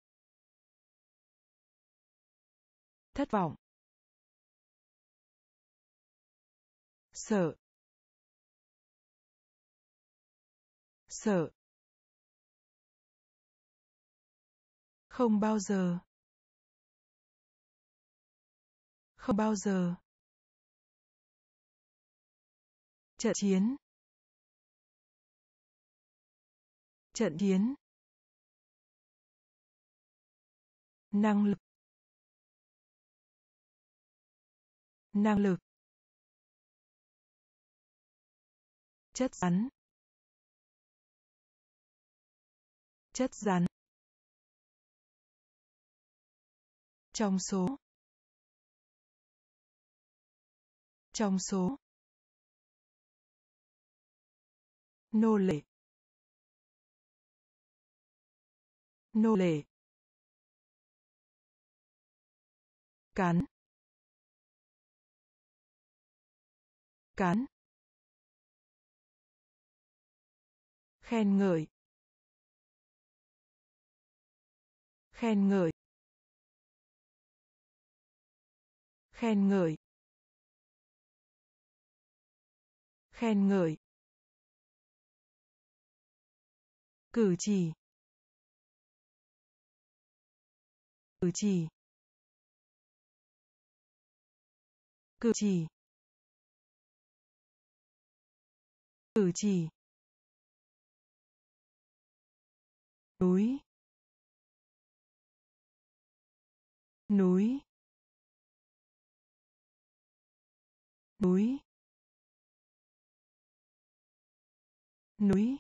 [SPEAKER 1] Thất vọng. Sợ. Sợ. Không bao giờ. Không bao giờ. Trận chiến. Trận chiến. Năng lực. Năng lực. Chất rắn. Chất rắn. Trong số. Trong số. Nô lệ. Nô lệ. Cán. Cán. Khen ngợi. Khen ngợi. Khen ngợi. Khen ngợi. Cử chỉ. Cử chỉ. Cử chỉ. Cử chỉ. Núi. Núi. Núi. Núi.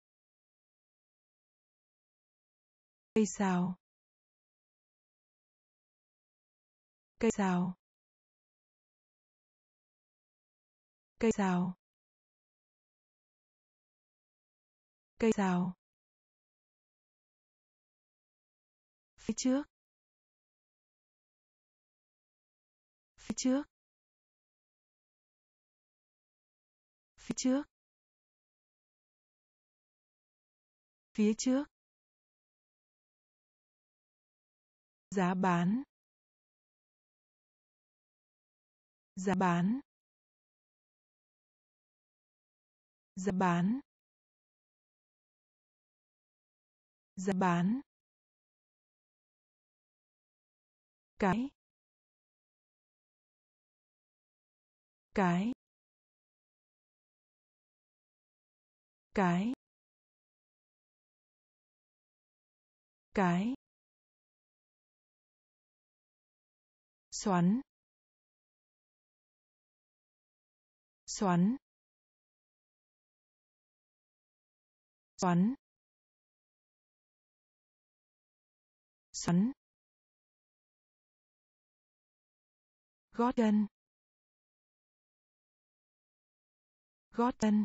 [SPEAKER 1] Cây sào. Cây sào. Cây sào. Cây sào. Phía trước. Phía trước. Phía trước. Phía trước. Giá bán. Giá bán. Giá bán. Giá bán. Cái. Cái. Cái. Cái. Xoắn. Xoắn. Xoắn. Xoắn. Gót chân. Gót chân.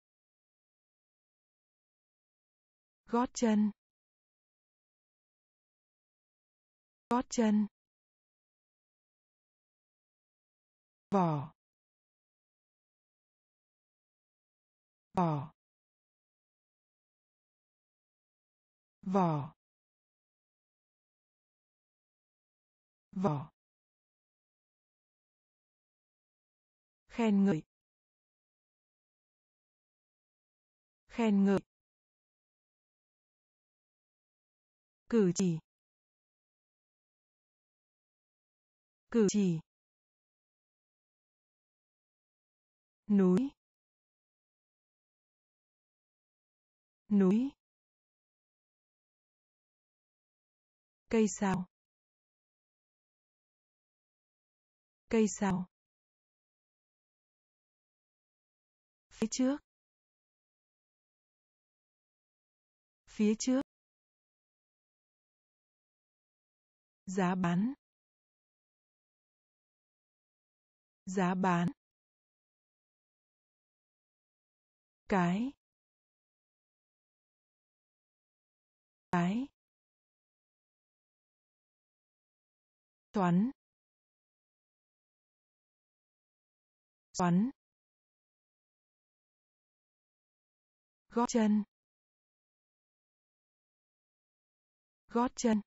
[SPEAKER 1] Gót chân. Gót chân. Vỏ. Vỏ. Vỏ. Vỏ. Khen ngợi. Khen ngợi. Cử chỉ. Cử chỉ. Núi. núi, cây sao, cây sao, phía trước, phía trước, giá bán, giá bán, cái, cái, xoắn, xoắn, gót chân, gót chân,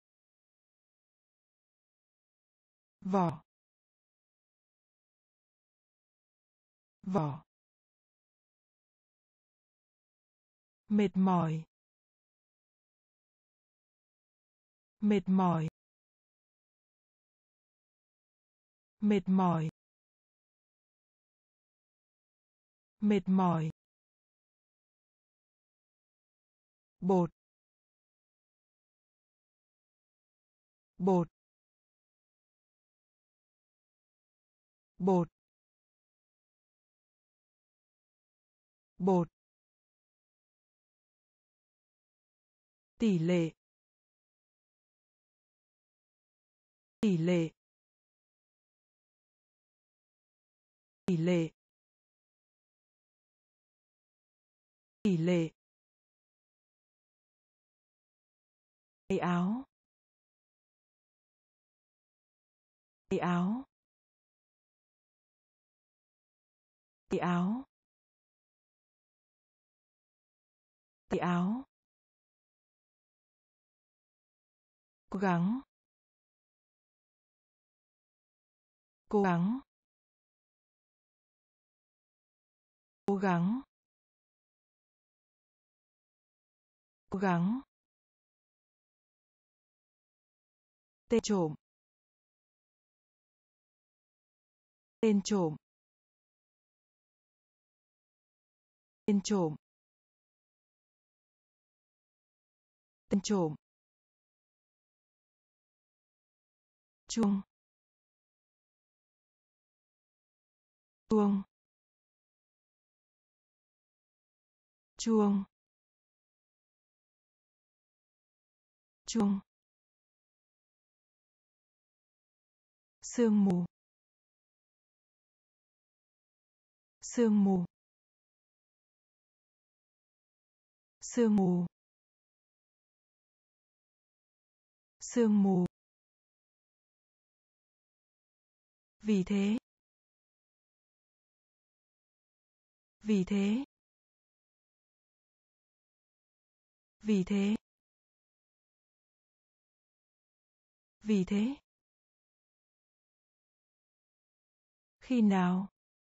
[SPEAKER 1] vỏ, vỏ, mệt mỏi, mệt mỏi, mệt mỏi, mệt mỏi, bột, bột, bột, bột, tỷ lệ, tỷ lệ, tỷ lệ, tỷ lệ, tay áo, tay áo, tay áo, tay áo, cố gắng, cố gắng, cố gắng, cố gắng, tên trộm, tên trộm, tên trộm, tên trộm, chuông, chuông, chuông, chuông, sương mù, sương mù, sương mù, sương mù, vì thế, vì thế, vì thế, vì thế, khi nào,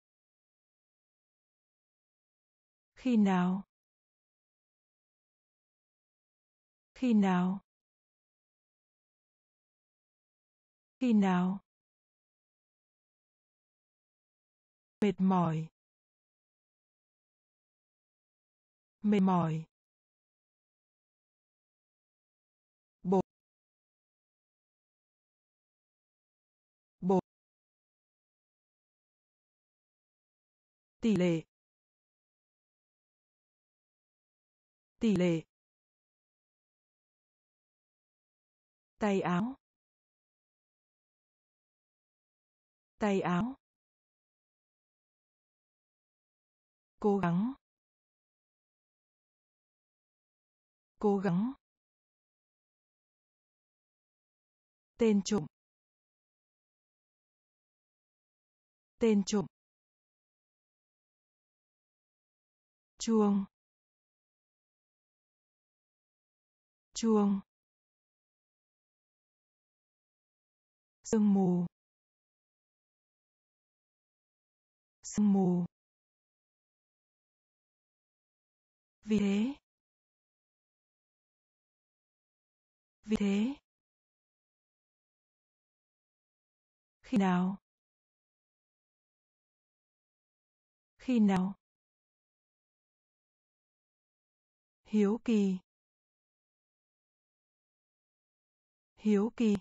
[SPEAKER 1] khi nào, khi nào, khi nào, mệt mỏi, mệt mỏi, bột, bột, tỷ lệ, tỷ lệ, tay áo, tay áo, cố gắng, cố gắng, tên trộm, tên trộm, chuông, chuông, sương mù, sương mù, vì thế, vì thế, khi nào, khi nào, hiếu kỳ, hiếu kỳ,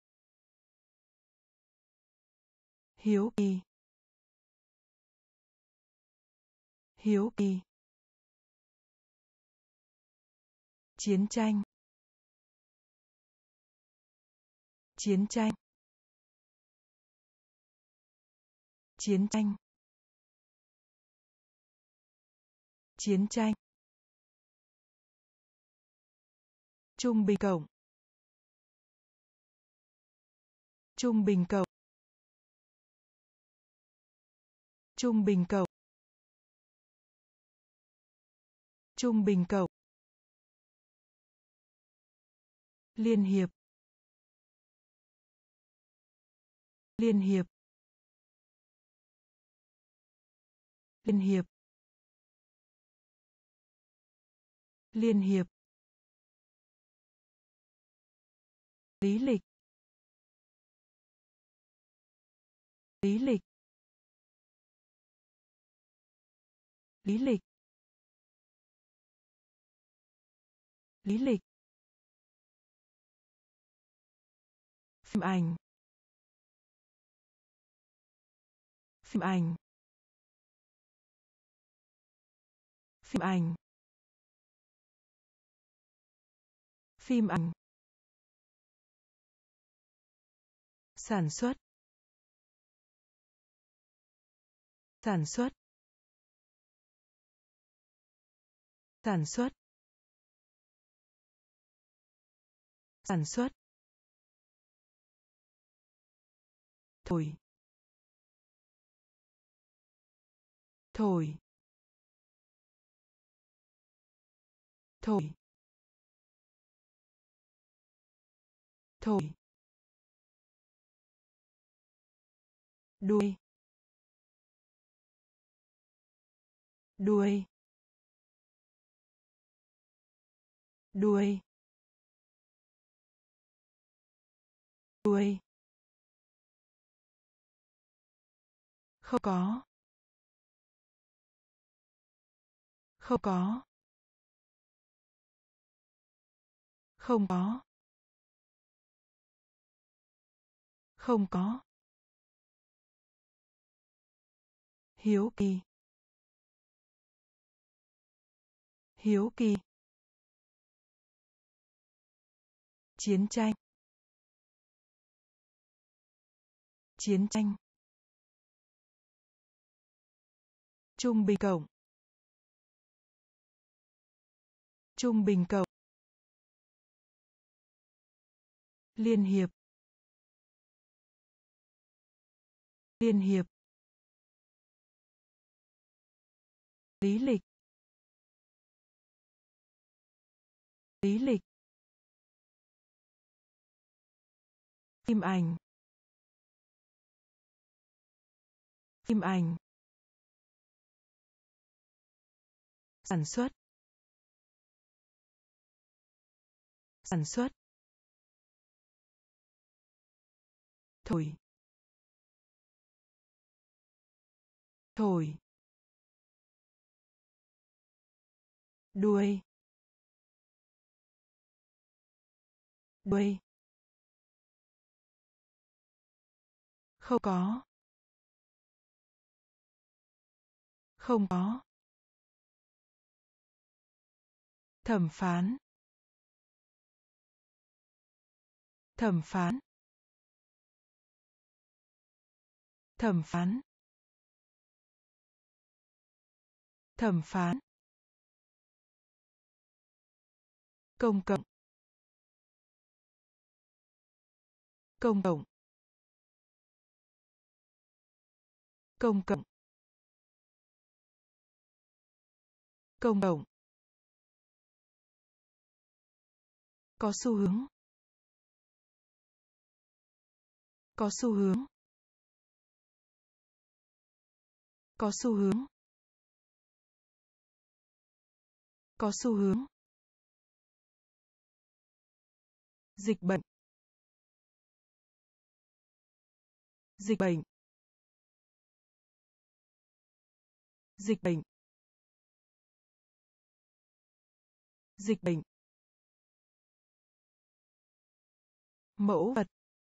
[SPEAKER 1] hiếu kỳ, hiếu kỳ, chiến tranh, chiến tranh, chiến tranh, chiến tranh, trung bình cộng, trung bình cộng, trung bình cộng, trung bình cộng, liên hiệp, liên hiệp, liên hiệp, liên hiệp, lý lịch, lý lịch, lý lịch, lý lịch, phim ảnh, phim ảnh, phim ảnh, phim ảnh, sản xuất, sản xuất, sản xuất, sản xuất, thổi, thổi, thổi, thổi, đuôi, đuôi, đuôi, đuôi, không có, không có, không có, không có, hiếu kỳ, hiếu kỳ, chiến tranh, chiến tranh, trung bình cộng, trung bình cộng, liên hiệp, liên hiệp, lý lịch, lý lịch, phim ảnh, phim ảnh, sản xuất, sản xuất, thổi, thổi, đuôi, đuôi, không có, không có, thẩm phán, thẩm phán, thẩm phán, thẩm phán, công cộng, công cộng, công cộng, công cộng, có xu hướng, có xu hướng, có xu hướng, có xu hướng, dịch bệnh, dịch bệnh, dịch bệnh, Dịch bệnh. Mẫu vật.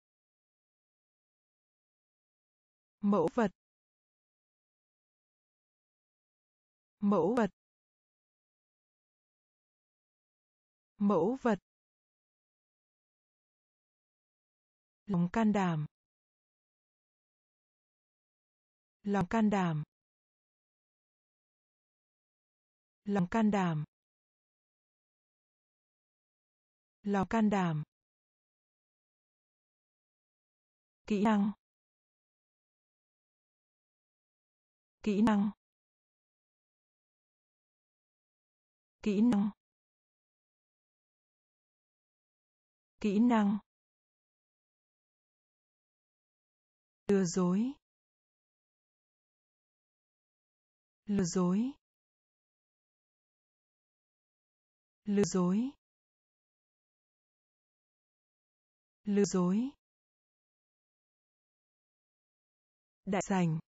[SPEAKER 1] Mẫu vật. Mẫu vật. Mẫu vật. Lòng can đảm. Lòng can đảm. Lòng can đảm. Lòng can đảm. Kỹ năng. Kỹ năng. Kỹ năng. Kỹ năng. Lừa dối. Lừa dối. Lừa dối. Lừa dối. Đại sảnh.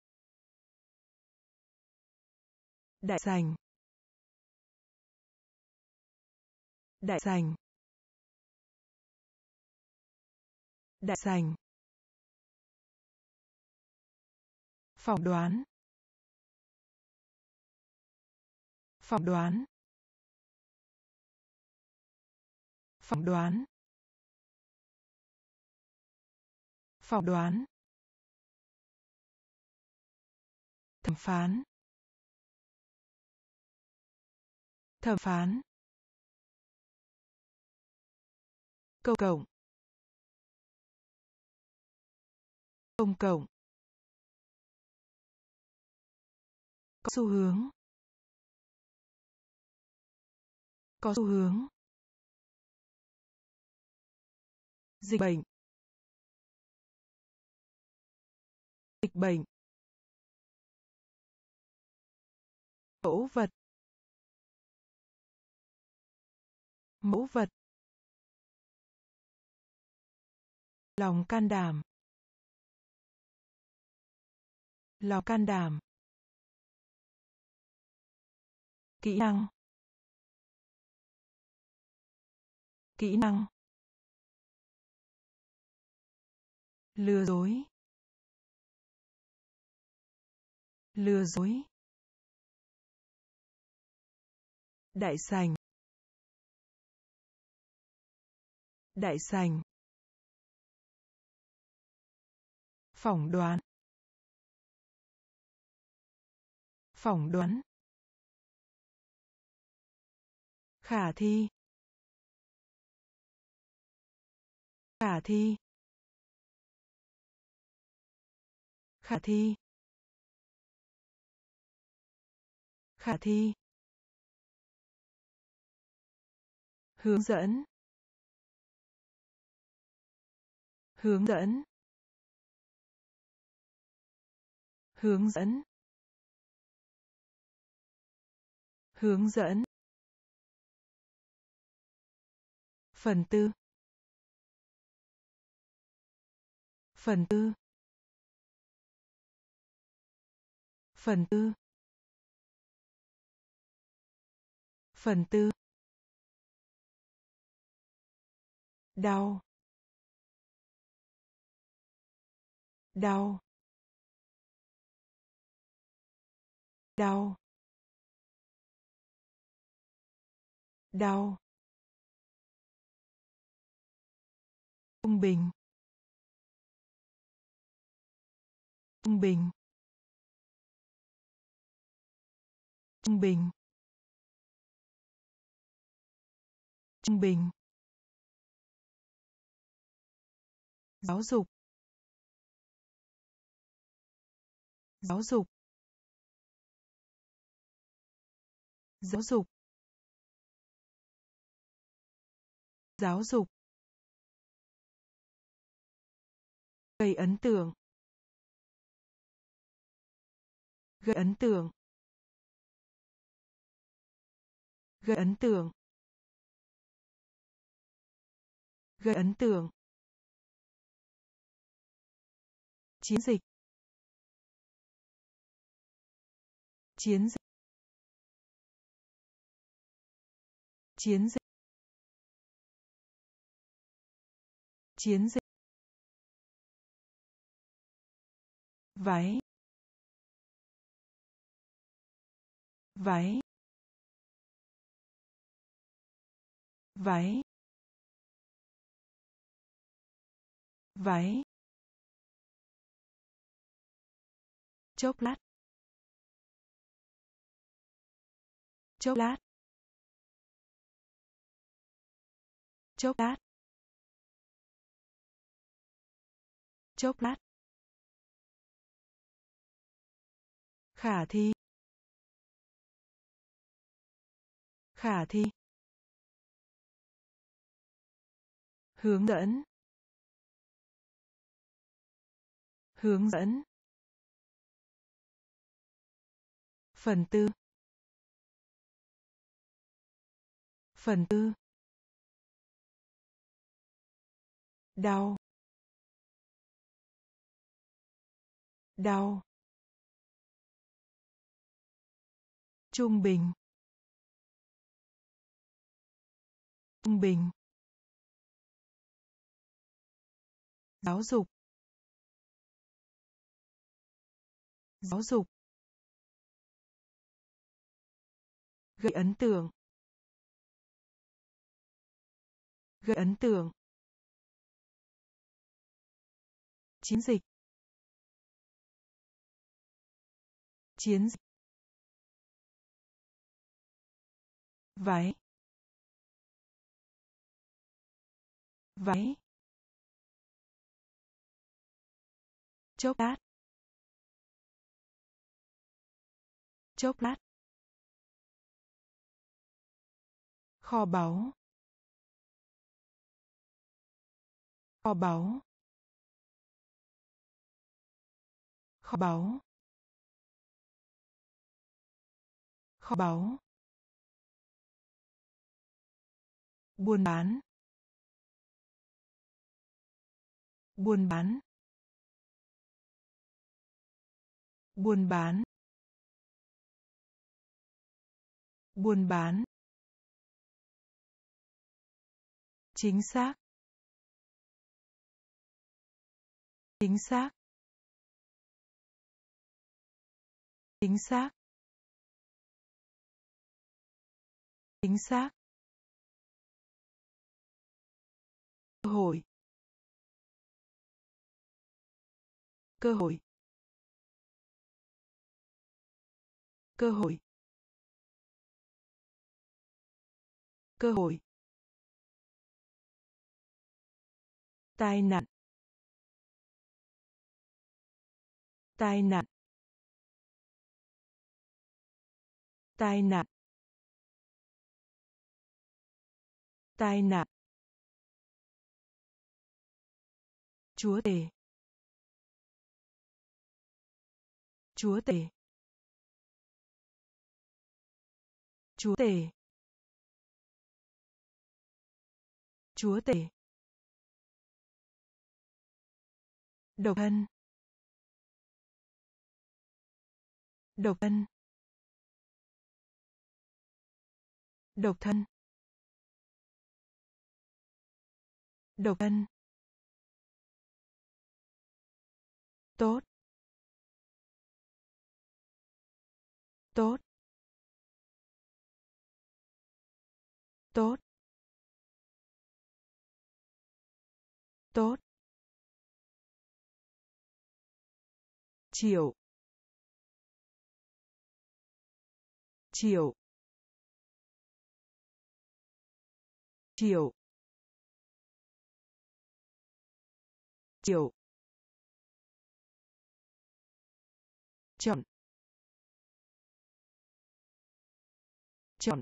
[SPEAKER 1] Đại sảnh. Đại sảnh. Đại sảnh. Phỏng đoán. Phỏng đoán. Phỏng đoán. Phỏng đoán. Thẩm phán. Thẩm phán. Công cộng. Công cộng. Có xu hướng. Có xu hướng. Dịch bệnh. Dịch bệnh. Mẫu vật. Mẫu vật. Lòng can đảm. Lòng can đảm. Kỹ năng. Kỹ năng. Lừa dối. Lừa dối. Đại sảnh. Đại sảnh. Phỏng đoán. Phỏng đoán. Khả thi. Khả thi. Khả thi. Khả thi. Hướng dẫn. Hướng dẫn. Hướng dẫn. Hướng dẫn. Phần tư. Phần tư. Phần tư. Phần tư. Đau. Đau. Đau. Đau. Trung bình. Trung bình. Trung bình. Trung bình. Giáo dục. Giáo dục. Giáo dục. Giáo dục. Gây ấn tượng. Gây ấn tượng. Gây ấn tượng. Gây ấn tượng. Chiến dịch. Chiến dịch. chiến dịch, chiến dịch, váy, váy, váy, váy, chốc lát, chốc lát, chốc lát, chốc lát, khả thi, khả thi, hướng dẫn, hướng dẫn, phần tư, phần tư, đau, đau, trung bình, trung bình, giáo dục, giáo dục, gây ấn tượng, gây ấn tượng, chiến dịch, chiến dịch, váy, váy, chốc lát, chốc lát, kho báu, kho báu, kho báu, kho báu, buôn bán, buôn bán, buôn bán, buôn bán, chính xác, chính xác, chính xác, chính xác, cơ hội, cơ hội, cơ hội, cơ hội, tai nạn, tai nạn, tai nạn, tai nạn, chúa tể, chúa tể, chúa tể, chúa tể, độc thân, độc thân, độc thân, độc thân, tốt, tốt, tốt, tốt, triệu, triệu, triệu, triệu, chọn, chọn,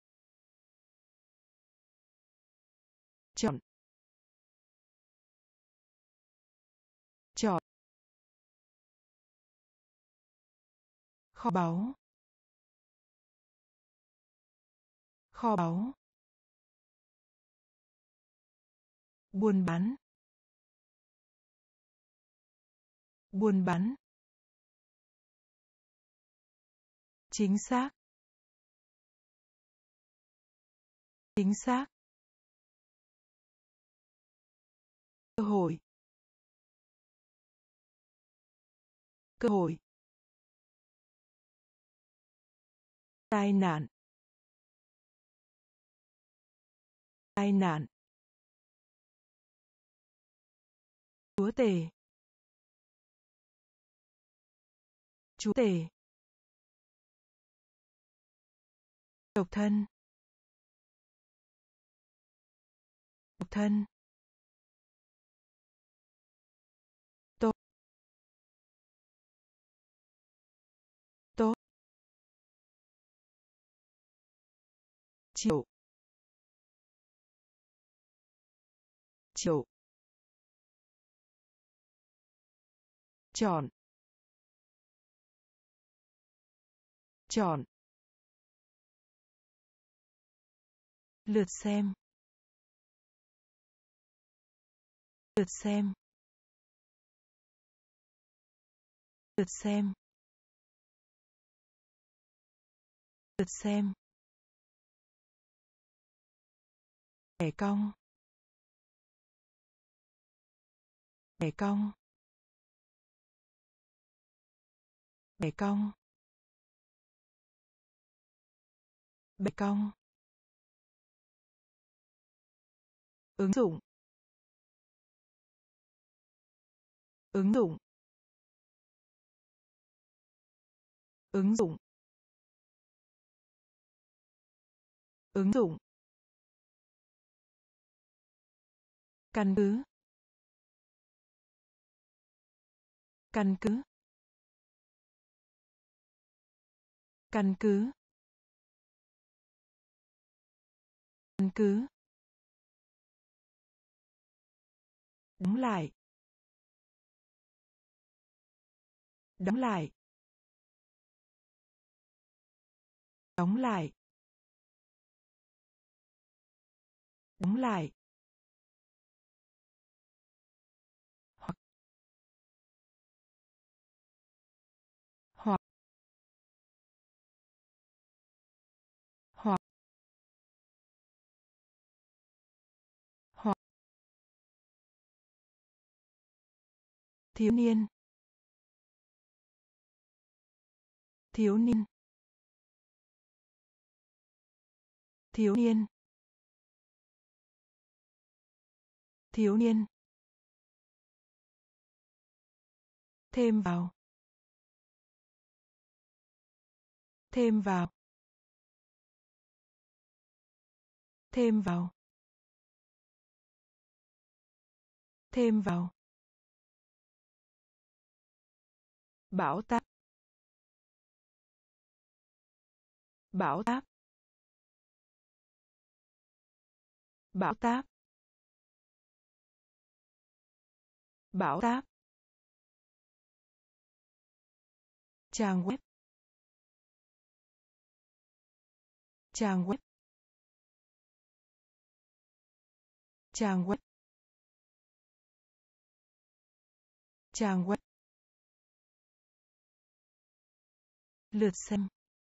[SPEAKER 1] chọn, chọn, kho báu, kho báu, buôn bán, buôn bán, chính xác, Chính xác. Cơ hội. Cơ hội. Tai nạn. Tai nạn. Chúa tể. Chúa tể. Độc thân. Độc thân. Tốt. Tốt. Triệu. Triệu. Chọn. Chọn. Lượt xem. Lượt xem. Lượt xem. Lượt xem. Bẻ cong. Bẻ cong. Bẻ cong. Bẻ cong. Ứng dụng. Ứng dụng. Ứng dụng. Ứng dụng. Căn cứ. Căn cứ. Căn cứ. Căn cứ. Đóng lại. Đóng lại. Đóng lại. Đóng lại. Hoặc. Hoặc. Hoặc. Hoặc. Thiếu niên. Thiếu niên. Thiếu niên. Thiếu niên. Thêm vào. Thêm vào. Thêm vào. Thêm vào. Bão táp. Bão táp. Bão táp. Bão táp. Trang web. Trang web. Trang web. Trang web. Lượt xem.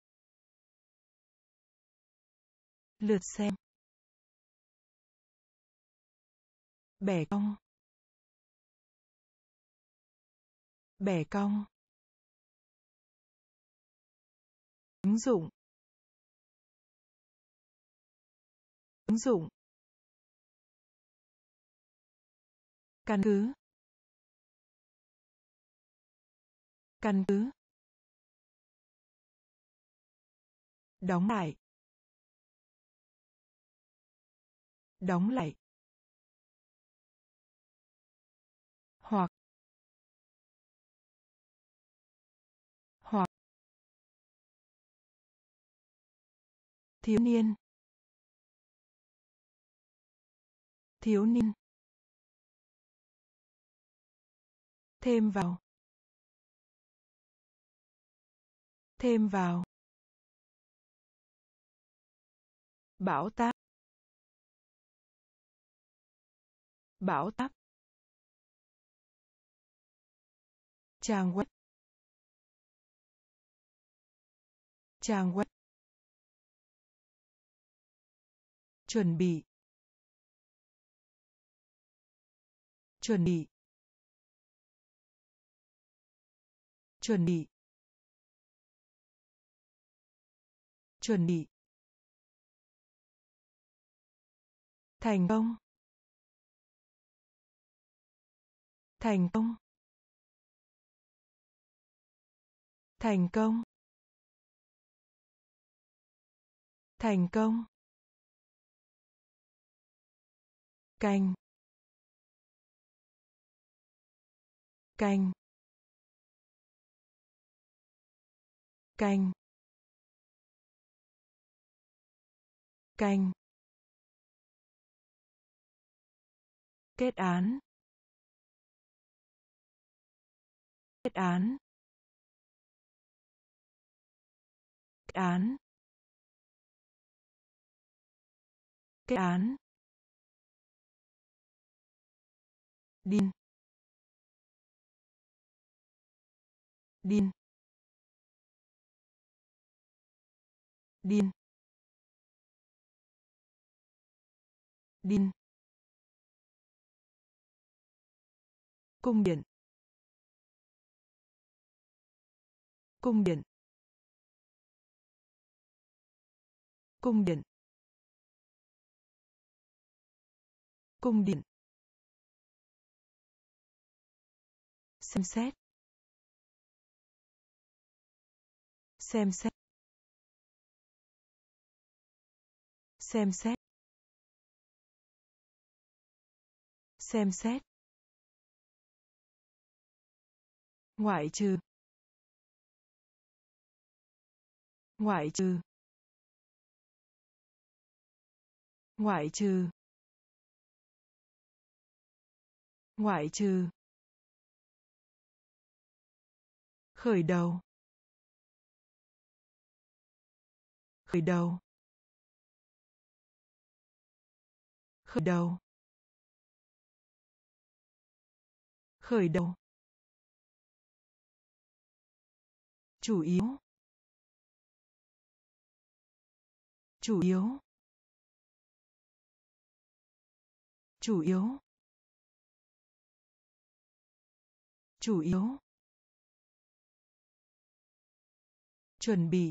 [SPEAKER 1] Lượt xem. Bẻ cong. Bẻ cong. Ứng dụng. Ứng dụng. Căn cứ. Căn cứ. Đóng lại. Đóng lại. Hoặc. Hoặc. Thiếu niên. Thiếu niên. Thêm vào. Thêm vào. Bão táp. Bão táp. Trang web. Trang web. chuẩn bị, chuẩn bị, chuẩn bị, chuẩn bị, thành công, thành công, thành công, thành công, canh, canh, canh, canh, kết án, kết án, kết án, kết án, điên, điên, điên, điên, cung điện, cung điện, cung điện, cung điện, xem xét, xem xét, xem xét, xem xét, ngoại trừ, ngoại trừ, ngoại trừ, ngoại trừ, khởi đầu, khởi đầu, khởi đầu, khởi đầu, chủ yếu, chủ yếu, chủ yếu, chủ yếu, chuẩn bị,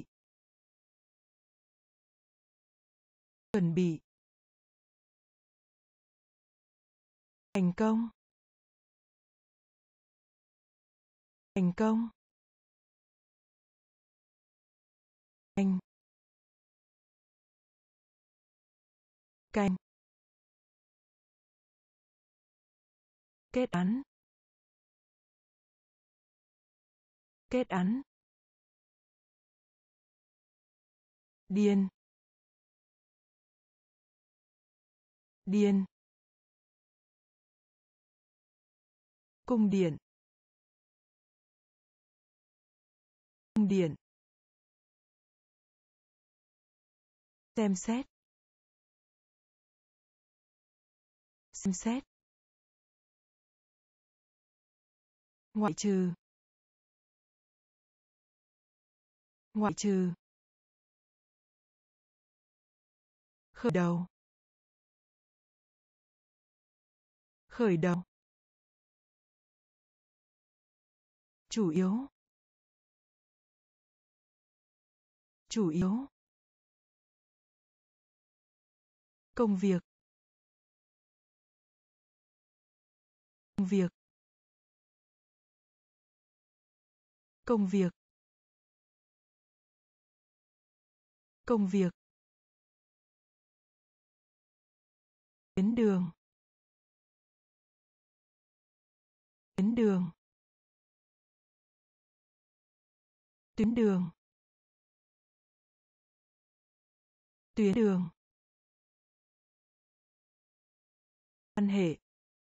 [SPEAKER 1] chuẩn bị, thành công, thành công, canh, canh, kết án, kết án, điên, điên, cung điện, cung điện, xem xét, xem xét, ngoại trừ, ngoại trừ, khởi đầu, khởi đầu, chủ yếu, chủ yếu, công việc, công việc, công việc, công việc, tuyến đường, tuyến đường, tuyến đường, tuyến đường, quan hệ,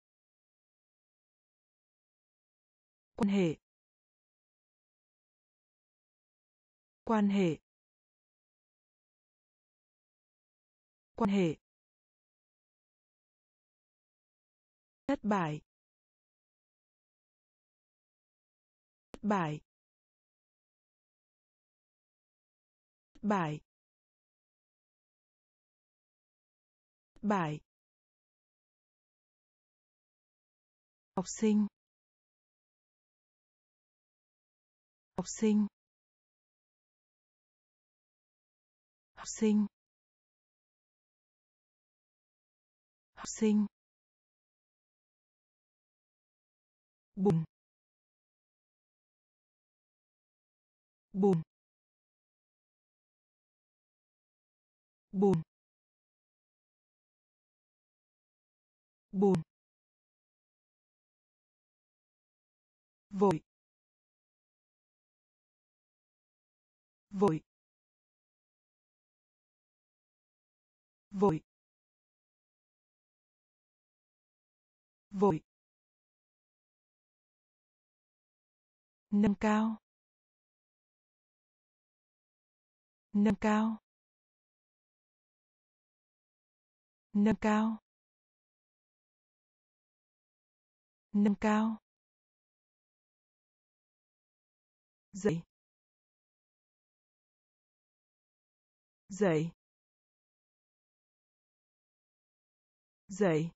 [SPEAKER 1] quan hệ, quan hệ, quan hệ, thất bại, thất bại, thất bại, bại, học sinh, học sinh, học sinh, học sinh, bùn, bùn, bùn, bùn, vội, vội, vội, vội, nâng cao, nâng cao, nâng cao, nâng cao, dậy, dậy, dậy,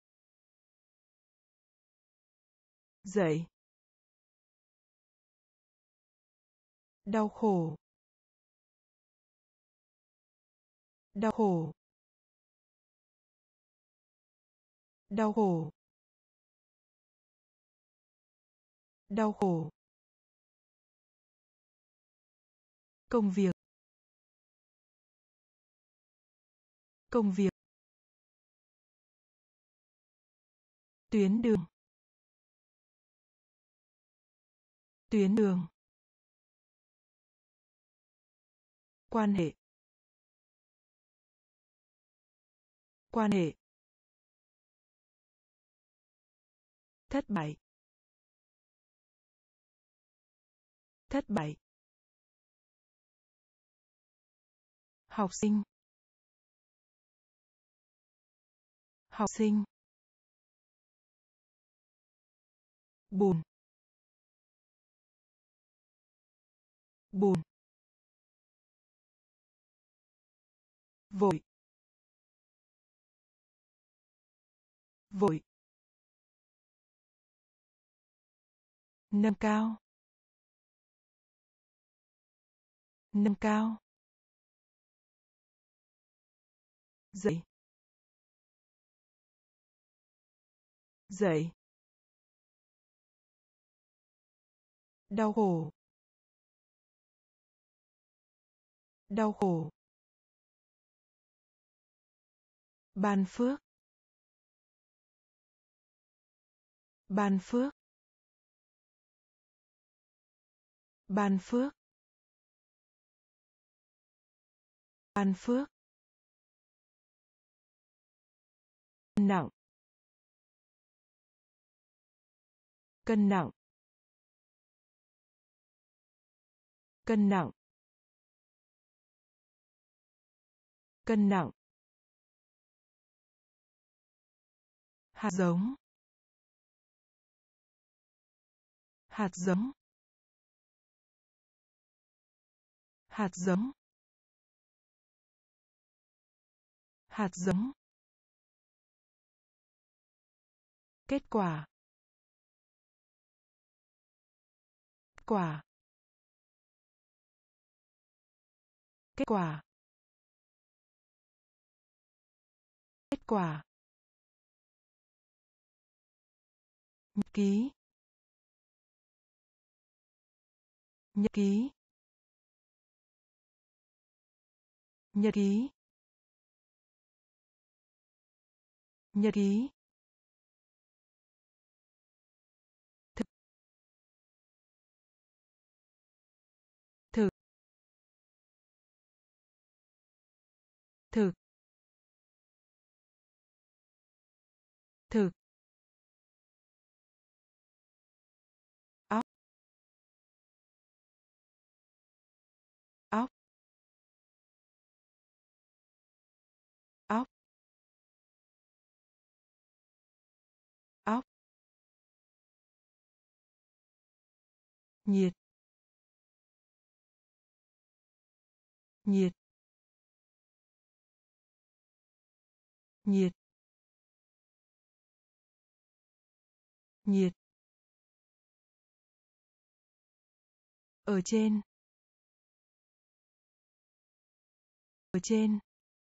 [SPEAKER 1] dậy, đau khổ, đau khổ, đau khổ, đau khổ, công việc, công việc, tuyến đường, tuyến đường, quan hệ, quan hệ, thất bại, thất bại, học sinh, học sinh, bùn, bùn, vội, vội, nâng cao, nâng cao, dậy, dậy, đau khổ, đau khổ, ban phước, ban phước, ban phước, ban phước, nặng, cân nặng, cân nặng, cân nặng, hạt giống, hạt giống, hạt giống, hạt giống, kết quả, quả, kết quả, kết quả, nhật ký, nhật ký, nhật ký, nhật ký, thực, thực, thực, thực, óc, óc, óc, óc, nhiệt, nhiệt, nhiệt, nhiệt, ở trên, ở trên,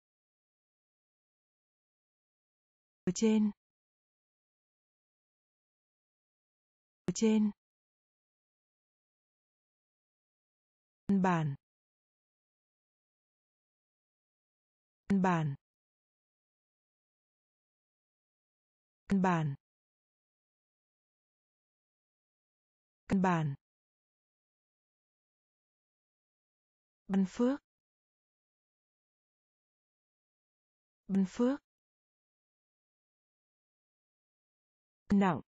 [SPEAKER 1] ở trên, ở trên, văn bản, văn bản, văn bản, văn bản, Ban Phước, Ban Phước, cân nặng,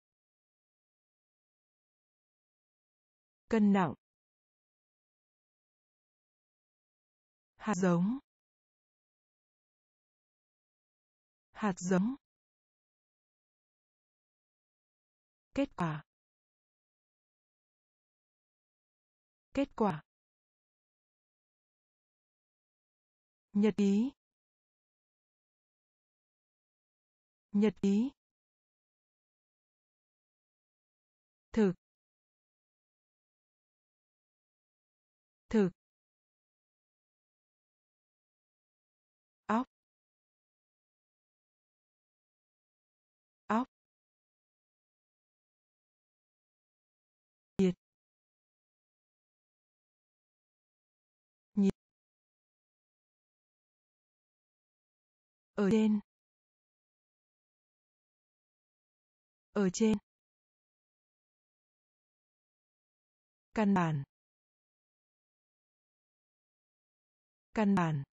[SPEAKER 1] cân nặng, hạt giống, hạt giống, kết quả, kết quả, nhật ký, nhật ký, thực, thực, óc, óc, nhiệt, nhiệt, ở trên, ở trên, căn bản, căn bản,